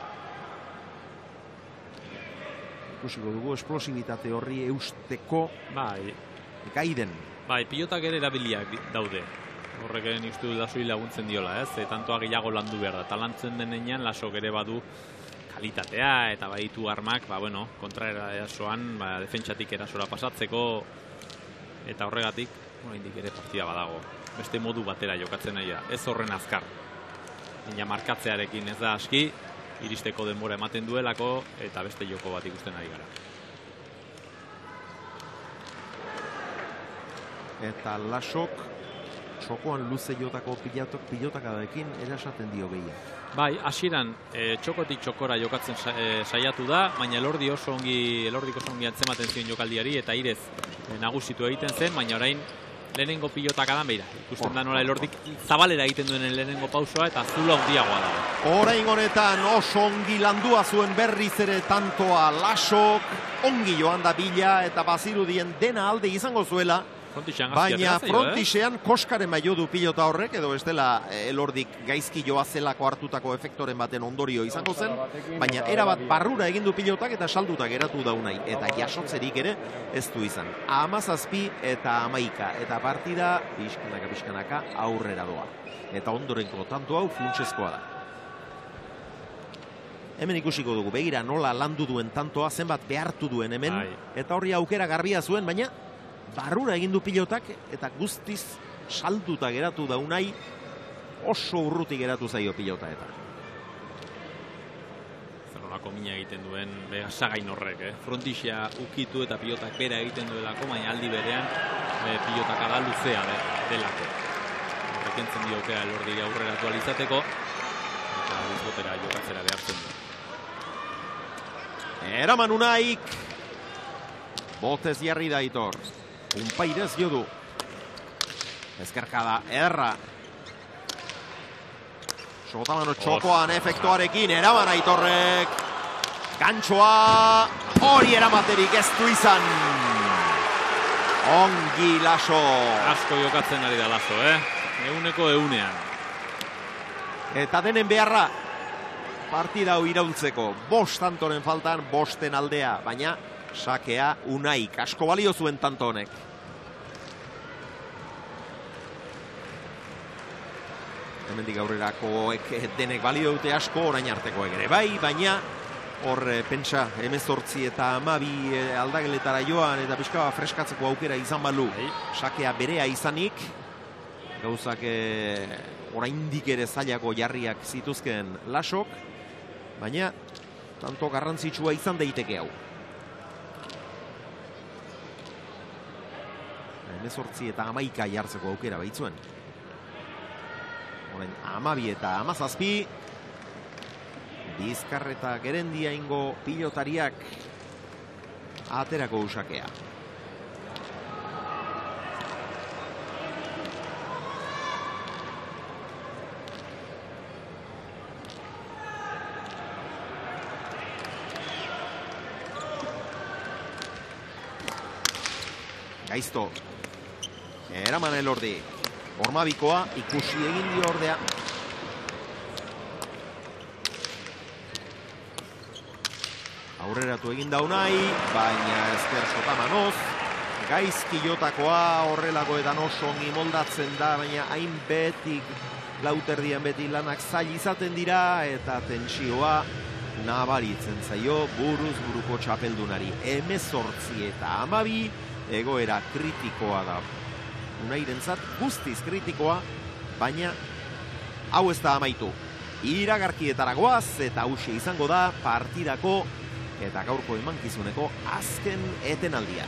ikusiko dugu esplosibitate horri eusteko gaiden. Bai, pilotak ere erabiliak daude. Horrek ere uste dut Lasoi laguntzen diola, ez? Tantoa gehiago landu behar da. Talantzen denean Lasok ere badu kalitatea eta baditu armak, kontra erasoan, defentsatik erasora pasatzeko eta horregatik, oraindik ere partida badago. Beste modu batera jokatzen nahi da. Ez horren azkar. Baina markatzearekin ez da aski, iristeko denbora ematen duelako eta beste joko bat ikusten ari gara. Eta Lasok txokoan luze jotako pilotakadekin erasaten dio gehien. Bai, hasieran txokotik txokora jokatzen saiatu da, baina Elordik oso ongi antzematen zion jokaldiari eta irez nagusitu egiten zen, baina orain lehenengo pilotakadan beira. Ikusten da nola Elordik zabalera egiten duen lehenengo pausoa eta zulo handiagoa dago. Orain honetan oso ongi landua zuen berriz ere tantoa Lasok, ongi joan da bila eta bazirudien dena alde izango zuela, baina frontixean koskaren baino du pilota horrek, edo ez dela Elordik gaizki joa zelako hartutako efektoren baten ondorio izango zen, baina erabat barrura egin du pilotak eta salduta geratu da Unai, eta jasotzerik ere ez du izan. 17 eta 11, eta partida pixkanaka aurrera doa. Eta ondorenko tanto hau funtsezkoa da. Hemen ikusiko dugu, begira nola landu duen tantoa, zenbat behartu duen hemen, eta horri aukera garbia zuen, baina barrura egin du pilotak eta guztiz salduta geratu da Unai, oso urruti geratu zaio pilota eta. Zerrolako mina egiten duen sagain horrek, frontixea ukitu eta pilotak bera egiten duelako, baina aldi berean pilotak da luzea delako. Horrekentzen dio aukera Elordik aurreratu alizateko, eta bizbotera jokatzera behartzen du. Eraman Unaik, botez jarri da Aitor. Unpairez jo du. Ezkerkada ederra. Sotamano txokoan efektuarekin eraman Aitorrek. Gantxoa hori eramaterik ez du izan. Ongi Laso. Asko jokatzen ari da Laso, Euneko eunean. Eta denen beharra partida hau iraultzeko. 5 tantoren faltan, 5 aldea, baina sakea Unaik, asko balio zuen tanto honek. Hemendik aurrerakoek denek balio dute asko, orain artekoek ere bai, baina hor pentsa 18 eta 12 aldageletara joan eta pixka freskatzeko aukera izan balu, sakea berea izanik, gauzak oraindik ere zailako jarriak zituzken Lasok, baina tanto garrantzitsua izan daiteke hau. 18 eta 11 jartzeko aukera baitzuen. Horren 12 eta 17. Bizkarreta Gerendia ingo pilotariak aterako usakea. Gaizto. Eraman Elordi. Ormabikoa ikusi egin dio ordea. Aurreratu egin da Unai, baina ezker Sotamanoz. Gaizki jotakoa horrelakoetan oso ongi moldatzen da, baina hainbetik lauterdian beti lanak zail izaten dira eta tentsioa nabaritzen zaio buruz buruko txapeldunari. 18 eta 12 egoera kritikoa da. Unairentzat guztiz kritikoa, baina hau ez da amaitu. iragarkietara goaz eta hauxe izango da partidako eta gaurko emankizuneko azken etenaldia.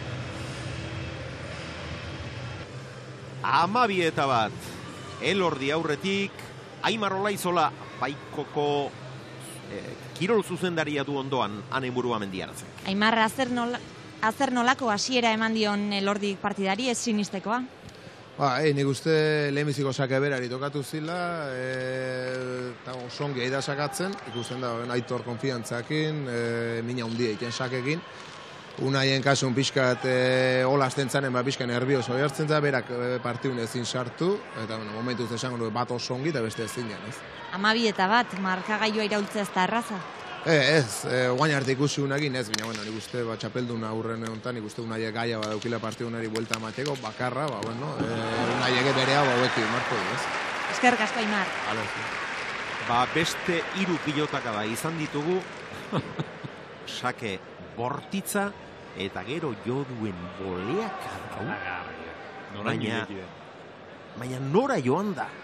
12:01 Elordi aurretik, Aimar Olaizola Baikoko kirol zuzendaria du ondoan ane burua mendiaratzen. Aimar, azer nolako hasiera eman dion Elordi partidari ez sinistekoa? Nik uste lehenbiziko sake berari tokatu zila, eta songi aida sakatzen, ikusten da, Aitor konfiantzakin, mina hundia iken sakekin. Unaien kasun pixkat hola azten zanen, pixka nervioso jartzen za, berak partiun ezin sartu, eta momentuz esango du bat oso ongi eta beste ezin jan, ez. 12:01 markagailua iraultzea ez da erraza? Ez, guain arte ikusi unakin ez, baina, nik uste txapelduna aurren honetan, nik uste unaiek gaia badaukila partidunari buelta amateko, bakarra, unaiek berea hauekin marko du, ez. Eskerrik asko, Aimar. Beste 3 pilotaka da izan ditugu, sake bortitza, eta gero joduen boleak baina nora joan da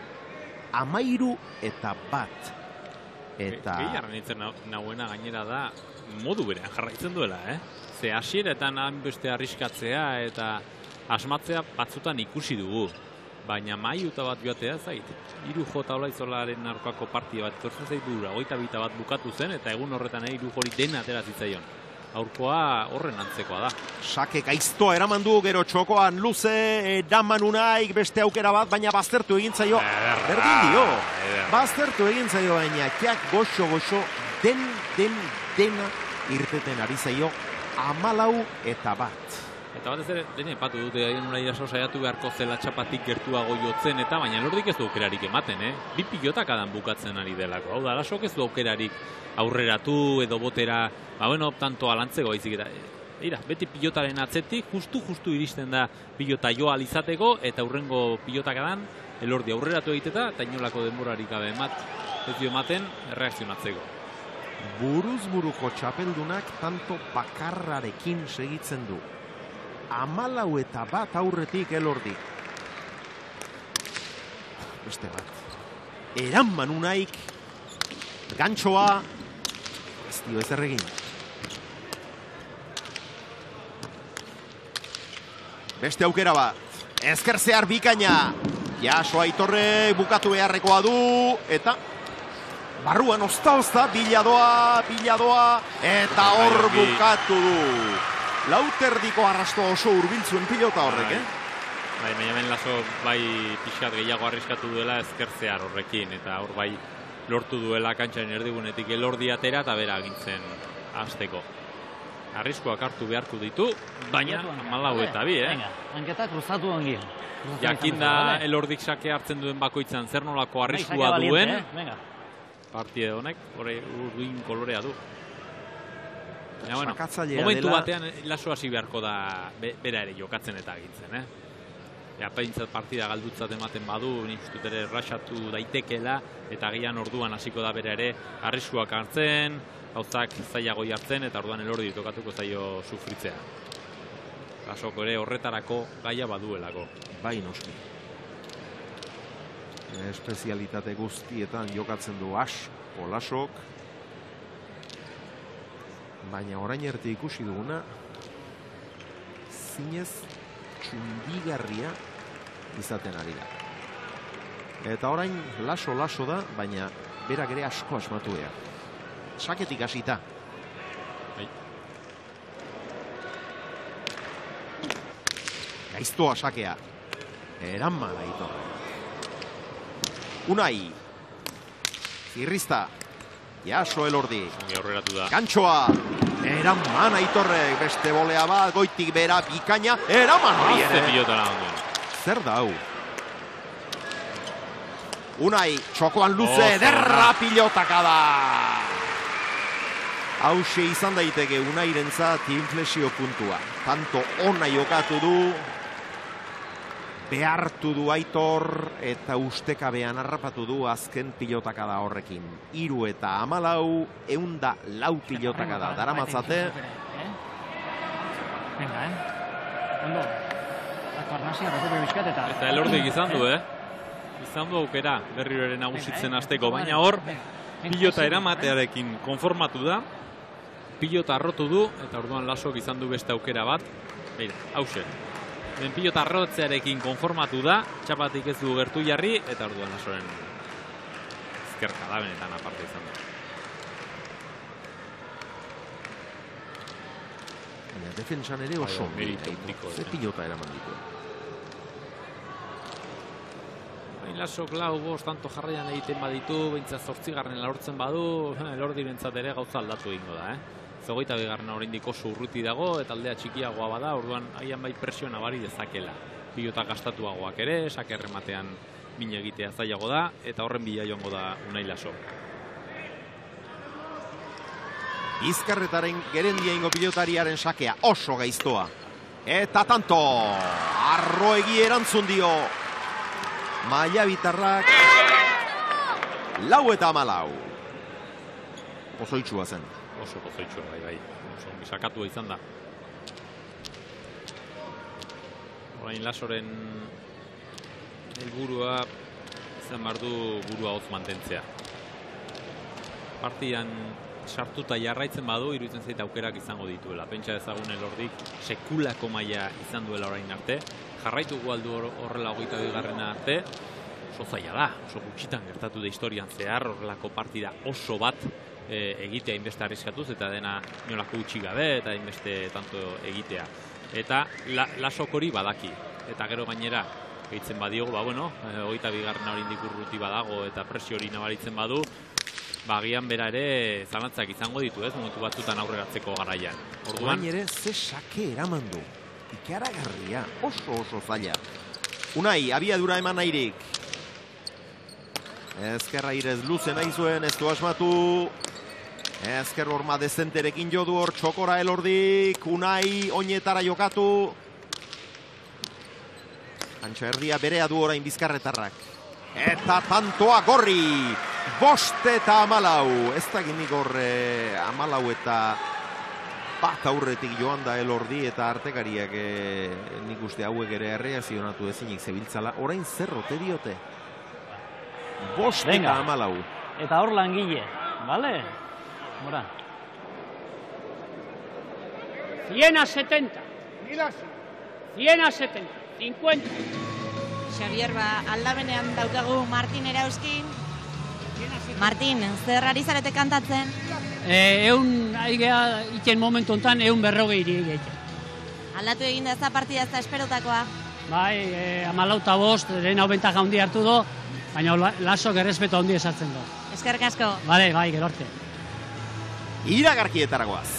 13:01 eta gehiarren itzen nahuena gainera da modu berean jarraitzen duela, ze hasieretan beste arriskatzea eta asmatzea batzutan ikusi dugu, baina maiuta bat joatea zait 3 jota Olaizolaren aurkako partida bat etortzen zaitu 22 bat bukatu zen eta egun horretan 3 hori dena atera zitzaion. Aurkoa horren antzekoa da. Sake gaiztoa eraman du, gero txokoan luze, eraman unaik beste aukera bat, baina baztertu egin zaio. Berdin dio. Baztertu egin zaio, baina kiak goxo, dena irteten ari zaio 14:01. Eta batez ere, dene epatu dute, haien iraso saiatu beharko zela txapatik gertuago jotzen, eta baina Elordik ez du aukerarik ematen, 2 pilotakadan bukatzen ari delako. Hau da, Lasok ez du aukerarik aurreratu edo botera, tanto alantzeko baizik eta. Beti pilotaren atzetik, justu iristen da pilota joa alizateko, eta hurrengo pilotakadan Elordi aurreratu egiteta, eta inolako denborarik gabe ez dio ematen erreakzionatzeko. Buruz buruko txapeldunak tanto bakarrarekin segitzen du. 14:01 aurretik Elordi. Beste bat. Eraman unaik. Gantxoa. Ez dio ezer egin. Beste aukera bat. Ezker zehar bikaina. Jaso Aitorre bukatu beharrekoa du. Eta barruan ozta, biladoa. Eta hor bukatu du. Lauterdiko arrasto oso hurbiltzuen pilota horrek, Baina Laso pixkat gehiago arriskatu duela ezkertzear horrekin, eta hor lortu duela kantxaren erdigunetik Elordi atera eta bera agintzen hasteko. Arriskuak hartu beharko ditu, baina 14:02, Venga, hanketa kruzatu ongi. Jakin da Elordik sake hartzen duen bakoitzan zer nolako arriskua duen. Partide honek, urdin kolorea du. Momentu batean Laso hasi beharko da bera ere jokatzen eta agintzen, Apaintzat partida galdutzat ematen badu, nik ustut ere erraxatu daitekela, eta gian orduan hasiko da bera ere arriskuak hartzen, gauzak zailago jartzen, eta orduan Elordi tokatuko zaio sufritzea. Lasoko ere horretarako gaia baduelako. Bai noski. Espezialitate guztietan jokatzen du asko Lasok. Baina orain arte ikusi duguna zinez txundigarria izaten ari da. Eta orain laso da, baina berak ere asko asmatu behar. Saketik hasita. Gaiztoa sakea. Eraman Aitorre. Unai. Zirrizta. Jaso Elordi. Gantxoa. Eraman Aitorre. Beste bolea bat. Goitik bera bikaina. Eraman hori ere. Zer da hau? Unai. Txokoan luze. Derra pilotaka da. Hauxe izan daiteke Unairentzat inflexio puntua. Tanto ona jokatu du. Behartu du Aitor eta ustekabean harrapatu du azken pilotaka da horrekin. 3 eta 14, 104 pilotaka da. Daramatzate. Venga, Ondo. Eta Elordik izan du, izan du aukera berriro ere nagusitzen hasteko, baina hor pilota eramatearekin konformatu da, pilota arrotu du, eta orduan Lasok izan du beste aukera bat, beira, hause. Pilota arrotzearekin konformatu da, txapatik ez du gertu jarri, eta orduan Lasoren ezkerka da benetan aparte izan du. Baina defensan ere oso merito handiko. Ze pilota eraman ditu. Lasok lau bost tanto jarraian egiten baditu, behintzat 8. lortzen badu, Elordirentzat ere gauza aldatu egingo da. 22. oraindik oso urruti dago, eta aldea txikiagoa bada, orduan haian bai presio nabari dezakela. Pilota gastatuagoak ere, sake errematean min egitea zailago da, eta horren bila joango da Unai Lasok. Bizkarretaren gerendia ingo pilotariaren sakea oso gaiztoa. Eta tanto, arroegi erantzun dio. Maia bitarrak 4-4. Pozoitxua zen. Oso pozoitxua, bai. Oso misakatua izan da. Orain Lasoren helburua izan behar du burua hotz mantentzea. Partidan sartuta jarraitzen badu, iruditzen zait aukerak izango dituela. Pentsa ezagun Elordik sekulako maila izan duela orain arte. Jarraituko aldu horrela 22. arte. Oso zaila da, oso gutxitan gertatu da historian zehar, horrelako partida oso bat egitea inbeste arriskatuz, eta dena inolako utzi gabe, eta inbeste tanto egitea. Eta Lasok hori badaki. Eta gero gainera, gehitzen badiogu, 22. oraindik urruti badago, eta presio hori nabaritzen badu, agian bera ere zalantzak izango ditu, momentu batzutan aurreratzeko garaian. Orduan ere ze sake eraman du. Ikaragarria, oso zaila. Unai, abiadura eman nahirik. Ezkerra irez luze nahi zuen, ez du asmatu. Ezker horma dezenterekin jodu hor, txokora Elordik. Unai, oinetara jokatu. Antxa erdia berea du orain Bizkarretarrak. Eta tantoa Gorri. 5-4. Ez da ginik horre 4 eta bat aurretik joan da Elordi eta artekariak nik uste hauek ere erreakzionatu ezinik zebiltzala. Orain zer ote diote? 5-4. Eta hor langile, bale? Mora. 100-70. 100-70. 50. Xavier, aldabenean daukagu Martin Erauskin. Martin, zer ari zarete kantatzen? Aigea iken momentu ontan 140 egiten. Aldatu egin da ez da partida ez da esperotakoa? Bai, 14-5, lehen hau bentaja handi hartu do, baina Lasok errespeto handi esartzen do. Eskerrik asko. Bai, gero arte. Iragarkietaragoaz.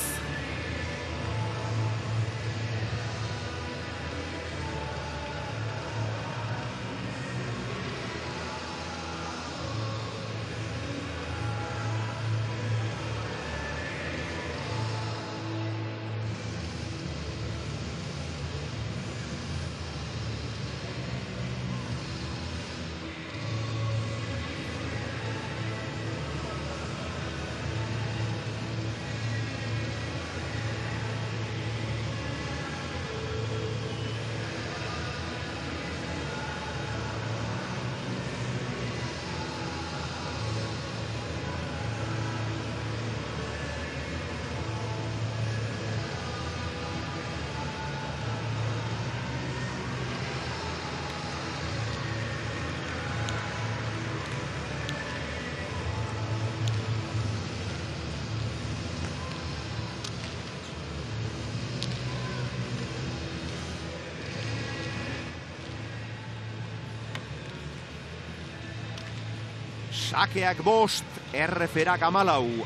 Sakeak 5, erreferak 14.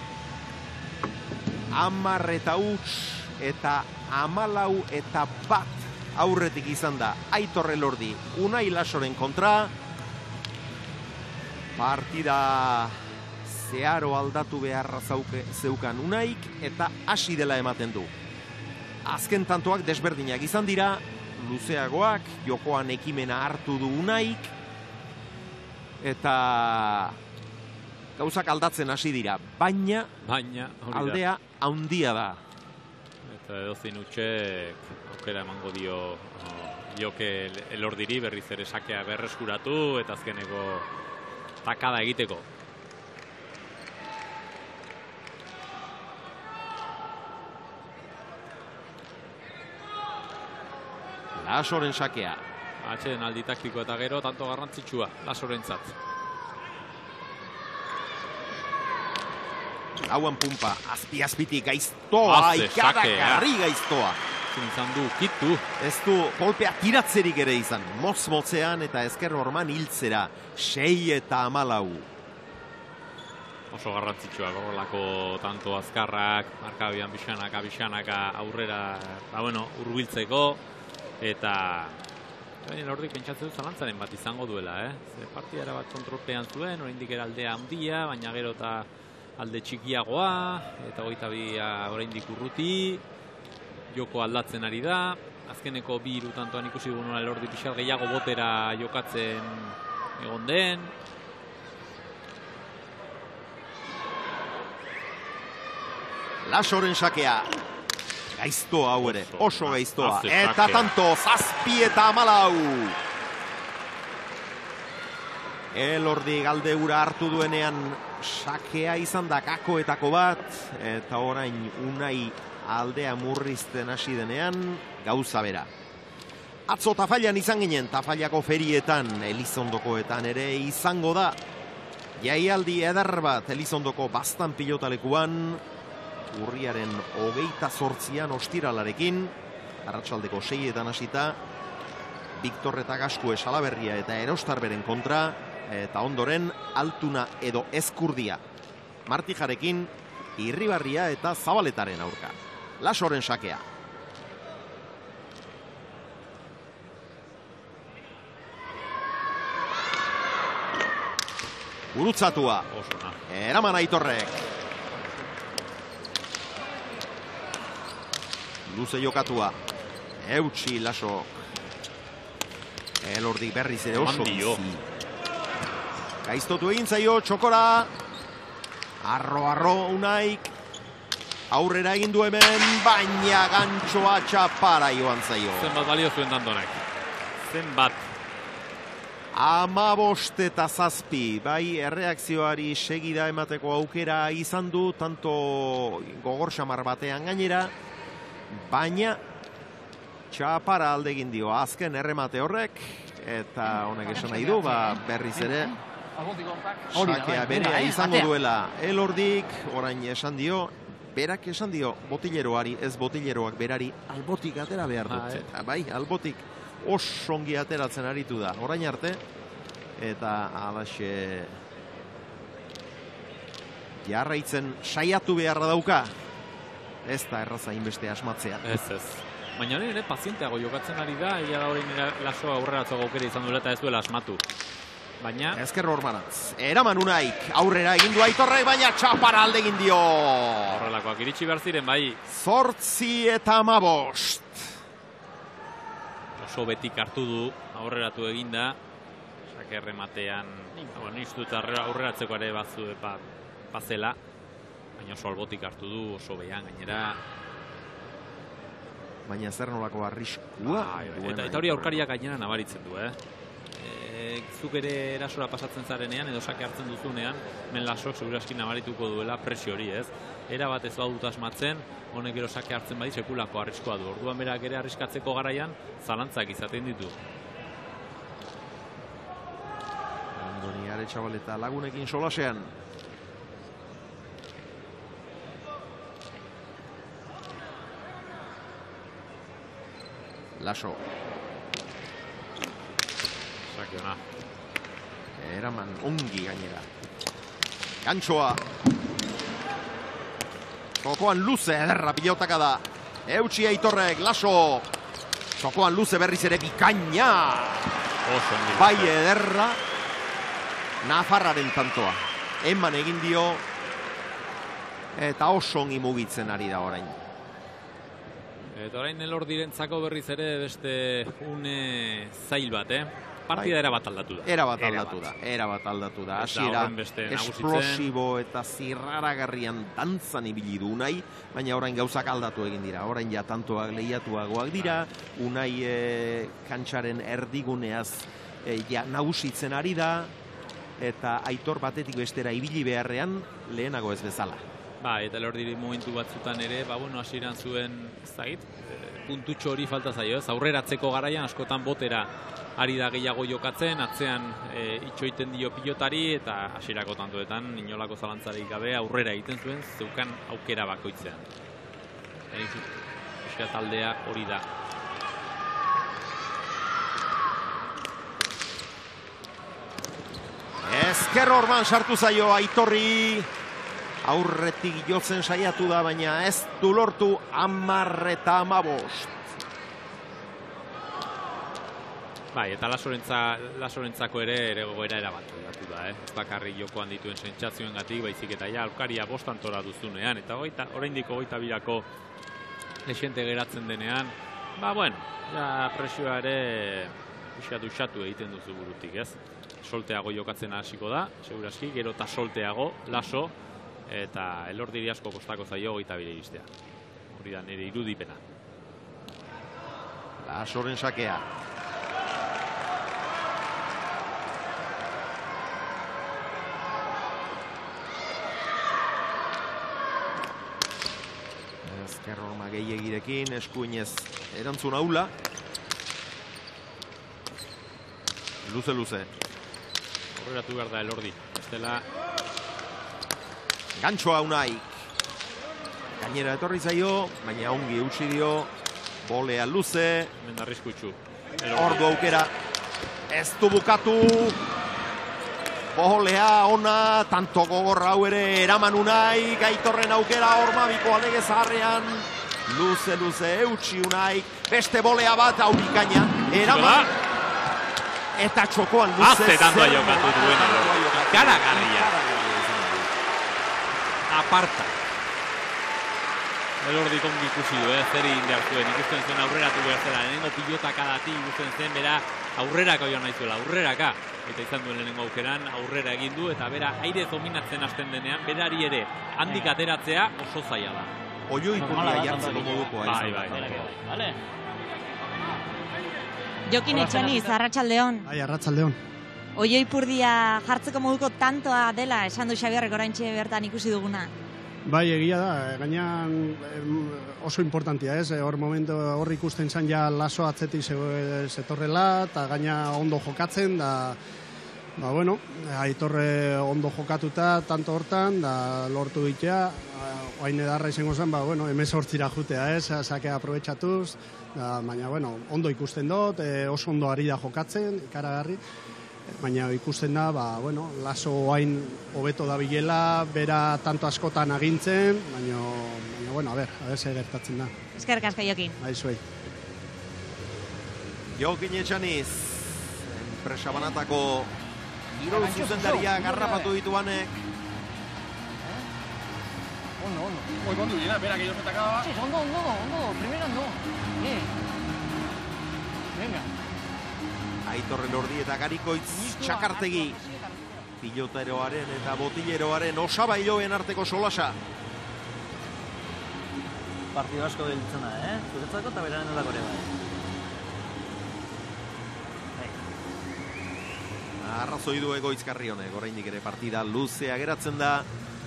10 eta 14 eta 1 aurretik izan da Aitor Elordi Unai Lasoren kontra. Partida zeharo aldatu beharra zeukan Unaik eta hasi dela ematen du. Azken tantoak desberdinak izan dira, luzeagoak, jokoan ekimena hartu du Unaik, eta gauzak aldatzen hasi dira, baina aldea handia da. Eta edozein utxek aukera emango dio Joke Elordiri berriz ere sakea berreskuratu eta azkeneko takada egiteko. Lasoren sakea. Atxeden aldi taktiko eta gero tanto garrantzitsua Lasorentzat. Hauan pumpa, azpi-azpitik gaiztoa, ikaragarri gaiztoa. Izan du, kitu. Ez du, kolpea tiratzerik ere izan. Motz-motzean eta ezker orman hiltzera. 6 eta 14. Oso garrantzitsua horrelako tanto azkarrak, markabian bixanaka aurrera, hurbiltzeko. Eta Elordik pentsatzen du zalantzaren bat izango duela, Ze partidara bat kontrolpean zuen, oraindik aldea handia, baina gero eta alde txikiagoa, eta 22 oraindik urruti, joko aldatzen ari da, azkeneko 2 hirutantoan ikusi dugu nola Elordi pixat gehiago botera jokatzen egon den. Lasoren sakea. Gaiztoa hau ere, oso gaiztoa. Eta tanto, 7 eta 14. Elordi galde ura hartu duenean sakea izan da kakoetako bat. Eta orain Unai aldea murrizten hasi denean gauza bera. Atzo Tafallan izan ginen, Tafallako ferietan, Elizondokoetan ere izango da. Jaialdi eder bat Elizondoko Baztan pilotalekuan. Urriaren 28an ostiralarekin, arratsaldeko 6etan hasita, Viktor eta Gaskue Salaberria eta Erostarberen kontra, eta ondoren Altuna edo Ezkurdia. Martijarekin, Irribarria eta Zabaletaren aurka. Lasoren sakea. Gurutzatua. Eraman Aitorrek. Luze jokatua. Eutsi Lasok. Elordi berriz ere oso bizi. Gaiztotu egin zaio txokora. Arro Unaik. Aurrera egin du hemen, baina gantxoa txapara joan zaio. Zenbat balio zuen tantonek. Zenbat. 15 eta 7, bai erreakzioari segida emateko aukera izan du, tanto gogor xamar batean gainera, baina txapara alde egin dio azken erremate horrek, eta honek esan nahi du, berriz ere, sakea berea izango duela Elordik, orain esan dio, berak esan dio botileroari, ez botileroak berari, albotik atera behar dut. Eta bai, albotik osongi ateratzen aritu da, orain arte, eta alaxe jarraitzen saiatu beharra dauka. Ez da erraza inbeste asmatzea. Ez. Baina hori ere pazienteago jokatzen ari da, egia da hori Laso aurreratzeko aukera izan duela eta ez duela asmatu. Baina... Ezker Ormanatz, eraman Unaik, aurrera egin du Aitorrek, baina txapara alde egin dio. Horrelakoak iritsi behar ziren, bai. 8 eta 15. Oso betik hartu du, aurreratu eginda. Sake errematean, nistu eta aurreratzeko ere bazela. Baina oso albotik hartu du, oso behan gainera. Baina zer nolako arriskua. Eta hori aurkariak gainera nabaritzen du, Zuk ere erasora pasatzen zarenean, edo sake hartzen duzunean, men Lasok segurazki nabarituko duela presio hori, Era bat ez badut asmatzen, honek gero sake hartzen badi sekulako arriskoa du. Orduan berak ere arriskatzeko garaian, zalantzak izaten ditu. Andoni Aretxabaleta lagunekin solasean. Laso. Sakiona. Eraman ongi gainera. Gantxoa. Txokoan luze ederra pilotaka da. Eutsi Aitorrek, Laso. Txokoan luze berriz ere bikaina. Bai ederra. Nafarraren tantoa. Eman egin dio. Eta oso ongi mugitzen ari da orain. Eta orain Elordirentzako berriz ere beste une zail bat, partida erabat aldatu da. Erabat aldatu da. Hasiera beste esplosibo eta zirraragarrian dantzan ibili du Unai, baina orain gauzak aldatu egin dira. Orain ja tantoak lehiatuagoak dira, Unai kantxaren erdiguneaz ja nagusitzen ari da, eta Aitor batetik bestera ibili beharrean lehenago ez bezala. Eta Elordiri momentu batzutan ere, hasieran zuen, ez dakit, puntutxo hori falta zaio, ez? Aurreratzeko garaian askotan botera ari da gehiago jokatzen, atzean itxoiten dio pilotari, eta hasierako tantoetan inolako zalantzarik gabe aurrera egiten zuen, zeukan aukera bakoitzean. Euskal taldea hori da. Ezker Orban sartu zaio Aitorri, aurretik jotzen saiatu da, baina ez du lortu 10-15. Eta Lasorentzako ere gogoera erabat aldatu da, ez bakarrik jokoan dituen sentsazioengatik, baizik eta aurkaria bostantora duzunean, eta oraindik 22ko lexente geratzen denean, presioa ere usatu egiten duzu burutik, ez? Solteago jokatzen hasiko da, seguraski, gero eta solteago, Laso, eta Elordiri asko kostako zaio 22 iristea. Hori da nire irudipena. Lasoren sakea. Ezker Orma gehiagirekin, eskuinez erantzun aula. Luze. Horreratu behar da Elordi. Estela Gantxoa Unai. Gainera etorri zaio, baina ongi eutsi dio. Bolea luze. Mendarrizkutxu. Ordu aukera. Ez du bukatu. Bolea ona, tanto gogorra hau ere eraman Unai. Aitorren aukera Ormabiko alege zaharrean. Luze, eutsi Unai. Beste bolea bat hau bikaina. Eraman. Eta txokoan luze. Azte tantoa jokatu duen Elordi. Ikaragarria. Aparta. Elordi kongi ikusi du, zer egin behar zuen. Ikusten zen aurreratu behar zela. Lehenengo pilotakadatik ikusten zen, bera aurreraka joan nahi zuela, aurreraka. Eta izan duen lehenengo aukeran, aurrera egin du, eta bera aire dominatzen hasten denean, berari ere handik ateratzea oso zaila da. Oio ipurdia jartzeko modukoa. Bai. Jokin Etxaniz, Arratsaldeon. Arratsaldeon. Oio ipurdia jartzeko moduko tantoa dela, esan du Xabierrek oraintxe bertan ikusi duguna. Egia da, gainean oso importantia, ez? Hor momentu hor ikusten zan ja Laso atzetik zetorrela, eta gaina ondo jokatzen, da, Aitorre ondo jokatuta, tanto hortan, da lortu ditea, oain edarra izango zen, 18 jutea, ez? Sakea aprobetxatuz, baina, ondo ikusten dut, oso ondo ari da jokatzen, ikaragarri, baina ikusten da, Laso oain hobeto da bilela, bera tanto askotan agintzen, baina, a ber, zer gertatzen da. Eskerrik asko, Jokin. Zuei. Jokin Etxaniz, enpresa banatako kirol zuzendaria garrapatu dituanek. Ondo. Muy ondo dira, bera, que yo se atacaba. Sí, ondo. Primero ondo. Venga. Aitor Elordi eta Garikoitz Txakartegi. Pilotaroaren eta botilleroaren osabailoen arteko solasa. Partido asko gelditzen da, Zuretzako eta beraren edako ere bai. Arrazoi du Egoitzkarri honek, oraindik ere partida luzea geratzen da.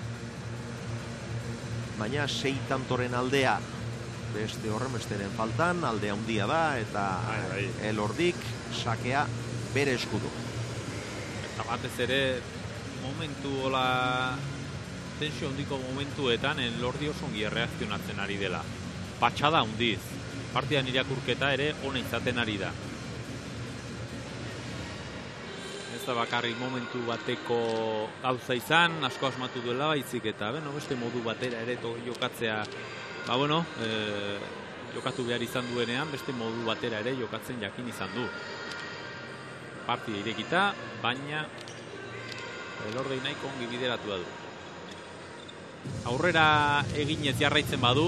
Baina 6 tantoren aldea beste horrenbesteren faltan, aldea handia da, eta Elordik sakea bere eskudu. Eta batez ere, momentu hola, tensio handiko momentuetan, Elordi oso ongi erreakzionatzen ari dela. Patxada handiz, partidan irakurketa ere ona izaten ari da. Ez da bakarrik momentu bateko gauza izan, asko asmatu duela baizik eta, beste modu batera ere jokatzea, jokatu behar izan duenean, beste modu batera ere jokatzen jakin izan du. Partida irekita, baina Elordi nahiko ongi bideratu da du. Aurrera eginez jarraitzen badu,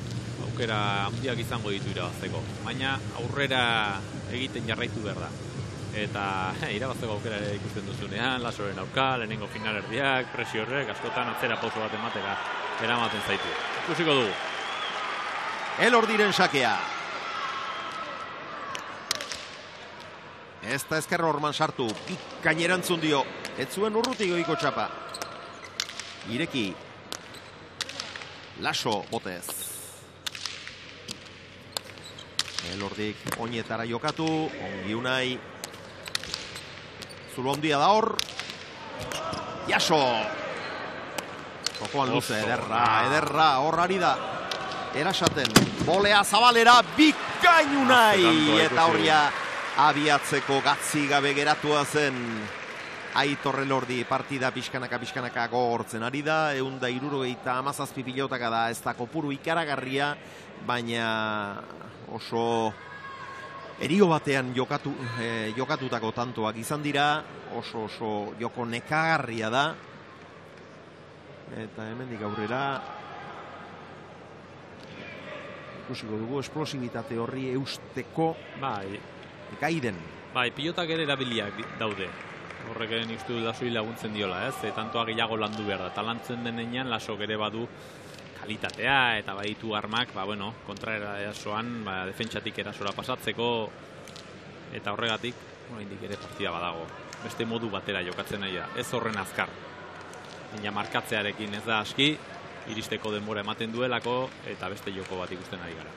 aukera handiak izango ditu irabazteko, baina aurrera egiten jarraitu behar da. eta irabazteko aukera ere ikusten duzunean, Lasoren aurka, lehenengo finalerdiak, presio horrek, askotan atzera pauso bat ematera eramaten zaitu. Ikusiko dugu. Elordiren sakea. Ez da ezkerra orman sartu, pikainerantzun dio, ez zuen urrutik goiko txapa. Ireki. Laso botez. Elordik oinetara jokatu, ongi unai. Zulo ondia da hor. Jaso. Jokoan luze, ederra, hor ari da. Erasaten, bolea zabalera, bikain unai. Eta horria abiatzeko gatzi gabe geratua zen. Aitor Elordi partida pixkanaka gogortzen ari da. 167 pilotaka da, ez da kopuru ikaragarria, baina oso erio batean jokatutako tantoak izan dira, oso joko nekagarria da. Eta hemendik aurrera ikusiko dugu esplosibitate horri eusteko gaiden. Bai, pilotak ere erabiliak daude. Horrek ere nik uste dut Lasoi laguntzen diola, ez? Tantoa gehiago landu behar da. Eta lantzen denean Lasok ere badu kalitatea eta baditu armak, kontra erasoan, defentsatik erasora pasatzeko, eta horregatik, oraindik ere partida badago. Beste modu batera jokatzen nahi da, ez horren azkar. Baina markatzearekin ez da aski, iristeko denbora ematen duelako, eta beste joko bat ikusten ari gara.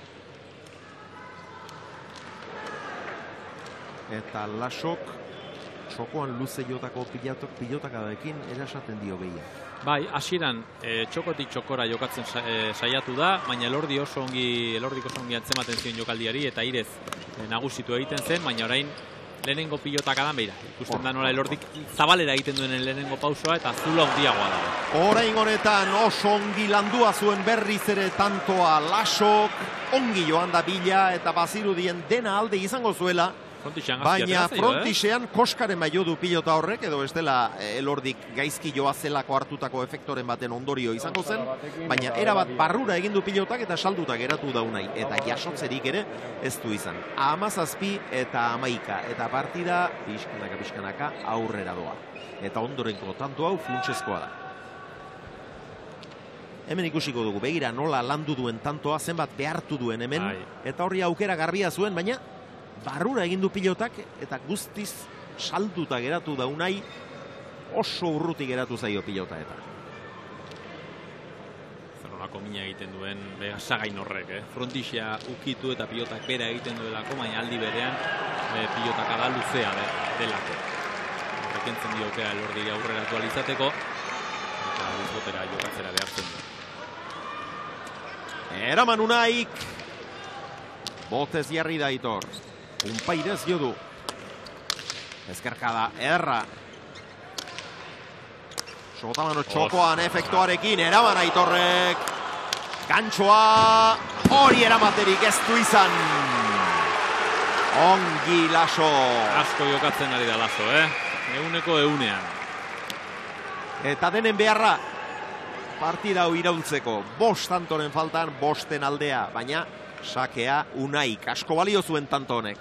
Eta Lasok txokoan luze jotako pilotakadekin erasaten dio behia. Bai, hasieran txokotik txokora jokatzen saiatu da, baina Elordik oso ongi antzematen zion jokaldiari eta irez nagusitu egiten zen, baina orain lehenengo pilotakadan behira. Ikusten da nola Elordik zabalera egiten duen lehenengo pausoa eta zula handiagoa dago. Orain honetan oso ongi landua zuen berriz ere tantoa Lasok, ongi joan da bila eta bazirudien dena alde izango zuela. Baina frontisean koskaren baio du pilota horrek, edo ez dela Elordik gaizki joa zelako hartutako efektoren baten ondorio izango zen, baina erabat barrura egin du pilotak eta salduta geratu daunai, eta jasotzerik ere ez du izan. 17 eta 11, eta partida pixkanaka aurrera doa. Eta ondorenko tanto hau funtsezkoa da. Hemen ikusiko dugu, begira nola landu duen tantoa, zenbat behartu duen hemen, eta horri aukera garbia zuen, baina barrura egin du pilotak eta guztiz salduta geratu daunai, oso urruti geratu zaio pilota eta. Zerrolako mina egiten duen sagain horrek, frontisea ukitu eta pilotak bera egiten duelako, baina aldi berean pilotak da luzea delako. Horrekentzen diokea Elordi aurrera aktualizateko, eta bizbotera jokatzera behartzen du. Eraman unaik, botez jarri da Aitor. Unpairez jo du. Ezkerkada, ederra. Sotamano txokoan efektuarekin, eraman Aitorrek. Gantxoa, hori eramaterik ez du izan. Ongi Laso. Asko jokatzen ari da Laso, Eguneko egunean. Eta denen beharra, partida hau iraultzeko. 5 tantoren faltan, 5 aldea, baina sakea unaik, asko balio zuen tanto honek.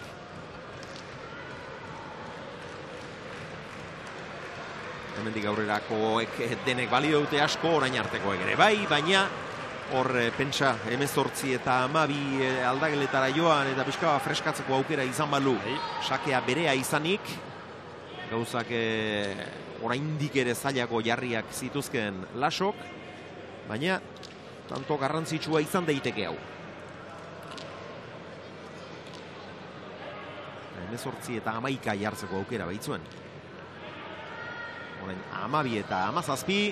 Hemendik aurrerakoek denek balio dute asko, orain artekoek ere bai, baina hor pentsa 18 eta 12 aldageletara joan eta pixka freskatzeko aukera izan balu, sakea berea izanik, gauzak oraindik ere zailako jarriak zituzken Lasok, baina tanto garrantzitsua izan daiteke hau. 18 eta 11 jartzeko aukera baitzuen. Orain 12 eta 17.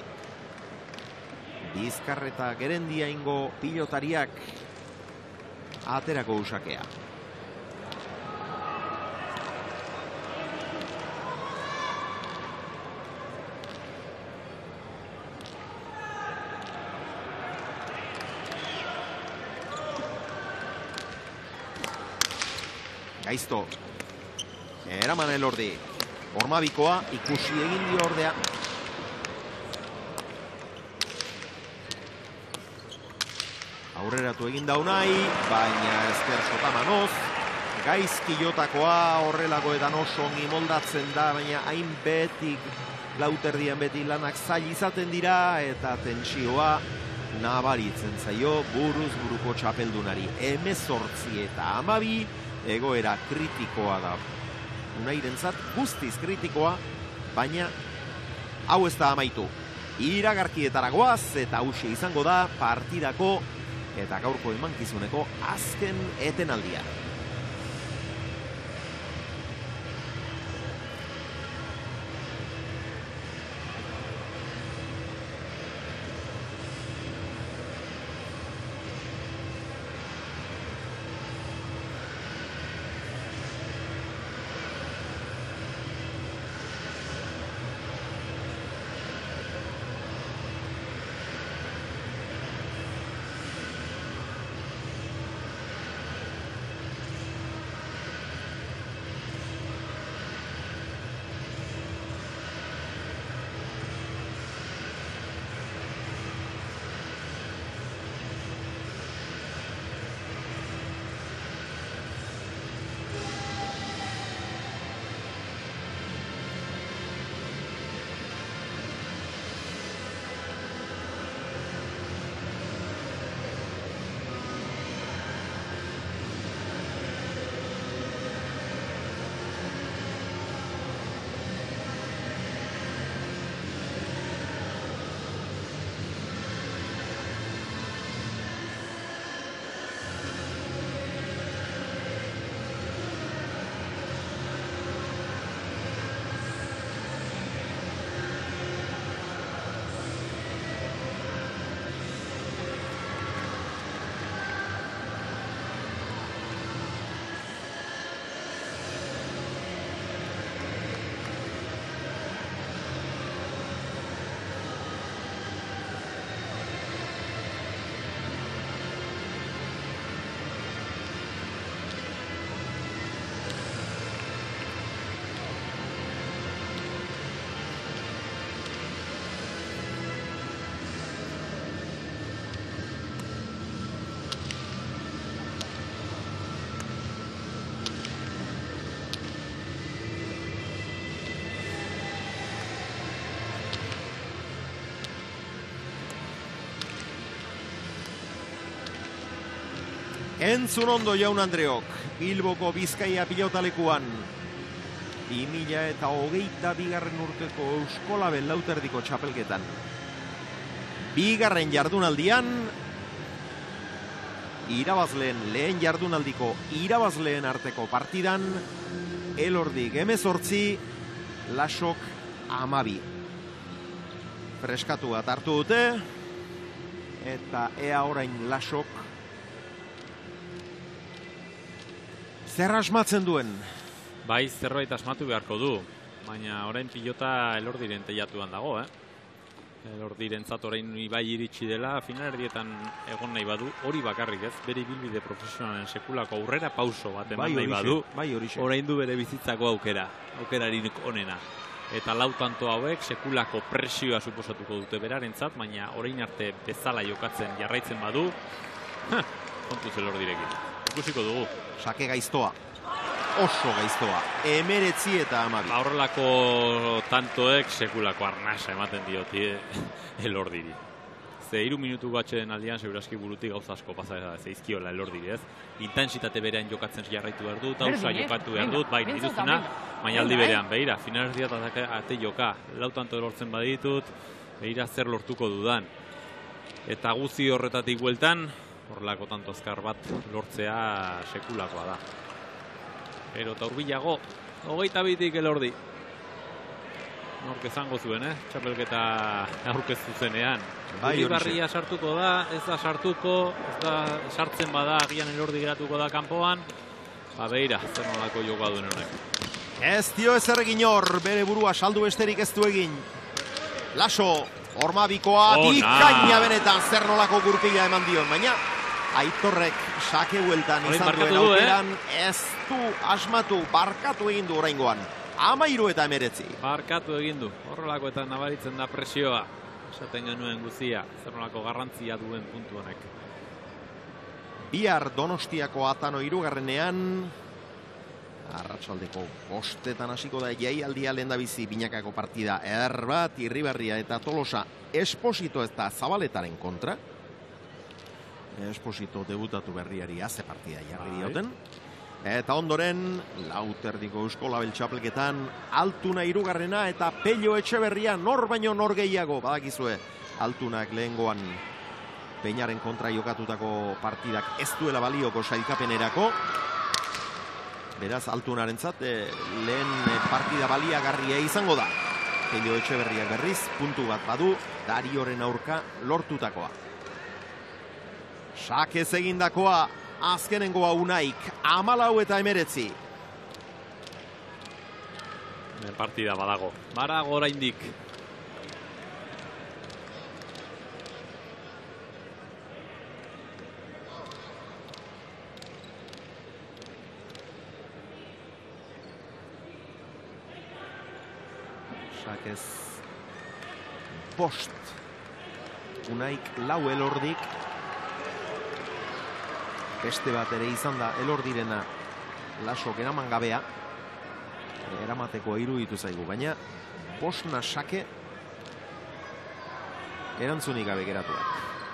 Bizkar eta Gerendia ingo pilotariak aterako usakea. Gaizto. Eraman Elordi. Ormabikoa ikusi egin dio ordea. Aurreratu egin da Unai, baina ezker Sotamanoz. gaizki jotakoa, horrelakoetan oso ongi moldatzen da, baina hainbetik lauterdian beti lanak zail izaten dira, eta tentsioa nabaritzen zaio buruz buruko txapeldunari. 18 eta 12 egoera kritikoa da. Unairentzat guztiz kritikoa, baina hau ez da amaitu. Iragarkietara goaz eta hauxe izango da partidako eta gaurko emankizuneko azken etenaldia. Entzun ondo jaun Andreok, Bilboko Bizkaia pilotalekuan 2022 urteko Euskolabel lauterdiko txapelketan. Bigarren jardunaldian, lehen jardunaldiko irabazleen arteko partidan, Elordik 18, Lasok 12. Freskatu bat hartu dute, eta ea orain Lasok zer asmatzen duen? Bai, zerbait asmatu beharko du, baina orain pilota Elordiren teilatuan dago, Elordirentzat orain bai iritsi dela, finalerdietan egon nahi badu, hori bakarrik ez, bere ibilbide profesionalen sekulako aurrera pauso bat eman nahi badu, orain du bere bizitzako aukerarik onena. Eta lau tanto hauek sekulako presioa suposatuko dute berarentzat, baina orain arte bezala jokatzen jarraitzen badu, kontuz Elordirekin. Ikusiko dugu. Sake gaiztoa. Oso gaiztoa. 19 eta 12. Horrelako tantoek sekulako arnasa ematen dioti Elordiri. Ze 3 minutu batxeden aldian segurazki burutik gauza asko pasa zeizkiola Elordiri, ez? Intensitate berean jokatzen jarraitu behar dut, hauza jokatu behar dut, bai dituzuna, baina aldi berean, behira, finaldiat ate joka, lau tanto lortzen baditut, behira zer lortuko dudan. Eta guzi horretatik bueltan, horrelako tanto azkar bat lortzea sekulakoa da. Ero eta urbilago, 22 Elordi. Nork ezango zuen, txapelketa aurkeztu zenean. Uribarria sartuko da, ez da sartuko, ez da sartzen bada, agian Elordi geratuko da kanpoan. Beira, zer nolako jokoa duen honek. Ez dio ezer egin hor, bere burua saldu besterik ez du egin. Laso, Ormabikoa, bikaina benetan zer nolako gurpila eman dion, baina Aitorrek sake bueltan izan duen aukeran, ez du asmatu, barkatu egin du oraingoan. 13 eta 19. Barkatu egin du, horrelakoetan nabaritzen da presioa. Esaten genuen guzia, zer nolako garrantzia duen puntu honek. Bihar Donostiako Atano 3. Arratsaldeko 5:00 hasiko da jaialdia lehendabizi binakako partida Erbat, Irribarria eta Tolosa Esposito ez da Zabaletaren kontra. Esposito debutatu berriari haze partida jarri dioten. Eta ondoren, Lauterdiko Eusko Label txapelketan Altuna 3. eta Pello Etxeberria nor baino nor gehiago. Badakizue, Altunak lehengoan Peñaren kontra jokatutako partidak ez duela balioko sailkapenerako. Beraz, Altunarentzat lehen partida baliagarria izango da. Pello Etxeberriak berriz, puntu bat badu, Darioren aurka lortutakoa. Sakez egindakoa, azkenengoa Unaik, 14-19. Partida badago oraindik. Sakez 5. Unaik 4 Elordik. Beste bat ere izan da Elordirena Lasok eraman gabea. Eramateko iruditu zaigu, baina 5 Sake erantzunik gabe geratuak.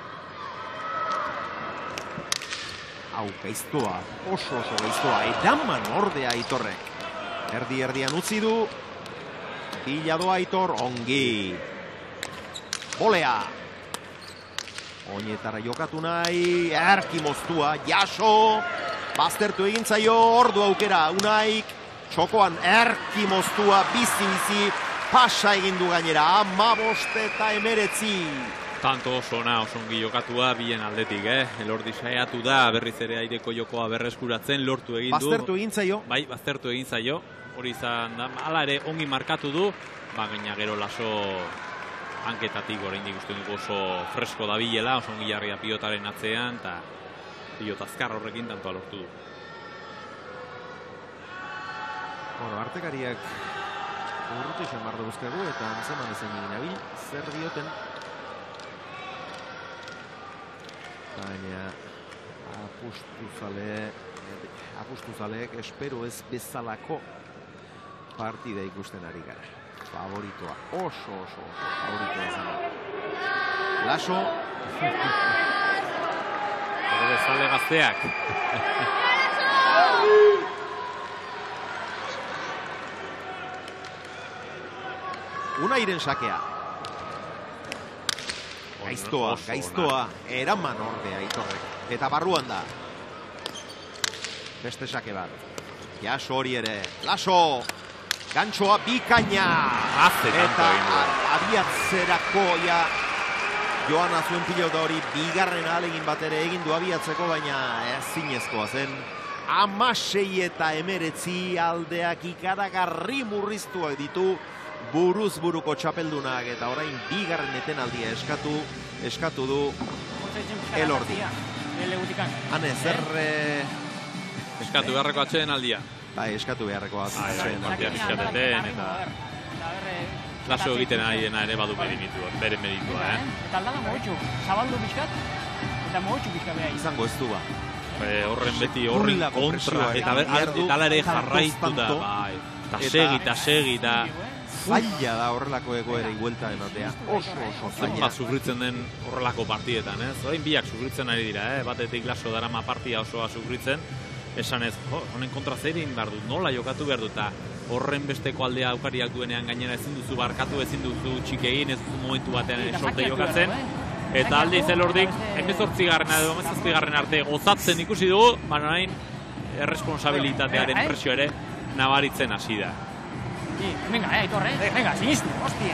Hau, gaiztoa, oso gaiztoa, eraman ordea Aitorrek. Erdian utzi du, Bilado Aitor, ongi. Olea. Oinetara jokatu nahi, erki moztua, Jaso. Baztertu egin zaio, ordu aukera, Unaik. Txokoan erki moztua, bizi, pasa egin du gainera, 15-19. Tanto oso ongi jokatua bien aldetik, Elordi saiatu da, berriz ere aireko jokoa berreskuratzen, lortu egin du. Baztertu egin zaio. Bai, baztertu egin zaio. Hori izan da, hala ere ongi markatu du, gaina gero Laso hanketatik oraindik ikusten dugu oso fresko dabilela, oso ongi jarri da pilotaren atzean, eta pilota azkar horrekin tantoa lortu du. Artekariak urrutu izan bardo buzkagu, eta antzeman ezen egin abil, zer dioten. Baina apustuzaleek espero ez bezalako partida ikusten ari gara. Favoritoa, oso favoritoa izan da. Laso. Bezale gazteak. Unairen sakea. Gaiztoa, eraman ordea Aitorrek. Eta barruan da. Beste sake bat. Jaso hori ere. Laso. Gantxoa bikaina. Eta abiatzerako joan azuen pilota hori bigarren ahalegin bat ere egin du abiatzeko, baina ezinezkoa zen. 16-19 aldeak ikaragarri murriztuak ditu buruz buruko txapeldunak, eta orain bigarren etenaldia eskatu du Elordi. Hane, zer... Eskatu beharreko atxeen aldia. Bai, eskatu beharreko atxeen aldia. Eskateten, eta... Laso egiten ari dena ere badu bere meritua, Eta aldala mogotxu, zabaldu bizkat, eta mogotxu bizkat beha. Izango ez du ba. Horren beti horren kontra, eta ala ere jarraituta, eta segi, eta... Zaila da horrelako egoera iguelta ematea. Oso zaila. Sufritzen den horrelako partidetan, Orain biak sufritzen ari dira, Batetik Laso darama partia osoa sufritzen. Esan ez, honen kontra zerin behar dut, nola jokatu behar dut, eta horren besteko aldea aukariak duenean gainera ezin duzu barkatu, ezin duzu txikegin, ez duzu momentu batean sorte jokatzen. Eta alde Elordik, 18. edo 17. arte gozatzen ikusi dugu, baina nahin erresponsabilitatearen presio ere nabaritzen hasi da. Venga, Aitorre, venga, sinistu, hostia.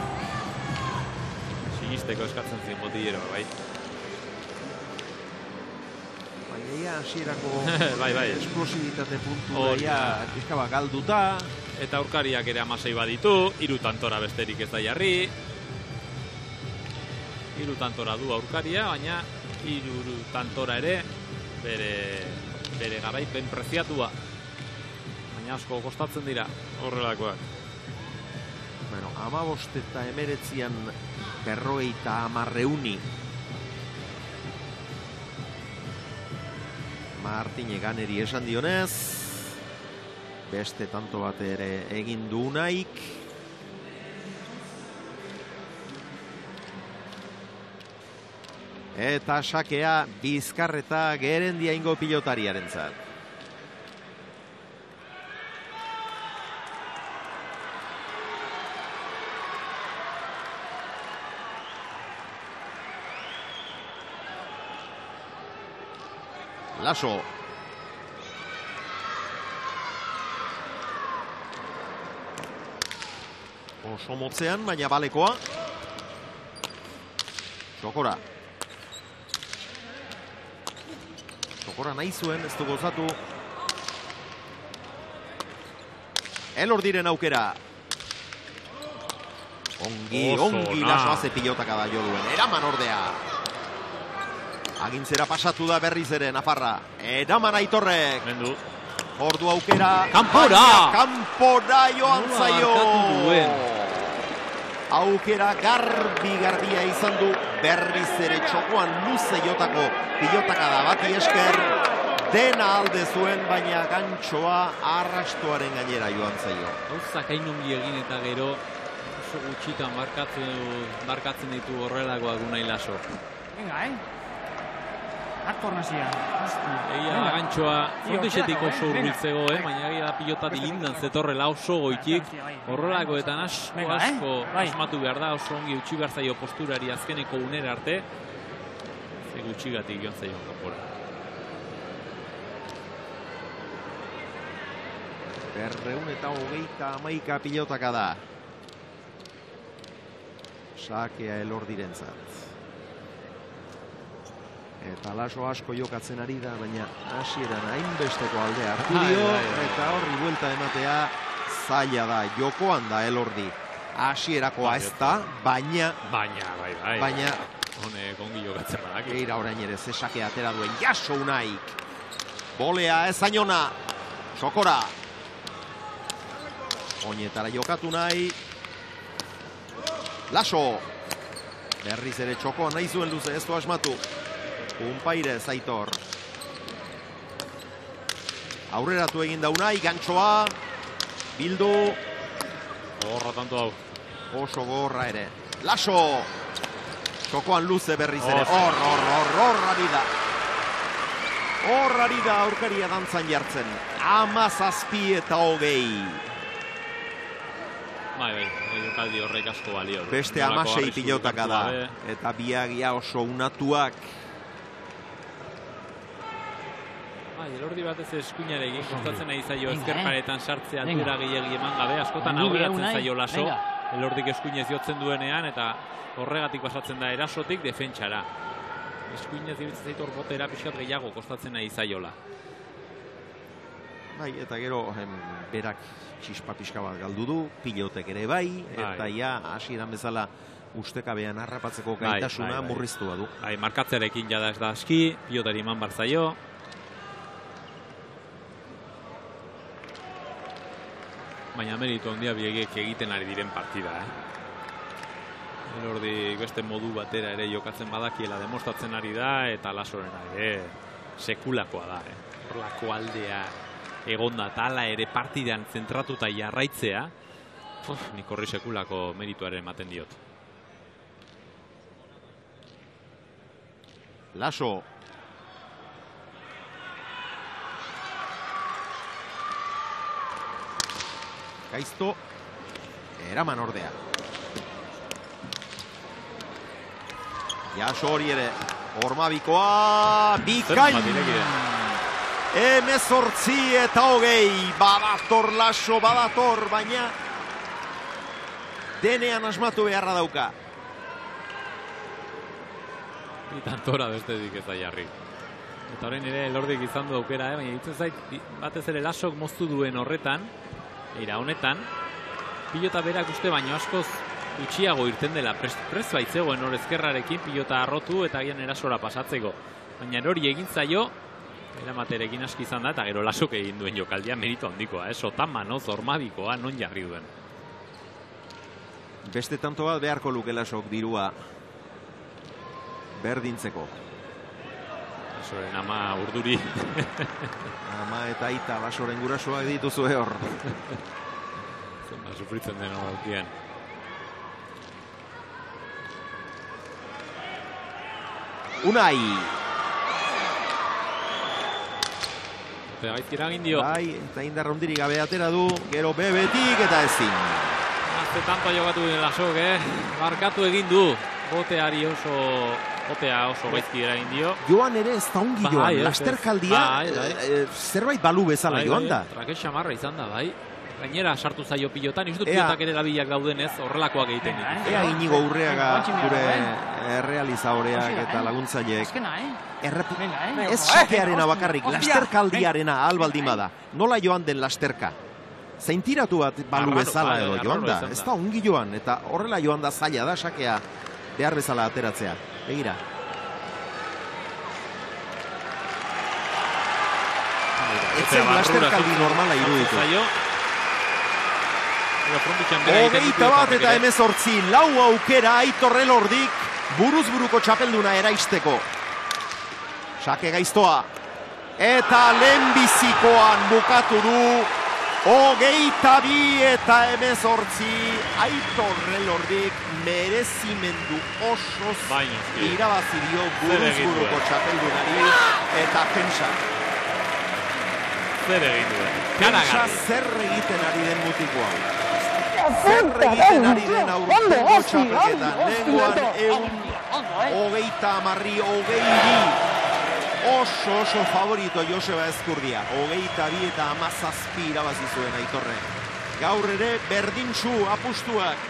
Sinisteko eskatzen ziren botillero, bai. Baina hasierako bai. Esplosibitate puntu pizkaba galduta. Eta aurkariak ere 16 baditu, 3 tantora besterik ez da jarri. 3 tantora du aurkaria, baina 3 tantora ere bere garaipen preziatua. Baina asko kostatzen dira horrelakoak. Bueno, 15-19 50 Martine Ganeri esan dionez, Beste tanto bat ere egin du Unaik. Eta sakea Bizkarreta Gerendiaingo pilotariarentzat. Laso. Oso motzean, baina balekoa. Sokora. Sokora nahi zuen, ez du gozatu. Elordiren aukera. Ongi Laso haze pilotaka da jo duen. Eraman ordea. Agintzera pasatu da berriz ere Nafarra. Eraman Aitorrek. Mendu. Ordu aukera. Kanpora! Kanpora joan zaio. Aukera garbia izan du. Berriz ere txokoan luze jotako pilotaka da bati esker. Dena alde zuen, baina gantxoa arrastoaren gainera joan zaio. Gauzak ainongi egin eta gero oso gutxitan markatzen ditu horrelakoak Unai Laso. Venga, Hartu nazia. Egia gantxoa frontixetik oso urbiltzego, baina egia pilota dilindan zetorrela oso goitik. Horrelakoetan asko asmatu behar da, oso ongi utxi behar zaio posturari azkeneko unera arte. Ze gutxigatik joan zaio kanpora. 231 pilotaka da. Sakea Elordirentzat. Eta Laso asko jokatzen ari da, baina hasieran hainbesteko aldea hartu dio, eta horri buelta ematea zaila da, jokoan da Elordi. Hasierakoa ez da, baina... Baina... Honek ongi jokatzen badak. Eira orain ere, zesake atera duen Jaso Unaik. Bolea ezainona. Sokora. Oinetara jokatu nahi. Laso. Berriz ere txokoa nahi zuen luze, ez du asmatu. Unpaire Aitor. Aurreratu egin da Unai, gantxoa. Bildu. Gorra tanto hau. Oso gorra ere. Laso. Txokoan luze berriz ere. Horrari da. Horrari da aurkaria dantzan jartzen. 17 eta 20. Bai, jokaldi horrek asko balio. Beste 16 pilotaka da. Eta biagia oso unatuak. Elordi batez eskuinarekin kostatzen nahi zaio ezkerparetan sartzea altura gehiagi eman gabe, askotan aurreratzen zaio Laso. Elordik eskuinez jotzen duenean eta horregatik pasatzen da erasotik defentsara. Eskuinez iruditzen zaitu orbotera pixkat gehiago kostatzen nahi zaiola. Bai, eta gero berak txispa pixka bat galdu du, pilotek ere bai, eta ja hasieran bezala ustekabean harrapatzeko gaitasuna murriztua du. Markatzearekin jada ez da aski, pilotari eman bar zaio. Baina meritu handia biegek egiten ari diren partida, Elordi beste modu batera ere jokatzen badakiela demostratzen ari da, eta Lasorena ere sekulakoa da, Horlako aldea egonda eta ala ere partidan zentratuta jarraitzea, nik horri sekulako merituaren ematen diot. Laso. Gaizto, eraman ordea. Jaso hori ere, Ormabikoa, bikain! 18 eta 20, badator Laso, badator, baina denean asmatu beharra dauka. Tantora bestetik ez da jarri. Eta horrein ere Elordik izan du aukera, baina ditzen zait, batez ere Lasok moztu duen horretan, Eira honetan, pilota berak uste baino askoz utxiago irten dela, prest baitzegoen hor ezkerrarekin pilota arrotu eta gian erasora pasatzeko. Baina hori egin zaio, eramaterekin aski izan da, eta gero Lasok egin duen jokaldia meritu handikoa, Sotama, Ormabikoa, non jarri duen. Beste tanto bat beharko luke Lasok dirua berdintzeko. Lasoren ama urduri. Ama eta aita Lasoren gurasoak dituzue hor. Zenba sufritzen den hortien. Unai. Gaizkira egin dio. Bai, eta indarra hundirik gabe atera du, gero bebetik eta ezin. Azte tanto jogatu den Lasok, Markatu egin du. Boteari oso gaizki eragin dio. Joan ere ez da ongi joan, lasterkaldia zerbait balu bezala joan da. Trake xamarra izan da, bai. Gainera sartu zaio pilotan, izut pilotak ere labilak daudenez, horrelakoak egiten ditu. Ea Inigo Urreaga, gure realizadoreak eta laguntzaileek. Ez sakearena bakarrik, lasterkaldiarena albaldima da. Nola joan den lasterka? Zeintiratu bat balu bezala edo joan da. Ez da ongi joan, eta horrela joan da zaila da sakea behar bezala ateratzea. Begira. Etzen lasterkaldi normala iruditu. Hogeita bat eta 18, lau aukera Aitor Elordik buruz buruko txapelduna eraisteko. Sake gaiztoa. Eta lehenbizikoan bukatu du. Hogeita bi eta 18, Aitor Elordik merezimendu osoz irabazi dio buruz buruko txapeldunari eta Pensa. Zer egin duen? Pensa zer egiten ari den mutikoa. Zer egiten ari den aurtengo txapelketan. Lehengoan hogeita amarri, oso favorito Joseba Ezkurdia. Hogeita bi eta 17 irabazi zuen Aitorre. Gaur ere berdintsu apustuak.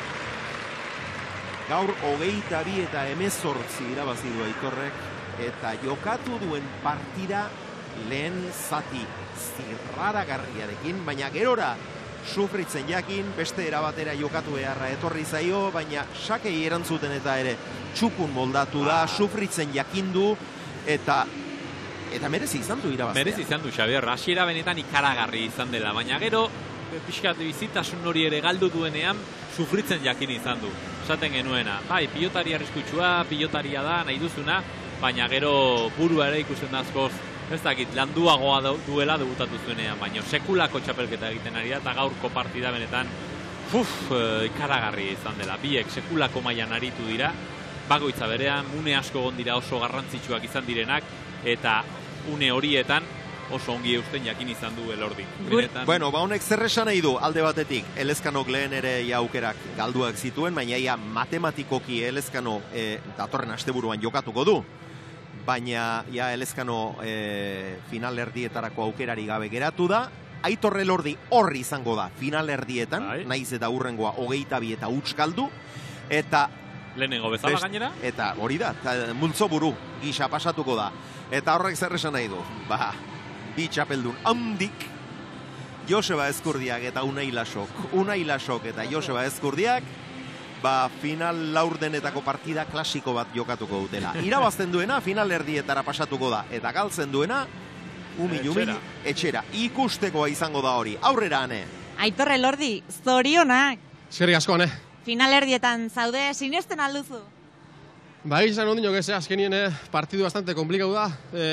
Gaur hogeita bi eta 18 irabazi du Aitorrek. Eta jokatu duen partida lehen zati zirraragarriarekin, baina gerora sufritzen jakin, beste erabatera jokatu beharra etorri zaio, baina sakei erantzuten eta ere txukun moldatu da, sufritzen jakindu, eta merezi izan du irabaztea. Merezi izan du, Xabier, hasiera benetan ikaragarri izan dela, baina gero, pixkat bizitasun hori ere galdu duenean, sufritzen jakin izan du. Esaten genuena, bai, pilotari arriskutsua, pilotaria da, nahi duzuna, baina gero burua ere ikusten da askoz, ez dakit, landuagoa duela debutatu zuenean, baina sekulako txapelketa egiten ari da, eta gaurko partida benetan, ikaragarri izan dela. Biek sekulako mailan aritu dira, bagoitza berean, une asko gondira oso garrantzitsuak izan direnak, eta une horietan oso ongi eusten jakin izan du Elordi. Bueno, honek zer esan nahi du alde batetik, Elezkanok lehen ere aukerak galduak zituen, baina matematikoki Elezkano datorren asteburuan jokatuko du. Baina Elezkano finalerdietarako aukerari gabe geratu da. Aitor Elordi horri izango da finalerdietan, naiz eta hurrengoa 22 eta huts galdu. Eta lehenengo bezala gainera? Eta hori da, multzo buru gisa pasatuko da. Eta horrek zer esan nahi du? Bi txapeldun handik, Joseba Ezkurdiak eta Unai Lasok eta Joseba Ezkurdiak, final laurdenetako partida klasiko bat jokatuko dutela. Irabazten duena final erdietara pasatuko da, eta galtzen duena umil etxera. Ikustekoa izango da hori. Aurrera, Ane. Aitor Elordi, zorionak. Eskerrik asko, Ane. Final erdietan zaude, sinesten alduzu? Ba, izan ondino geze, azkenien partidu bastante komplikau da.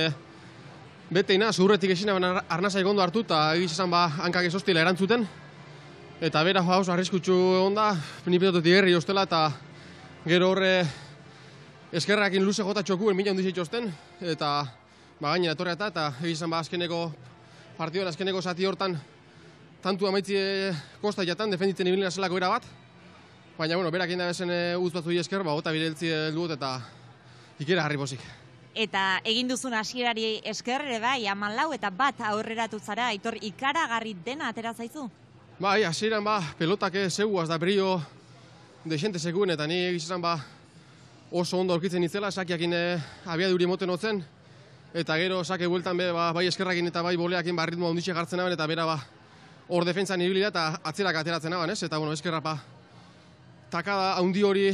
Beteina, zurretik esina arnazai gondo hartu, eta egizan hankak ezostila erantzuten. Eta bera oso arriskutsu onda, ni pilotetik herri jostela, eta gero horre eskerrakin luze jota txokuen mila ondizit josten, eta gainera etorrea eta egizan azkeneko partiduen azkeneko zati hortan tantu amaitzi kosta jatan, defenditzen ibilina zelako era bat. Baina, berak inda bezen utz batzu esker, gota bireltzi duot eta ikera harri pozik. Eta egin duzun hasierari esker ere bai, 14 eta bat aurreratu zara, Aitor, ikaragarri dena atera zaizu? Bai, hasieran pelotak seguaz da brillo desente seguen, eta ni egizan oso ondo aurkitzen itzela, sakiakin abiaduri moten hotzen, eta gero sake bueltan bai eskerrakin eta bai boleakin ritmoa onditxe gartzen aben, eta bera hor defentzan ibilila eta atzerak ateratzen aben, eta eskerra takada haundi hori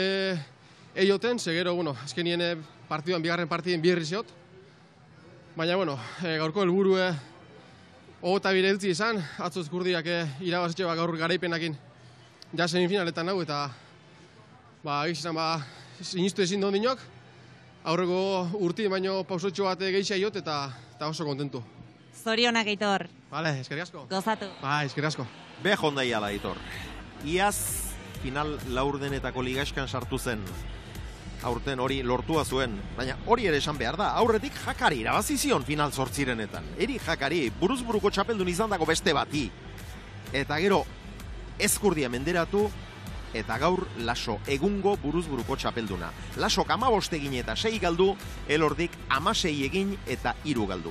eioten, gero, azkenien partiduan, bigarren partiden bierri ziot. Baina, gaurko helburu ogota bireltzi izan, atzo Ezkurdiak irabazitxe gaur garaipenakin ja semifinaletan hau, eta egizan sinistu ezin dondinok, aurreko urti baino pausotxo bat gehiago eta oso kontentu. Zorionak, Aitor. Vale, eskerrik asko. Gozatu. Eskerrik asko. Behondaiala, Aitor. Iaz, final laurdenetako ligaxkan sartu zen. Aurten hori lortua zuen, baina hori ere esan behar da, aurretik Jakari irabazi zion final 8etan. Eri Jakari, buruz-buruko txapeldun izan dago beste bati. Eta gero, Ezkurdia menderatu, eta gaur Laso egungo buruz-buruko txapelduna. Lasok 15 egin eta 6 galdu, Elordik 16 egin eta 3 galdu.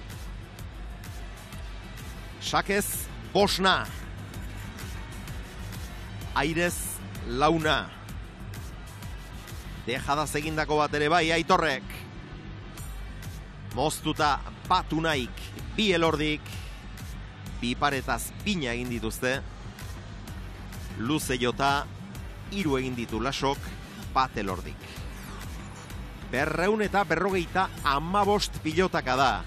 Sakez, Bosna. Airez, Launa. Dejadaz egindako bat ere bai, Aitorrek. Moztuta Batunaik, 2 Elordik. 2 paretaz bina egin dituzte. Luze jota, 3 egin ditu Lasok, 1 Elordik. 250 pilotaka da.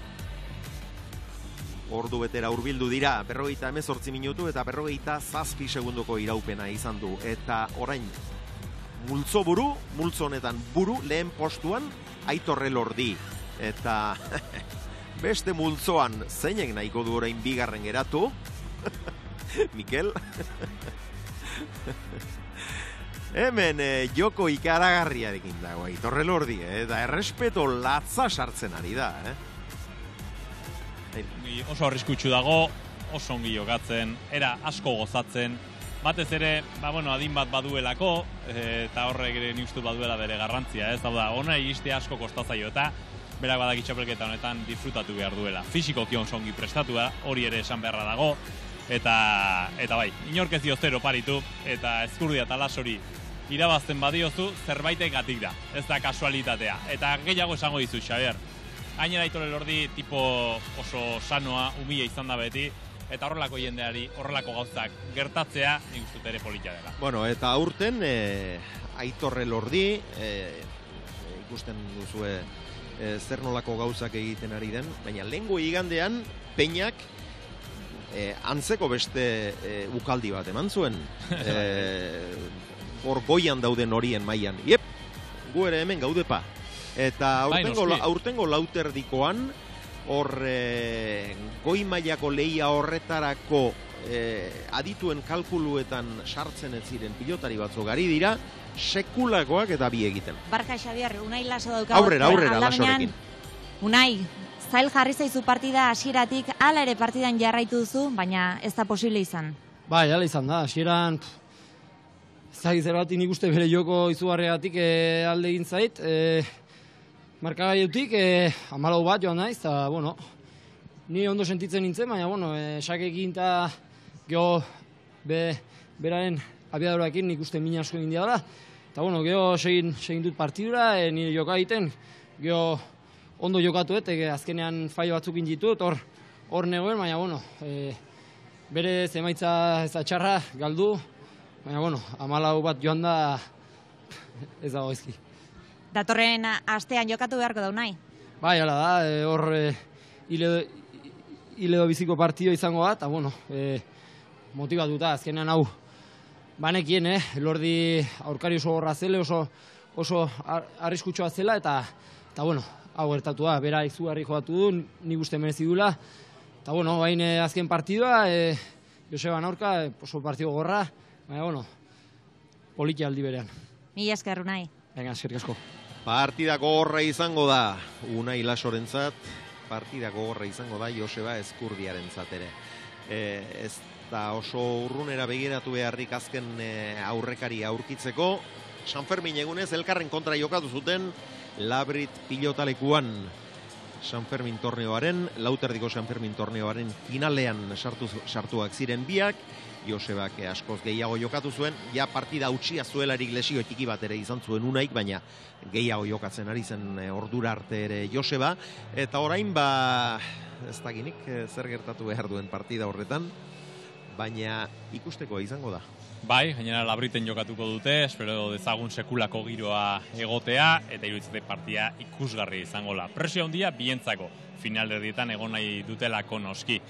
Ordu betera hurbildu dira, 58 minutu eta 57 segunduko iraupena izan du. Eta orain, multzo buru, multzo honetan buru, lehen postuan, Aitor Elordi. Eta beste multzoan zeinek nahiko du orain bigarren geratu. Mikel? Hemen joko ikaragarriarekin dago Aitor Elordi, eta errespeto latza sartzen ari da, Oso arriskutsu dago, oso ongi jokatzen, era asko gozatzen, batez ere, adin bat baduelako, eta horrek ere ni uste baduela bere garrantzia, ez? Hau da, ona egistea asko kostazaio eta berak badaki txapelketa honetan disfrutatu behar duela. Fisikoki oso ongi prestatua, hori ere esan beharra dago, eta bai, inork ez dio zero paritu, eta Ezkurdia eta Lasori irabazten badiozu, zerbaitegatik da, ez da kasualitatea. Eta gehiago esango dizu, Xabier. Gainera Aitor Elordi tipo oso sanoa, umila izan da beti, eta horrelako jendeari, horrelako gauzak gertatzea, nik uste ere politia dela. Bueno, eta aurten Aitor Elordi, ikusten duzue zer nolako gauzak egiten ari den, baina lehengo igandean Peñak antzeko beste ukaldi bat eman zuen. Hor goian dauden horien mailan. Iep, gu ere hemen gaudepa. Eta aurtengo lauterdikoan, hor goi mailako lehia horretarako adituen kalkuluetan sartzen ez ziren pilotari batzuk ari dira, sekulakoak eta bi egiten. Barka, Xabier, Unai Laso daukago. Aurrera, Lasorekin. Unai, zail jarri zaizu partida hasieratik, hala ere partidan jarraitu duzu, baina ez da posible izan. Bai, hala izan da, hasieran zer bat nik uste bere joko izugarriatik alde egin zait, markagaiutik 14 bat joan naiz, eta, ni ondo sentitzen nintzen, baina, sakekin eta geho beraren abiadorakin nik uste mina asko egin diala, eta, geho segin dut partidura, nire joka egiten, geho ondo jokatu, azkenean faio batzuk inditut, hor negoen, baina, bere zemaitza ez da txarra, galdu, baina, 14 bat joan da, ez dago ezki. Datorren astean jokatu beharko da, Unai? Bai, hala da, hor hiledo biziko partido izango da, eta, motivatuta, azkenean hau, banekien, Elordi aurkari oso gorra zele, oso arriskutsua zela, eta, hau gertatu da, bera izugarri jokatu du, nik uste merezi dula, eta, bain azken partidua, Joseban aurka, oso partido gorra, baina, politia aldi berean. Mila esker, Unai. Venga, eskerrik asko. Partida gogorra izango da Unai Lasorentzat, partida gogorra izango da Joseba Ezkurdiarentzat ere. Ez da oso urrunera begiratu beharrik azken aurrekari aurkitzeko. San Fermin egunez elkarren kontra jokatu zuten Labrit pilotalekuan San Fermin torneoaren, lauterdiko San Fermin torneoaren finalean sartuak ziren biak. Josebak askoz gehiago jokatu zuen, ja partida utxia zuelarik lesio txiki bat ere izan zuen Unaik, baina gehiago jokatzen ari zen ordura arte ere Joseba, eta orain ez dakinik zer gertatu behar duen partida horretan, baina ikusteko izango da. Bai, gainera Labriten jokatuko dute, espero dezagun sekulako giroa egotea, eta iruditzete partida ikusgarri izango la. Presio handia bientzako finalerdietan egon nahi dutelako noski.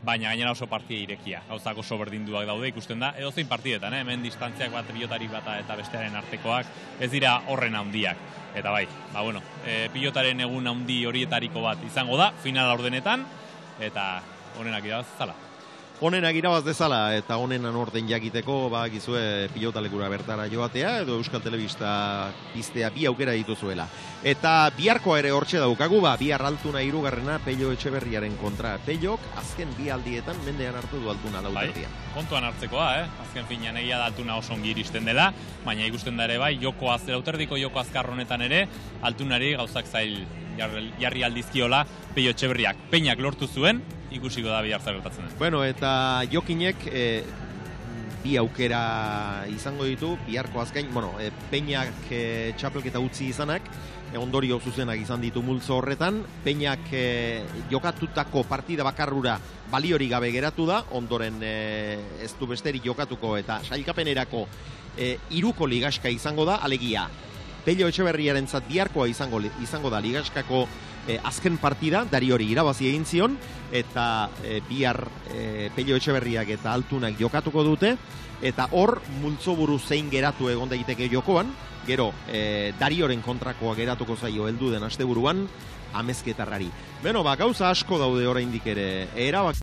baina gainera oso partida irekia. Gauzak oso berdinduak daude ikusten da, edozein partidetan, hemen distantziak bat pilotari bata eta bestearen artekoak ez dira horren handiak. Eta bai, pilotaren egun handi horietariko bat izango da, final laurdenetan, eta honenak irabaz zala. Honenak irabaz dezala eta honenan orden jakiteko gizue pilotalekura bertara joatea edo Euskal Telebista piztea bi aukera dituzuela. Eta biharkoa ere hortxe daukagu, bihar Altuna 3. Pello Etxeberriaren kontra. Pellok azken bi aldietan mendean hartu du Altuna lauterdian. Kontuan hartzekoa, azken finean egia da Altuna oso ongi iristen dela, baina ikusten da ere bai, lauterdiko joko azkar honetan ere, Altunari gauzak zail jarri aldizkiola Pello Etxeberriak. Peñak lortu zuen, ikusiko da bihar zer gertatzen den. Bueno, eta Jokinek bi aukera izango ditu, biharko azkain, Peñak txapelketa utzi izanak, ondorio zuzenak izan ditu multzo horretan, Peñak jokatutako partida bakarrura baliori gabe geratu da, ondoren ez du besterik jokatuko eta sailkapenerako 3. ligaska izango da, alegia. Pello Etxeberriarentzat biharkoa izango da ligaskako azken partida, Dariori irabazi egin zion, eta bihar Pello Etxeberriak eta Altunak jokatuko dute, eta hor multzoburu zein geratu egon daiteke jokoan, gero Darioren kontrakoa geratuko zaio heldu den asteburuan, Amezketarrari. Beno, gauza asko daude oraindik ere erabak